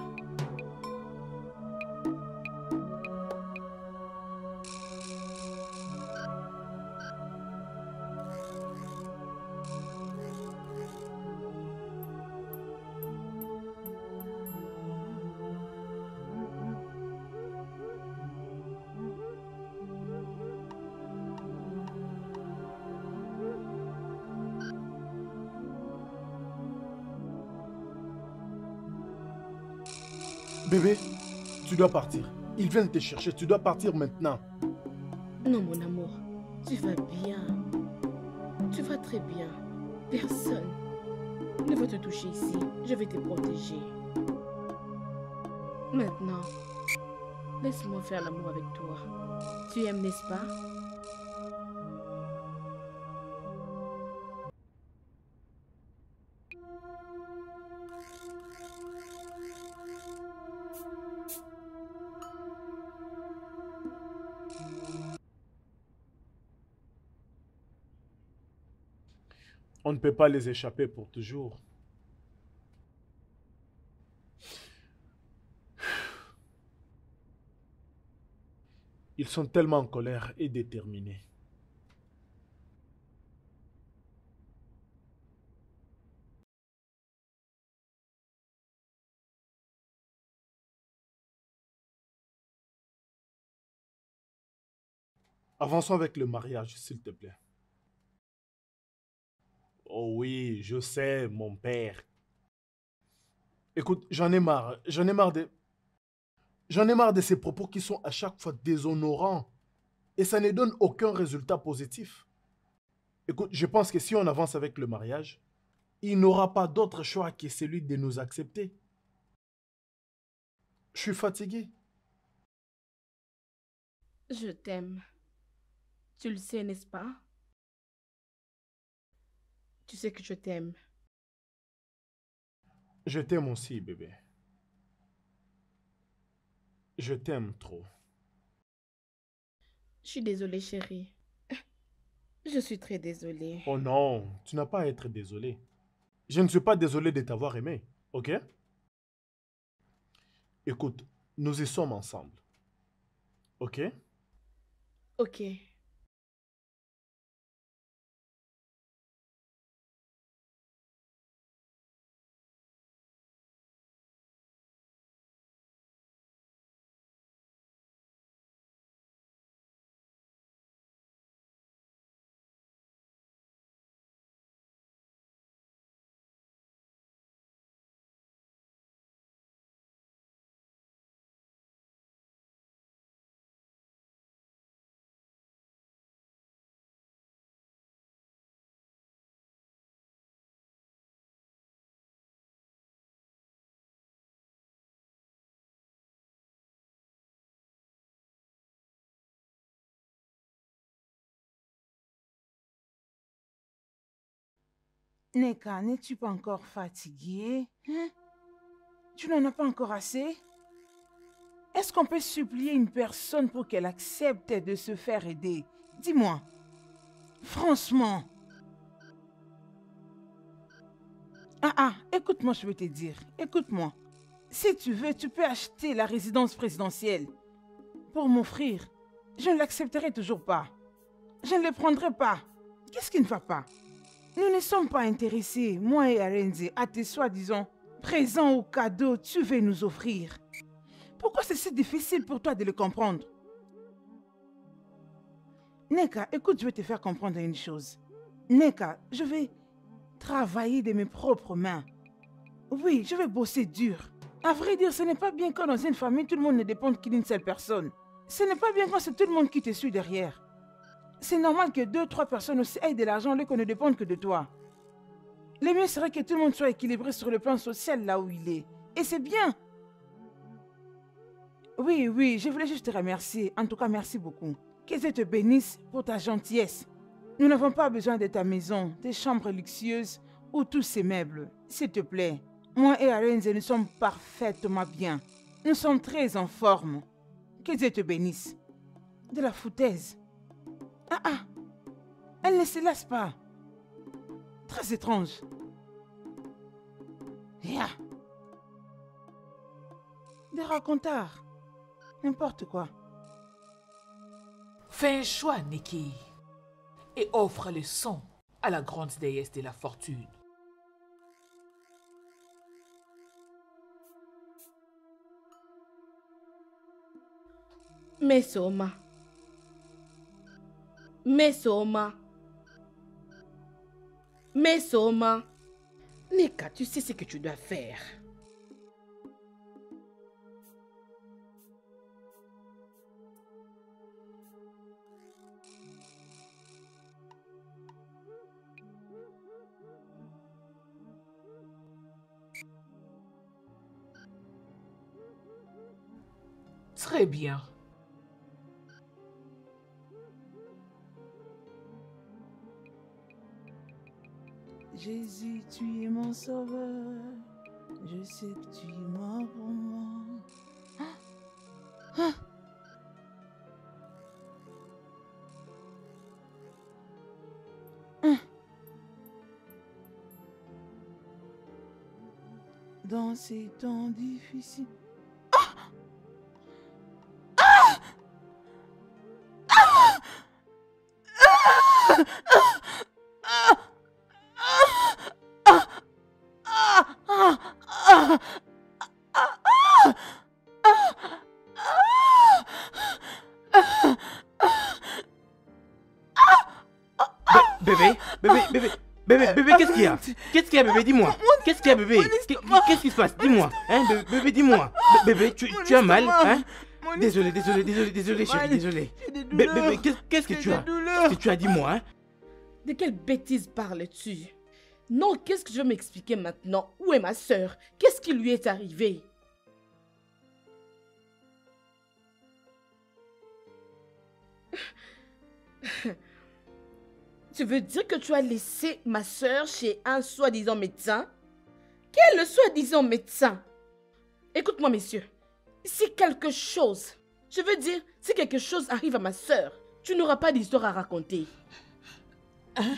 Bébé, tu dois partir. Ils viennent te chercher, tu dois partir maintenant. Non, mon amour, tu vas bien. Tu vas très bien. Personne ne va te toucher ici. Je vais te protéger. Maintenant, laisse-moi faire l'amour avec toi. Tu aimes, n'est-ce pas? On ne peut pas les échapper pour toujours. Ils sont tellement en colère et déterminés. Avançons avec le mariage, s'il te plaît. Oh oui, je sais, mon père. Écoute, j'en ai marre. J'en ai marre de ces propos qui sont à chaque fois déshonorants. Et ça ne donne aucun résultat positif. Écoute, je pense que si on avance avec le mariage, il n'aura pas d'autre choix que celui de nous accepter. Je suis fatigué. Je t'aime. Tu le sais, n'est-ce pas? Tu sais que je t'aime. Je t'aime aussi, bébé. Je t'aime trop. Je suis désolée, chérie. Je suis très désolée. Oh non, tu n'as pas à être désolé. Je ne suis pas désolé de t'avoir aimé, ok? Écoute, nous y sommes ensemble. Ok? Ok. Neka, n'es-tu pas encore fatiguée? Hein? Tu n'en as pas encore assez? Est-ce qu'on peut supplier une personne pour qu'elle accepte de se faire aider? Dis-moi. Franchement. Écoute-moi, je veux te dire. Écoute-moi. Si tu veux, tu peux acheter la résidence présidentielle pour m'offrir. Je ne l'accepterai toujours pas. Je ne le prendrai pas. Qu'est-ce qui ne va pas? Nous ne sommes pas intéressés, moi et Arenze, à tes soi-disant présents ou cadeaux tu veux nous offrir. Pourquoi c'est si difficile pour toi de le comprendre? Neka, écoute, je vais te faire comprendre une chose. Neka, je vais travailler de mes propres mains. Oui, je vais bosser dur. À vrai dire, ce n'est pas bien quand dans une famille, tout le monde ne dépend qu'une seule personne. Ce n'est pas bien quand c'est tout le monde qui te suit derrière. C'est normal que 2-3 personnes aussi aient de l'argent au lieu qu'on ne dépende que de toi. Le mieux serait que tout le monde soit équilibré sur le plan social là où il est. Et c'est bien. Oui, je voulais juste te remercier. En tout cas, merci beaucoup. Que Dieu te bénisse pour ta gentillesse. Nous n'avons pas besoin de ta maison, tes chambres luxueuses ou tous ces meubles. S'il te plaît. Moi et Arenze, nous sommes parfaitement bien. Nous sommes très en forme. Que Dieu te bénisse. De la foutaise. Elle ne se lasse pas. Très étrange. Yeah. Des racontards. N'importe quoi. Fais un choix, Nikki. Et offre le sang à la grande déesse de la fortune. Mesoma. Neka, tu sais ce que tu dois faire. Très bien. Jésus, tu es mon sauveur. Je sais que tu es mort pour moi. dans ces temps difficiles. Bébé, qu'est-ce qu'il y a? Qu'est-ce qu'il y a, bébé? Dis-moi. Qu'est-ce qu'il y a, bébé? Qu'est-ce qui se passe? Dis-moi. Hein, bébé, dis-moi. Bébé, tu as mal, hein? Désolé, chérie, désolé. Bébé, qu'est-ce que tu as? Qu'est-ce que tu as? Dis-moi, hein? De quelle bêtise parles-tu? Non, qu'est-ce que je veux m'expliquer maintenant? Où est ma sœur? Qu'est-ce qui lui est arrivé? Tu veux dire que tu as laissé ma sœur chez un soi-disant médecin? Quel est le soi-disant médecin? Écoute-moi, messieurs. Si quelque chose, je veux dire, si quelque chose arrive à ma sœur, tu n'auras pas d'histoire à raconter. Hein?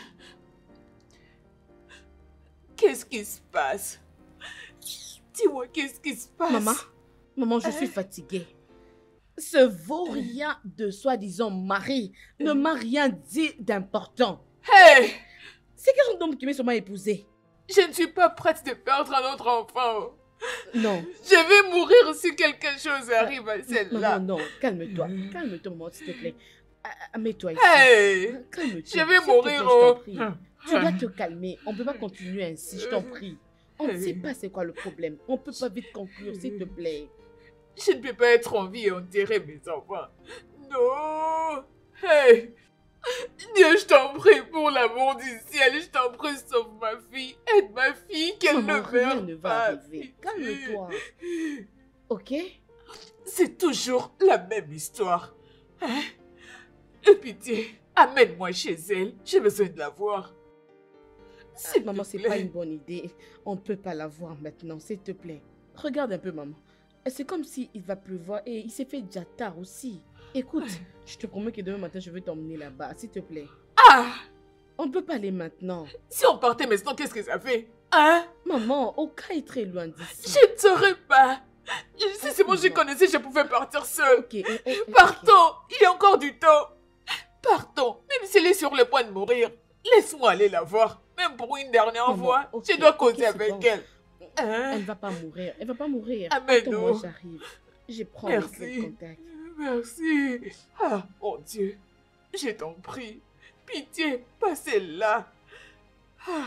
Qu'est-ce qui se passe? Dis-moi, qu'est-ce qui se passe? Maman, je suis fatiguée. Ce vaurien de soi-disant mari ne m'a rien dit d'important. Hey! C'est quel genre d'homme qui m'est sûrement épousé? Je ne suis pas prête de perdre un autre enfant. Non. Je vais mourir si quelque chose arrive à celle-là. Non, calme-toi. Calme-toi, maman, s'il te plaît. Mets-toi ici. Hey! Calme-toi. Je vais mourir. Tu dois te calmer. On ne peut pas continuer ainsi, je t'en prie. On ne sait pas c'est quoi le problème. On ne peut pas vite conclure, s'il te plaît. Je ne peux pas être en vie et enterrer mes enfants. Non! Hey! Dieu, je t'en prie, pour l'amour du ciel, je t'en prie, sauve ma fille. Aide ma fille, qu'elle ne meure pas. Arriver. Calme-toi. Ok? C'est toujours la même histoire. Hein? Et pitié, amène-moi chez elle. J'ai besoin de la voir. Maman, c'est pas une bonne idée. On ne peut pas la voir maintenant, s'il te plaît. Regarde un peu, maman. C'est comme s'il va pleuvoir et il s'est fait déjà tard aussi. Écoute, je te promets que demain matin, je vais t'emmener là-bas, s'il te plaît. Ah! On ne peut pas aller maintenant. Si on partait maintenant, qu'est-ce que ça fait? Hein? Maman, Oka est très loin d'ici. Je ne saurais pas. Si c'est moi je connaissais, je pouvais partir seule. Ok. Partons, il y a encore du temps. Partons, même si elle est sur le point de mourir. Laisse-moi aller la voir, même pour une dernière fois. Je dois causer avec elle. Hein? Elle ne va pas mourir. Elle va pas mourir. Amène-nous. Attends-moi, j'arrive. Je prends le contact. Merci. Ah, mon Dieu. Je t'en prie. Pitié, passez là. Ah.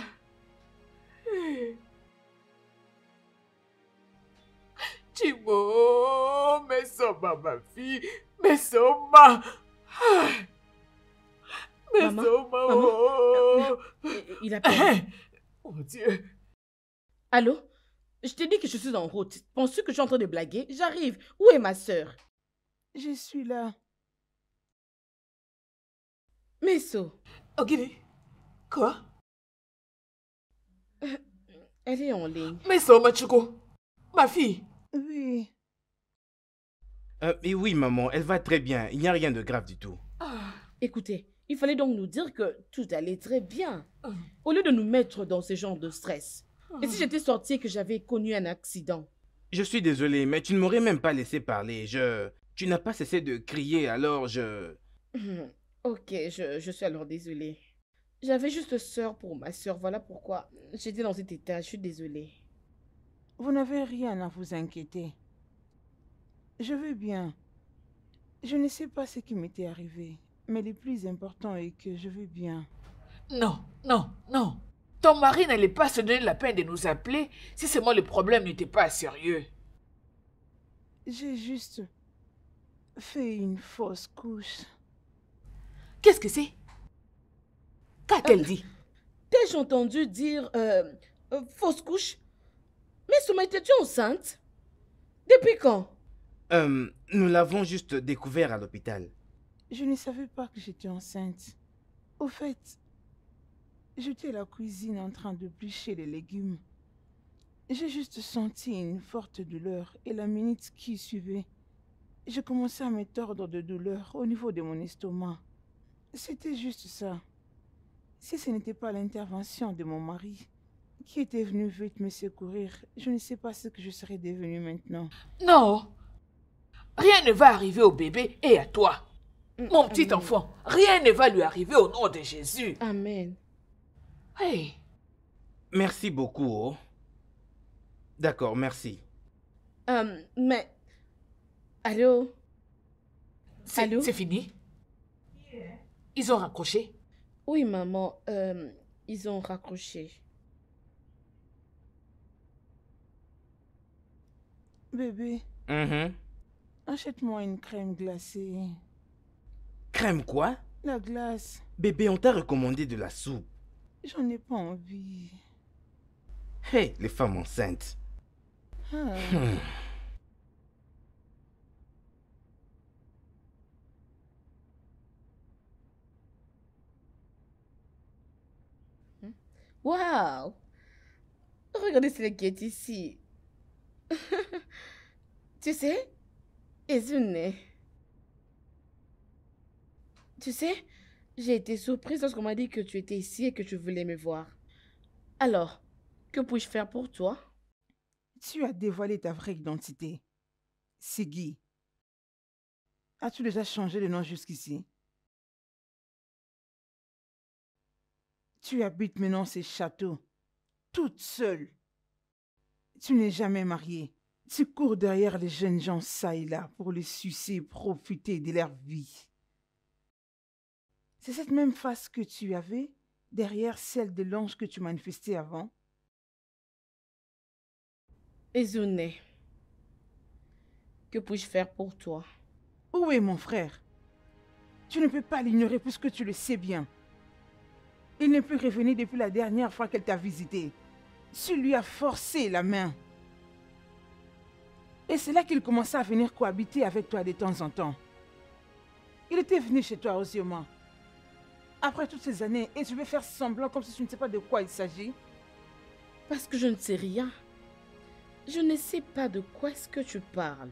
Timo, mais Soma, ma fille. Mais Soma. Ah. Mais Soma. Oh. Il a perdu. Mon Dieu. Allô? Je t'ai dit que je suis en route. Penses-tu que je suis en train de blaguer? J'arrive. Où est ma sœur? Je suis là. Meso. Ogini. Quoi? Elle est en ligne. Meso, Machuko. Ma fille. Oui. Et oui, maman, elle va très bien. Il n'y a rien de grave du tout. Écoutez, il fallait donc nous dire que tout allait très bien. Au lieu de nous mettre dans ce genre de stress. Et si j'étais sortie et que j'avais connu un accident? Je suis désolé, mais tu ne m'aurais même pas laissé parler. Tu n'as pas cessé de crier, alors Ok, je suis alors désolée. J'avais juste sœur pour ma sœur, voilà pourquoi j'étais dans cet état, je suis désolée. Vous n'avez rien à vous inquiéter. Je vais bien. Je ne sais pas ce qui m'était arrivé, mais le plus important est que je vais bien. Non. Ton mari n'allait pas se donner la peine de nous appeler si seulement le problème n'était pas sérieux. J'ai juste fait une fausse couche. Qu'est-ce que c'est? Qu'a-t-elle dit? T'ai-je entendu dire fausse couche? Mais Soma, étais-tu enceinte? Depuis quand? Nous l'avons juste découvert à l'hôpital. Je ne savais pas que j'étais enceinte. Au fait, j'étais à la cuisine en train de bûcher les légumes. J'ai juste senti une forte douleur et la minute qui suivait, je commençais à me tordre de douleur au niveau de mon estomac. C'était juste ça. Si ce n'était pas l'intervention de mon mari, qui était venu vite me secourir. Je ne sais pas ce que je serais devenue maintenant. Non. Rien ne va arriver au bébé et à toi. Mon petit enfant, rien ne va lui arriver au nom de Jésus. Amen. Hey. Merci beaucoup, oh. D'accord, merci. Mais... Allô? C'est fini? Ils ont raccroché? Oui, maman. Ils ont raccroché. Bébé, achète-moi une crème glacée. Crème quoi? La glace. Bébé, on t'a recommandé de la soupe. J'en ai pas envie. Hé, les femmes enceintes. Waouh! Regardez ce qui est ici. Tu sais, Ezune. Tu sais, j'ai été surprise lorsqu'on m'a dit que tu étais ici et que tu voulais me voir. Alors, que puis-je faire pour toi? Tu as dévoilé ta vraie identité. C'est Guy. As-tu déjà changé de nom jusqu'ici? Tu habites maintenant ces châteaux, toute seule. Tu n'es jamais mariée. Tu cours derrière les jeunes gens ça et là pour les sucer et profiter de leur vie. C'est cette même face que tu avais derrière celle de l'ange que tu manifestais avant? Ezune, que puis-je faire pour toi? Où est mon frère? Tu ne peux pas l'ignorer puisque tu le sais bien. Il n'est plus revenu depuis la dernière fois qu'elle t'a visité. Tu lui as forcé la main. Et c'est là qu'il commençait à venir cohabiter avec toi de temps en temps. Il était venu chez toi aussi au moins. Après toutes ces années, et tu veux faire semblant comme si tu ne sais pas de quoi il s'agit? Parce que je ne sais rien. Je ne sais pas de quoi est-ce que tu parles.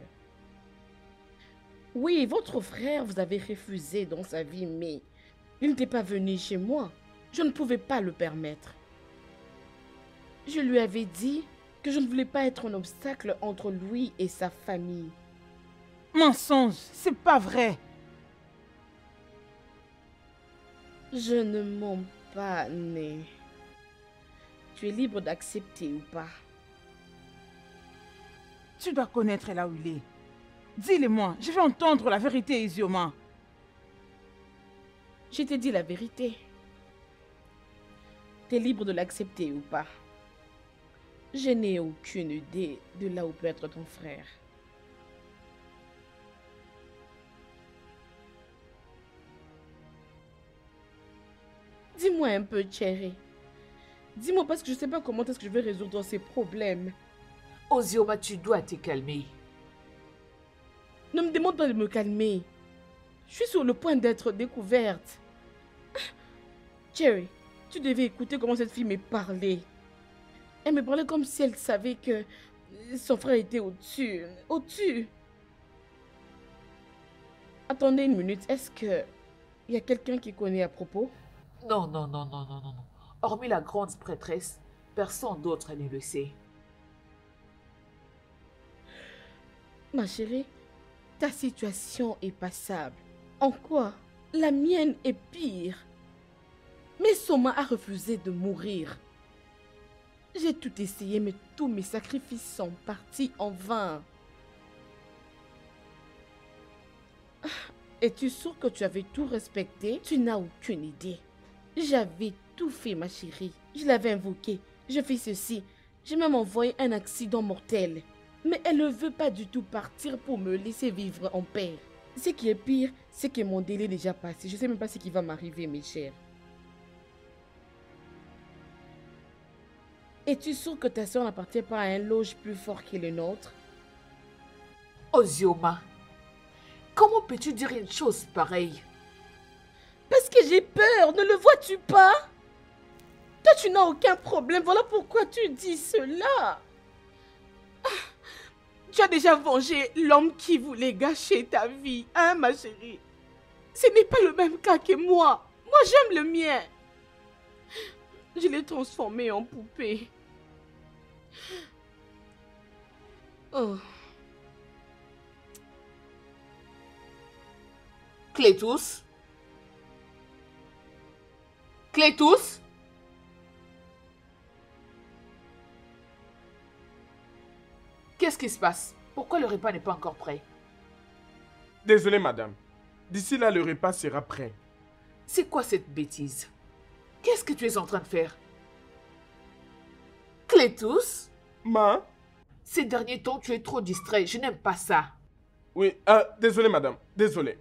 Oui, votre frère vous avait refusé dans sa vie, mais il n'était pas venu chez moi. Je ne pouvais pas le permettre. Je lui avais dit que je ne voulais pas être un obstacle entre lui et sa famille. Mensonge, c'est pas vrai. Je ne mens pas, Né. Tu es libre d'accepter ou pas. Tu dois connaître là où il est. Dis-le-moi, je vais entendre la vérité, Isioma. Je t'ai dit la vérité. Tu es libre de l'accepter ou pas. Je n'ai aucune idée de là où peut être ton frère. Dis-moi un peu, chérie. Dis-moi parce que je ne sais pas comment est-ce que je vais résoudre ces problèmes. Ozioma, tu dois te calmer. Ne me demande pas de me calmer. Je suis sur le point d'être découverte. Cherry, tu devais écouter comment cette fille me parlait. Elle me parlait comme si elle savait que son frère était au-dessus. Au-dessus. Attendez une minute. Est-ce que il y a quelqu'un qui connaît à propos? Non. Hormis la grande prêtresse, personne d'autre ne le sait. Ma chérie, ta situation est passable. En quoi? La mienne est pire. Mais Soma a refusé de mourir. J'ai tout essayé, mais tous mes sacrifices sont partis en vain. Es-tu sûre que tu avais tout respecté? Tu n'as aucune idée. J'avais tout fait, ma chérie. Je l'avais invoqué. Je fais ceci. J'ai même envoyé un accident mortel. Mais elle ne veut pas du tout partir pour me laisser vivre en paix. Ce qui est pire, c'est que mon délai est déjà passé. Je ne sais même pas ce qui va m'arriver, mes chers. Es-tu sûr que ta soeur n'appartient pas à un loge plus fort que le nôtre? Ozioma, comment peux-tu dire une chose pareille? Parce que j'ai peur, ne le vois-tu pas? Toi, tu n'as aucun problème, voilà pourquoi tu dis cela. Tu as déjà vengé l'homme qui voulait gâcher ta vie, hein, ma chérie? Ce n'est pas le même cas que moi. Moi, j'aime le mien. Je l'ai transformé en poupée. Oh. Clétus? Clétus? Qu'est-ce qui se passe? Pourquoi le repas n'est pas encore prêt? Désolé, madame. D'ici là, le repas sera prêt. C'est quoi cette bêtise? Qu'est-ce que tu es en train de faire? Clétus? Ma? Ces derniers temps, tu es trop distrait. Je n'aime pas ça. Oui, désolé, madame. Désolé.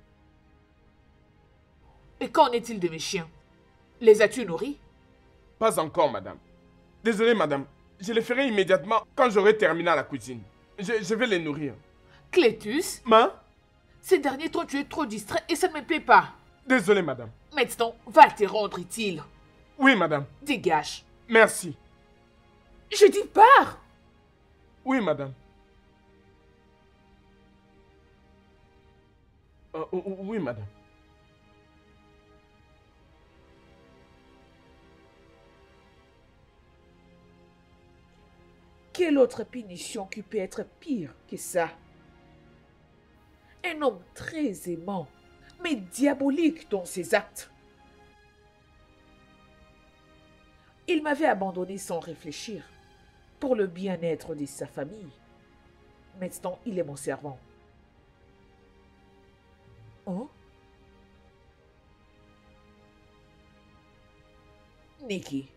Et qu'en est-il de mes chiens? Les as-tu nourris? Pas encore, madame. Désolé, madame. Je les ferai immédiatement quand j'aurai terminé à la cuisine. Je vais les nourrir. Clétus? Ma? Ces derniers temps, tu es trop distrait et ça ne me plaît pas. Désolé, madame. Maintenant, va te rendre utile. Oui, madame. Dégage. Merci. Je dis pars. Oui, madame. Oui, madame. Quelle autre punition qui peut être pire que ça? Un homme très aimant, mais diabolique dans ses actes. Il m'avait abandonné sans réfléchir, pour le bien-être de sa famille. Maintenant, il est mon servant. Hein? Nikki,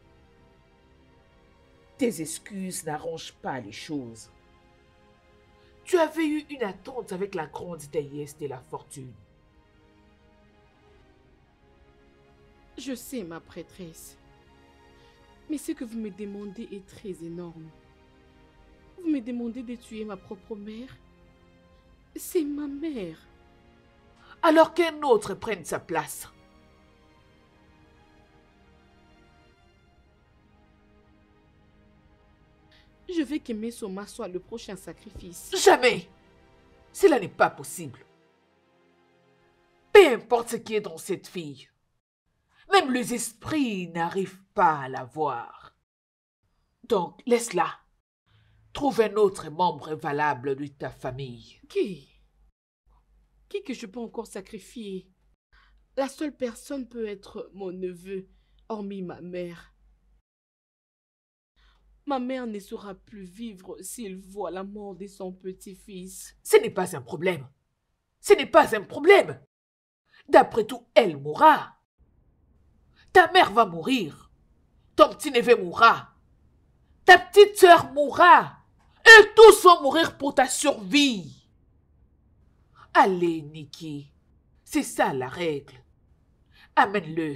tes excuses n'arrangent pas les choses. Tu avais eu une attente avec la grande déesse de la fortune. Je sais, ma prêtresse. Mais ce que vous me demandez est très énorme. Vous me demandez de tuer ma propre mère? C'est ma mère. Alors qu'un autre prenne sa place. Je veux que Mesoma soit le prochain sacrifice. Jamais! Cela n'est pas possible. Peu importe ce qui est dans cette fille. Même les esprits n'arrivent pas à la voir. Donc, laisse-la. Trouve un autre membre valable de ta famille. Qui que je peux encore sacrifier? La seule personne peut être mon neveu, hormis ma mère. Ma mère ne saura plus vivre s'il voit la mort de son petit-fils. Ce n'est pas un problème. Ce n'est pas un problème. D'après tout, elle mourra. Ta mère va mourir. Ton petit-neveu mourra. Ta petite sœur mourra. Et tous vont mourir pour ta survie. Allez, Nikki. C'est ça la règle. Amène-le.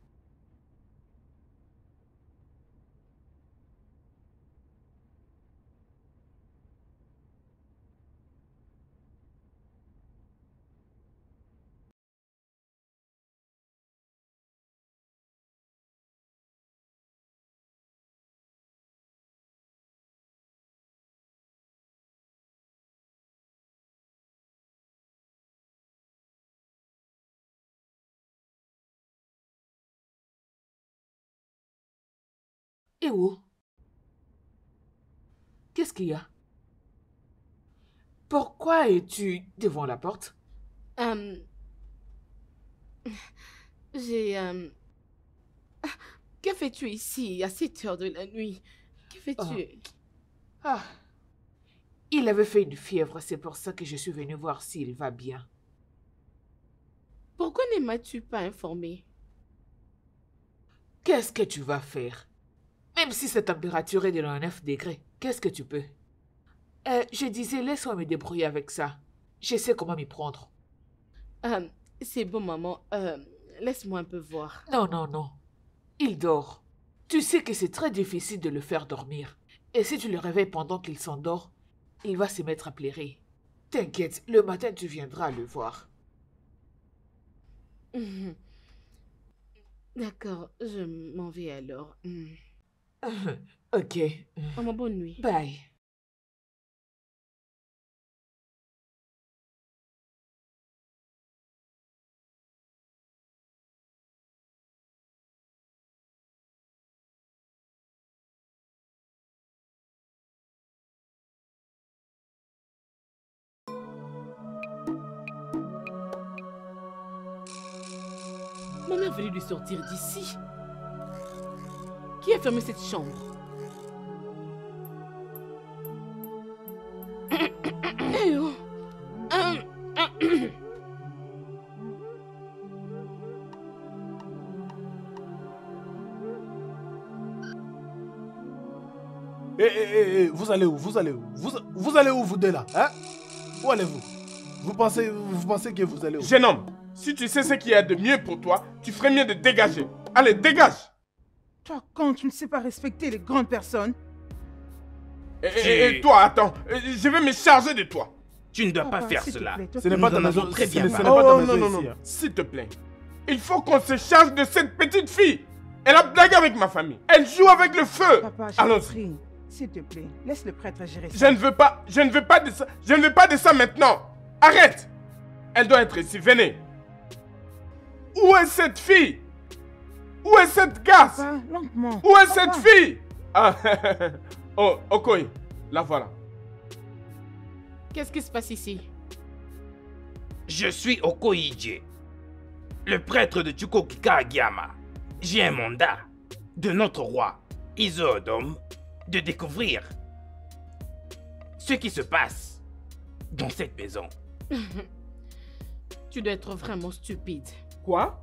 Et où? Qu'est-ce qu'il y a? Pourquoi es-tu devant la porte? Que fais-tu ici à cette heure de la nuit? Que fais-tu? Il avait fait une fièvre, c'est pour ça que je suis venue voir s'il va bien. Pourquoi ne m'as-tu pas informé? Qu'est-ce que tu vas faire? Même si sa température est de 9 degrés, qu'est-ce que tu peux? Je disais, laisse-moi me débrouiller avec ça. Je sais comment m'y prendre. C'est bon, maman. Laisse-moi un peu voir. Non, non, non. Il dort. Tu sais que c'est très difficile de le faire dormir. Et si tu le réveilles pendant qu'il s'endort, il va se mettre à pleurer. T'inquiète, le matin tu viendras le voir. D'accord, je m'en vais alors. Ok. Maman, bonne nuit. Bye. Ma mère voulait lui sortir d'ici. Qui a fermé cette chambre? Eh oh. Vous allez où? Vous allez où? Vous allez où, vous deux là? Hein? Où allez-vous? Vous pensez que vous allez où? Jeune homme, si tu sais ce qu'il y a de mieux pour toi, tu ferais mieux de dégager. Allez, dégage! Toi, quand tu ne sais pas respecter les grandes personnes. Et toi, attends, je vais me charger de toi. Tu ne dois pas faire cela. Ce n'est pas ta maison. Très bien. Oh non, non, non. S'il te plaît. Il faut qu'on se charge de cette petite fille. Elle a blagué avec ma famille. Elle joue avec le feu. Papa, allons-y. S'il te plaît, laisse le prêtre gérer ça. Je ne veux pas de ça. Je ne veux pas de ça maintenant. Arrête. Elle doit être ici. Venez. Où est cette fille? Où est cette gasse? Papa, lentement. Où est cette fille? Ah, oh, Okoye, la voilà. Qu'est-ce qui se passe ici? Je suis Okoye, le prêtre de Chukwokika Agiyama. J'ai un mandat de notre roi, Izodom, de découvrir ce qui se passe dans cette maison. Tu dois être vraiment stupide. Quoi?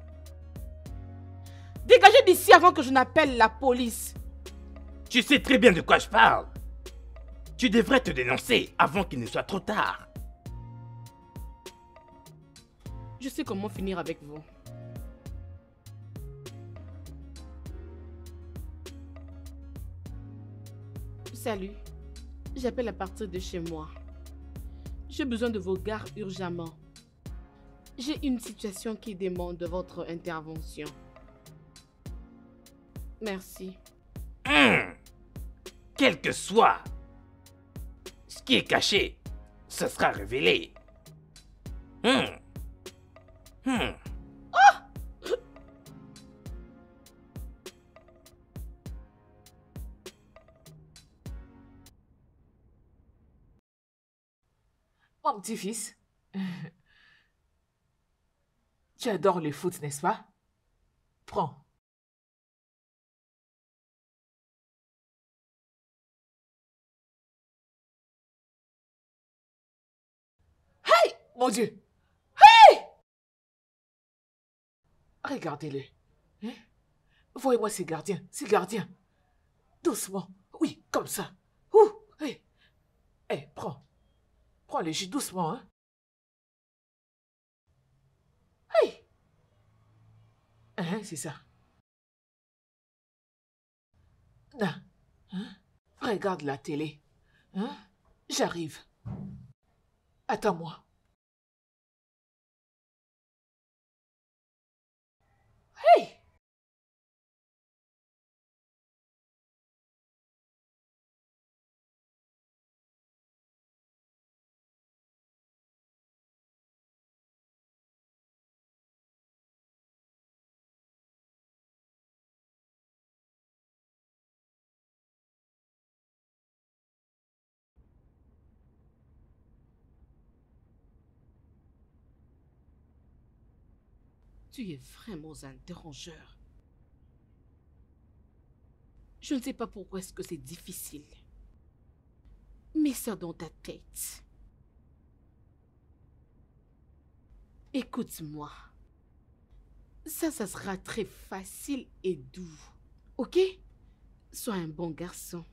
Dégagez d'ici avant que je n'appelle la police. Tu sais très bien de quoi je parle. Tu devrais te dénoncer avant qu'il ne soit trop tard. Je sais comment finir avec vous. Salut. J'appelle à partir de chez moi. J'ai besoin de vos gardes urgemment. J'ai une situation qui demande votre intervention. Merci. Quel que soit ce qui est caché, ce sera révélé. Mon petit-fils, tu adores le foot, n'est-ce pas? Prends. Hey! Mon Dieu! Hey! Regardez-le. Hein? Voyez-moi ces gardiens, Doucement. Oui, comme ça. Ouh! Hey! Hey, prends. Prends les jus doucement, hein. Hey! Hein, c'est ça. Là. Hein? Regarde la télé. Hein? J'arrive. Attends-moi. Hey! Tu es vraiment un dérangeur. Je ne sais pas pourquoi est-ce que c'est difficile. Mets ça dans ta tête. Écoute-moi. Ça sera très facile et doux. Ok? Sois un bon garçon.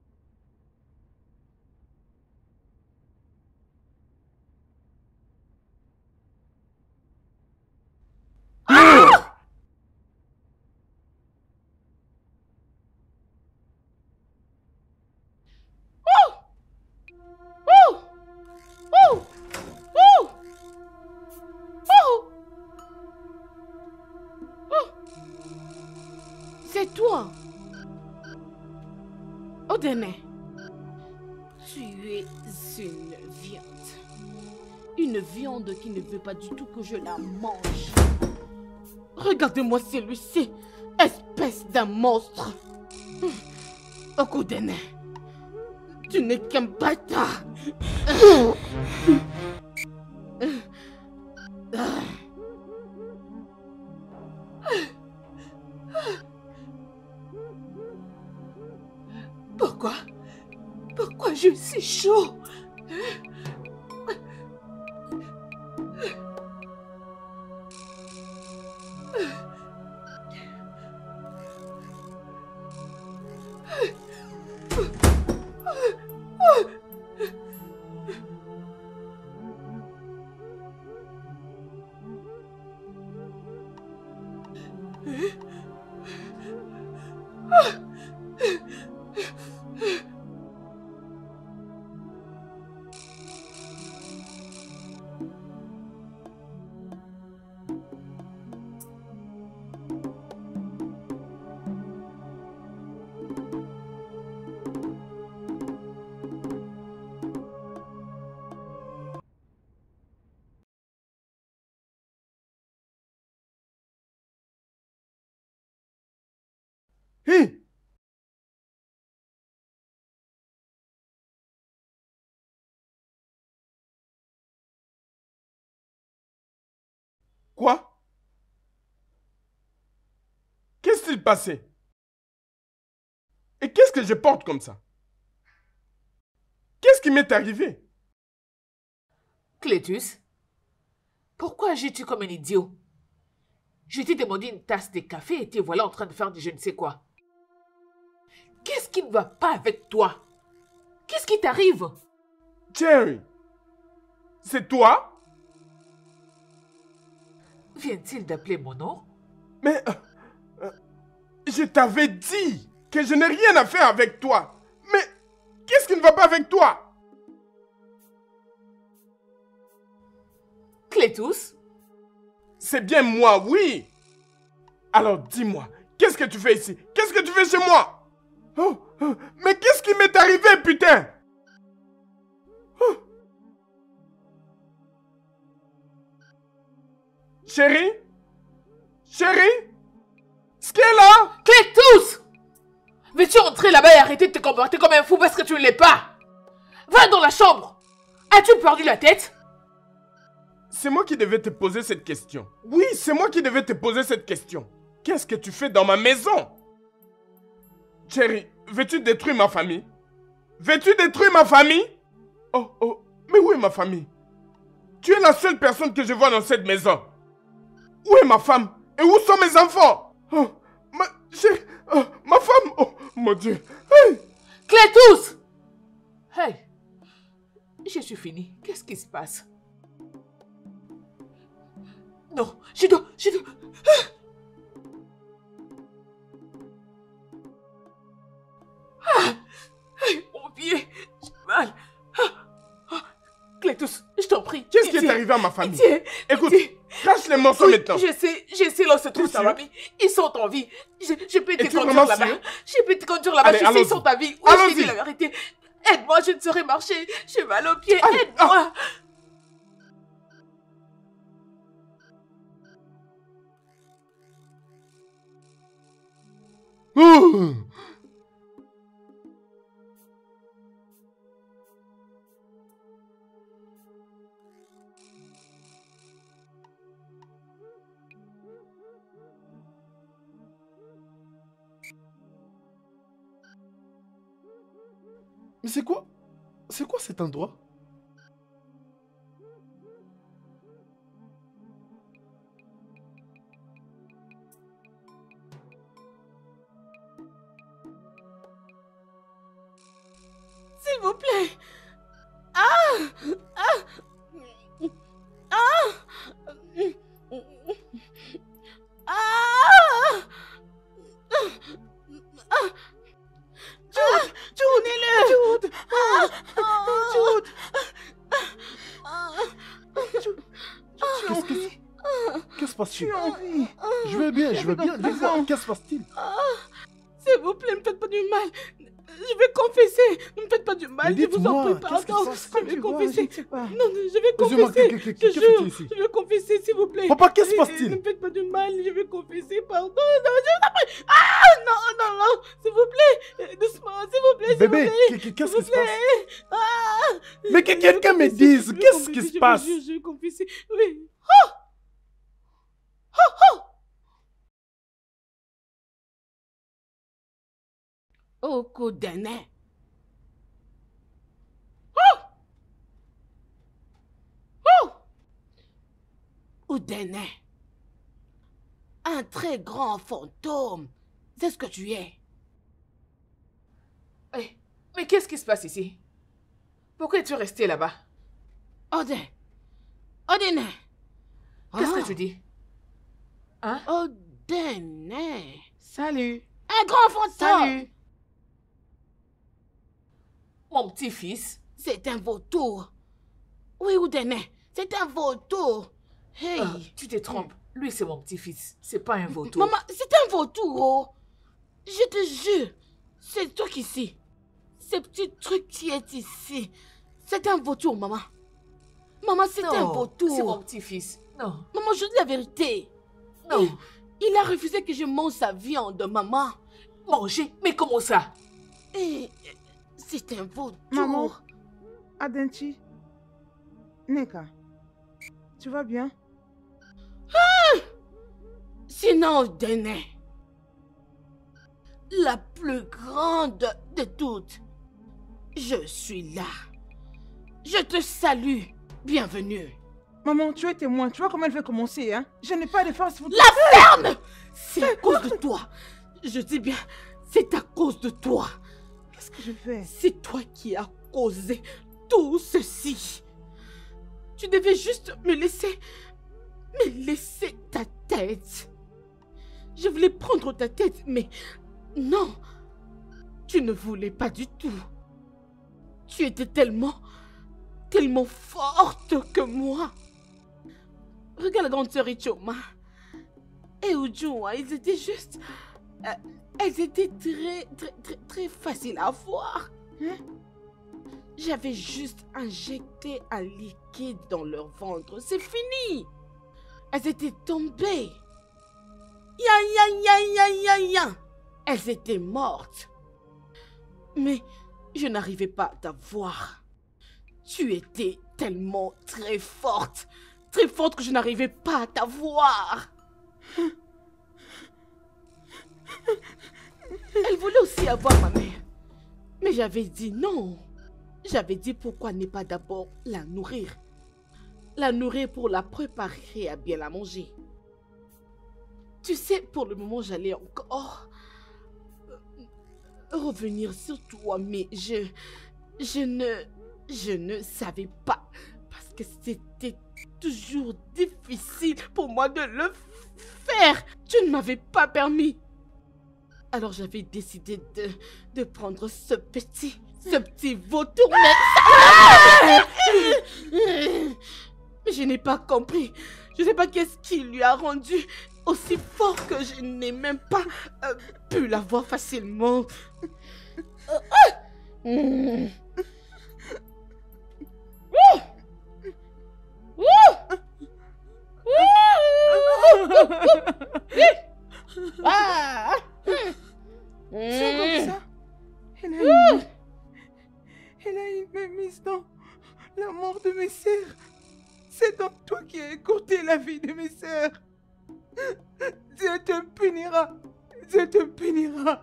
C'est toi. Odene, tu es une viande. Une viande qui ne veut pas du tout que je la mange. Regardez-moi celui-ci, espèce d'un monstre. Okudene, tu n'es qu'un bâtard. Pourquoi je suis chaud? Hé! Quoi? Qu'est-ce qui s'est passé? Et qu'est-ce que je porte comme ça? Qu'est-ce qui m'est arrivé? Clétus, pourquoi agis-tu comme un idiot? Je t'ai demandé une tasse de café et te voilà en train de faire du je ne sais quoi. Qu'est-ce qui ne va pas avec toi? Qu'est-ce qui t'arrive? Cherry, c'est toi? Vient-il d'appeler mon nom? Mais je t'avais dit que je n'ai rien à faire avec toi. Mais qu'est-ce qui ne va pas avec toi? Clétus? C'est bien moi, oui. Alors dis-moi, qu'est-ce que tu fais ici? Qu'est-ce que tu fais chez moi? Mais qu'est-ce qui m'est arrivé, putain? Chérie? Chérie? Ce qu'elle est là? Clétus! Veux-tu entrer là-bas et arrêter de te comporter comme un fou parce que tu ne l'es pas? Va dans la chambre! As-tu perdu la tête? C'est moi qui devais te poser cette question. Oui, c'est moi qui devais te poser cette question. Qu'est-ce que tu fais dans ma maison? Chérie, veux-tu détruire ma famille? Veux-tu détruire ma famille? Oh, mais où est ma famille? Tu es la seule personne que je vois dans cette maison. Où est ma femme? Et où sont mes enfants? Oh, chérie, ma femme, oh mon Dieu. Hey. Clétus! Hey, je suis fini. Qu'est-ce qui se passe? Non, je dois... Mon pied, j'ai mal. Clétus, je t'en prie. Qu'est-ce qui est arrivé à ma famille? Pitié, écoute, pitié. Crache les morceaux maintenant. Je sais, là se trouve ta famille. Ils sont en vie. Je peux te conduire là-bas. Je peux te conduire là-bas. Je sais, ils sont en vie. Oui, je te dis la vérité. Aide-moi, je ne saurais marcher. J'ai mal aux pieds. Aide-moi. Mais c'est quoi? C'est quoi cet endroit? S'il vous plaît. Ah! Ah! Ah! Ah! Jude! Tournez-le! Jude! Qu'est-ce qui se passe-t-il? Je vais bien. Dis-moi, qu'est-ce qui se passe-t-il? S'il vous plaît, ne me faites pas du mal. Je vais confesser. Ne me faites pas du mal. Je vous en prie, pardon. Je vais confesser. Non, je vais confesser. Je jure. Je vais confesser, s'il vous plaît. Papa, qu'est-ce qui se passe-t-il? Ne me faites pas du mal. Je vais confesser, pardon. Non, je vous en prie. Ah, non. S'il vous plaît. Doucement, s'il vous plaît. Bébé, qu'est-ce qui se passe? Mais que quelqu'un me dise, qu'est-ce qui se passe? Je vais confesser. Oui. Oh, Kodene, Oudene. Un très grand fantôme. C'est ce que tu es. Hey, mais qu'est-ce qui se passe ici? Pourquoi es-tu resté là-bas? Odene. Qu'est-ce que tu dis? Hein? Odene. Salut. Un grand fantôme. Salut. Mon petit-fils? C'est un vautour. Oui, Oudene, c'est un vautour. Hey. Tu te trompes. Lui, c'est mon petit-fils. C'est pas un vautour. Maman, c'est un vautour. Oh. Je te jure. C'est toi qui ici. Ce petit truc qui est ici. C'est un vautour, maman. Maman, c'est un vautour. C'est mon petit-fils. Non. Maman, je dis la vérité. Non. Il a refusé que je mange sa viande, maman. Manger? Mais comment ça? C'est un vautour. Maman, Adenchi, Neka, tu vas bien? Sinon, Dene, la plus grande de toutes, je suis là. Je te salue. Bienvenue. Maman, tu es témoin. Tu vois comment elle veut commencer, hein? Je n'ai pas de force. La ferme! C'est à cause de toi. Je dis bien, c'est à cause de toi. Qu'est-ce que je fais? C'est toi qui as causé tout ceci. Tu devais juste me laisser ta tête. Je voulais prendre ta tête, mais non, tu ne voulais pas du tout. Tu étais tellement forte que moi. Regarde la grande sœur Ichoma et Ujua, ils étaient juste... elles étaient très faciles à voir. J'avais juste injecté un liquide dans leur ventre. C'est fini. Elles étaient tombées. Elles étaient mortes. Mais je n'arrivais pas à t'avoir. Tu étais tellement très forte que je n'arrivais pas à t'avoir. Elle voulait aussi avoir ma mère. Mais j'avais dit non. J'avais dit pourquoi ne pas d'abord la nourrir. La nourrir pour la préparer à bien la manger. Tu sais, pour le moment, j'allais encore revenir sur toi, mais je ne savais pas. Parce que c'était toujours difficile pour moi de le faire. Tu ne m'avais pas permis. Alors j'avais décidé de prendre ce petit vautour. Mais je n'ai pas compris. Je ne sais pas qu'est-ce qui lui a rendu aussi fort que je n'ai même pas pu l'avoir facilement. C'est comme ça. Elle a mise dans la mort de mes sœurs. C'est donc toi qui as écourté la vie de mes sœurs. Dieu te punira. Dieu te punira.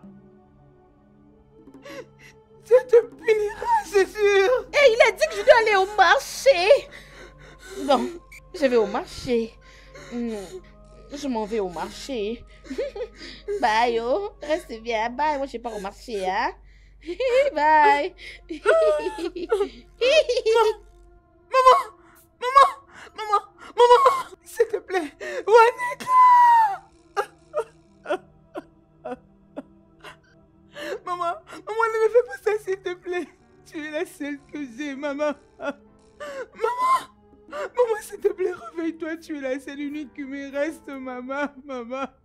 Dieu te punira, c'est sûr. Et il a dit que je dois aller au marché. Bon, je vais au marché. Je m'en vais au marché. Bye, oh. Reste bien. Bye, moi je pars au marché, hein. Bye. Maman, s'il te plaît. Waneka. Maman, ne me fais pas ça, s'il te plaît. Tu es la seule que j'ai, maman. Maman, s'il te plaît, réveille-toi. Tu es la seule unique qui me reste, maman.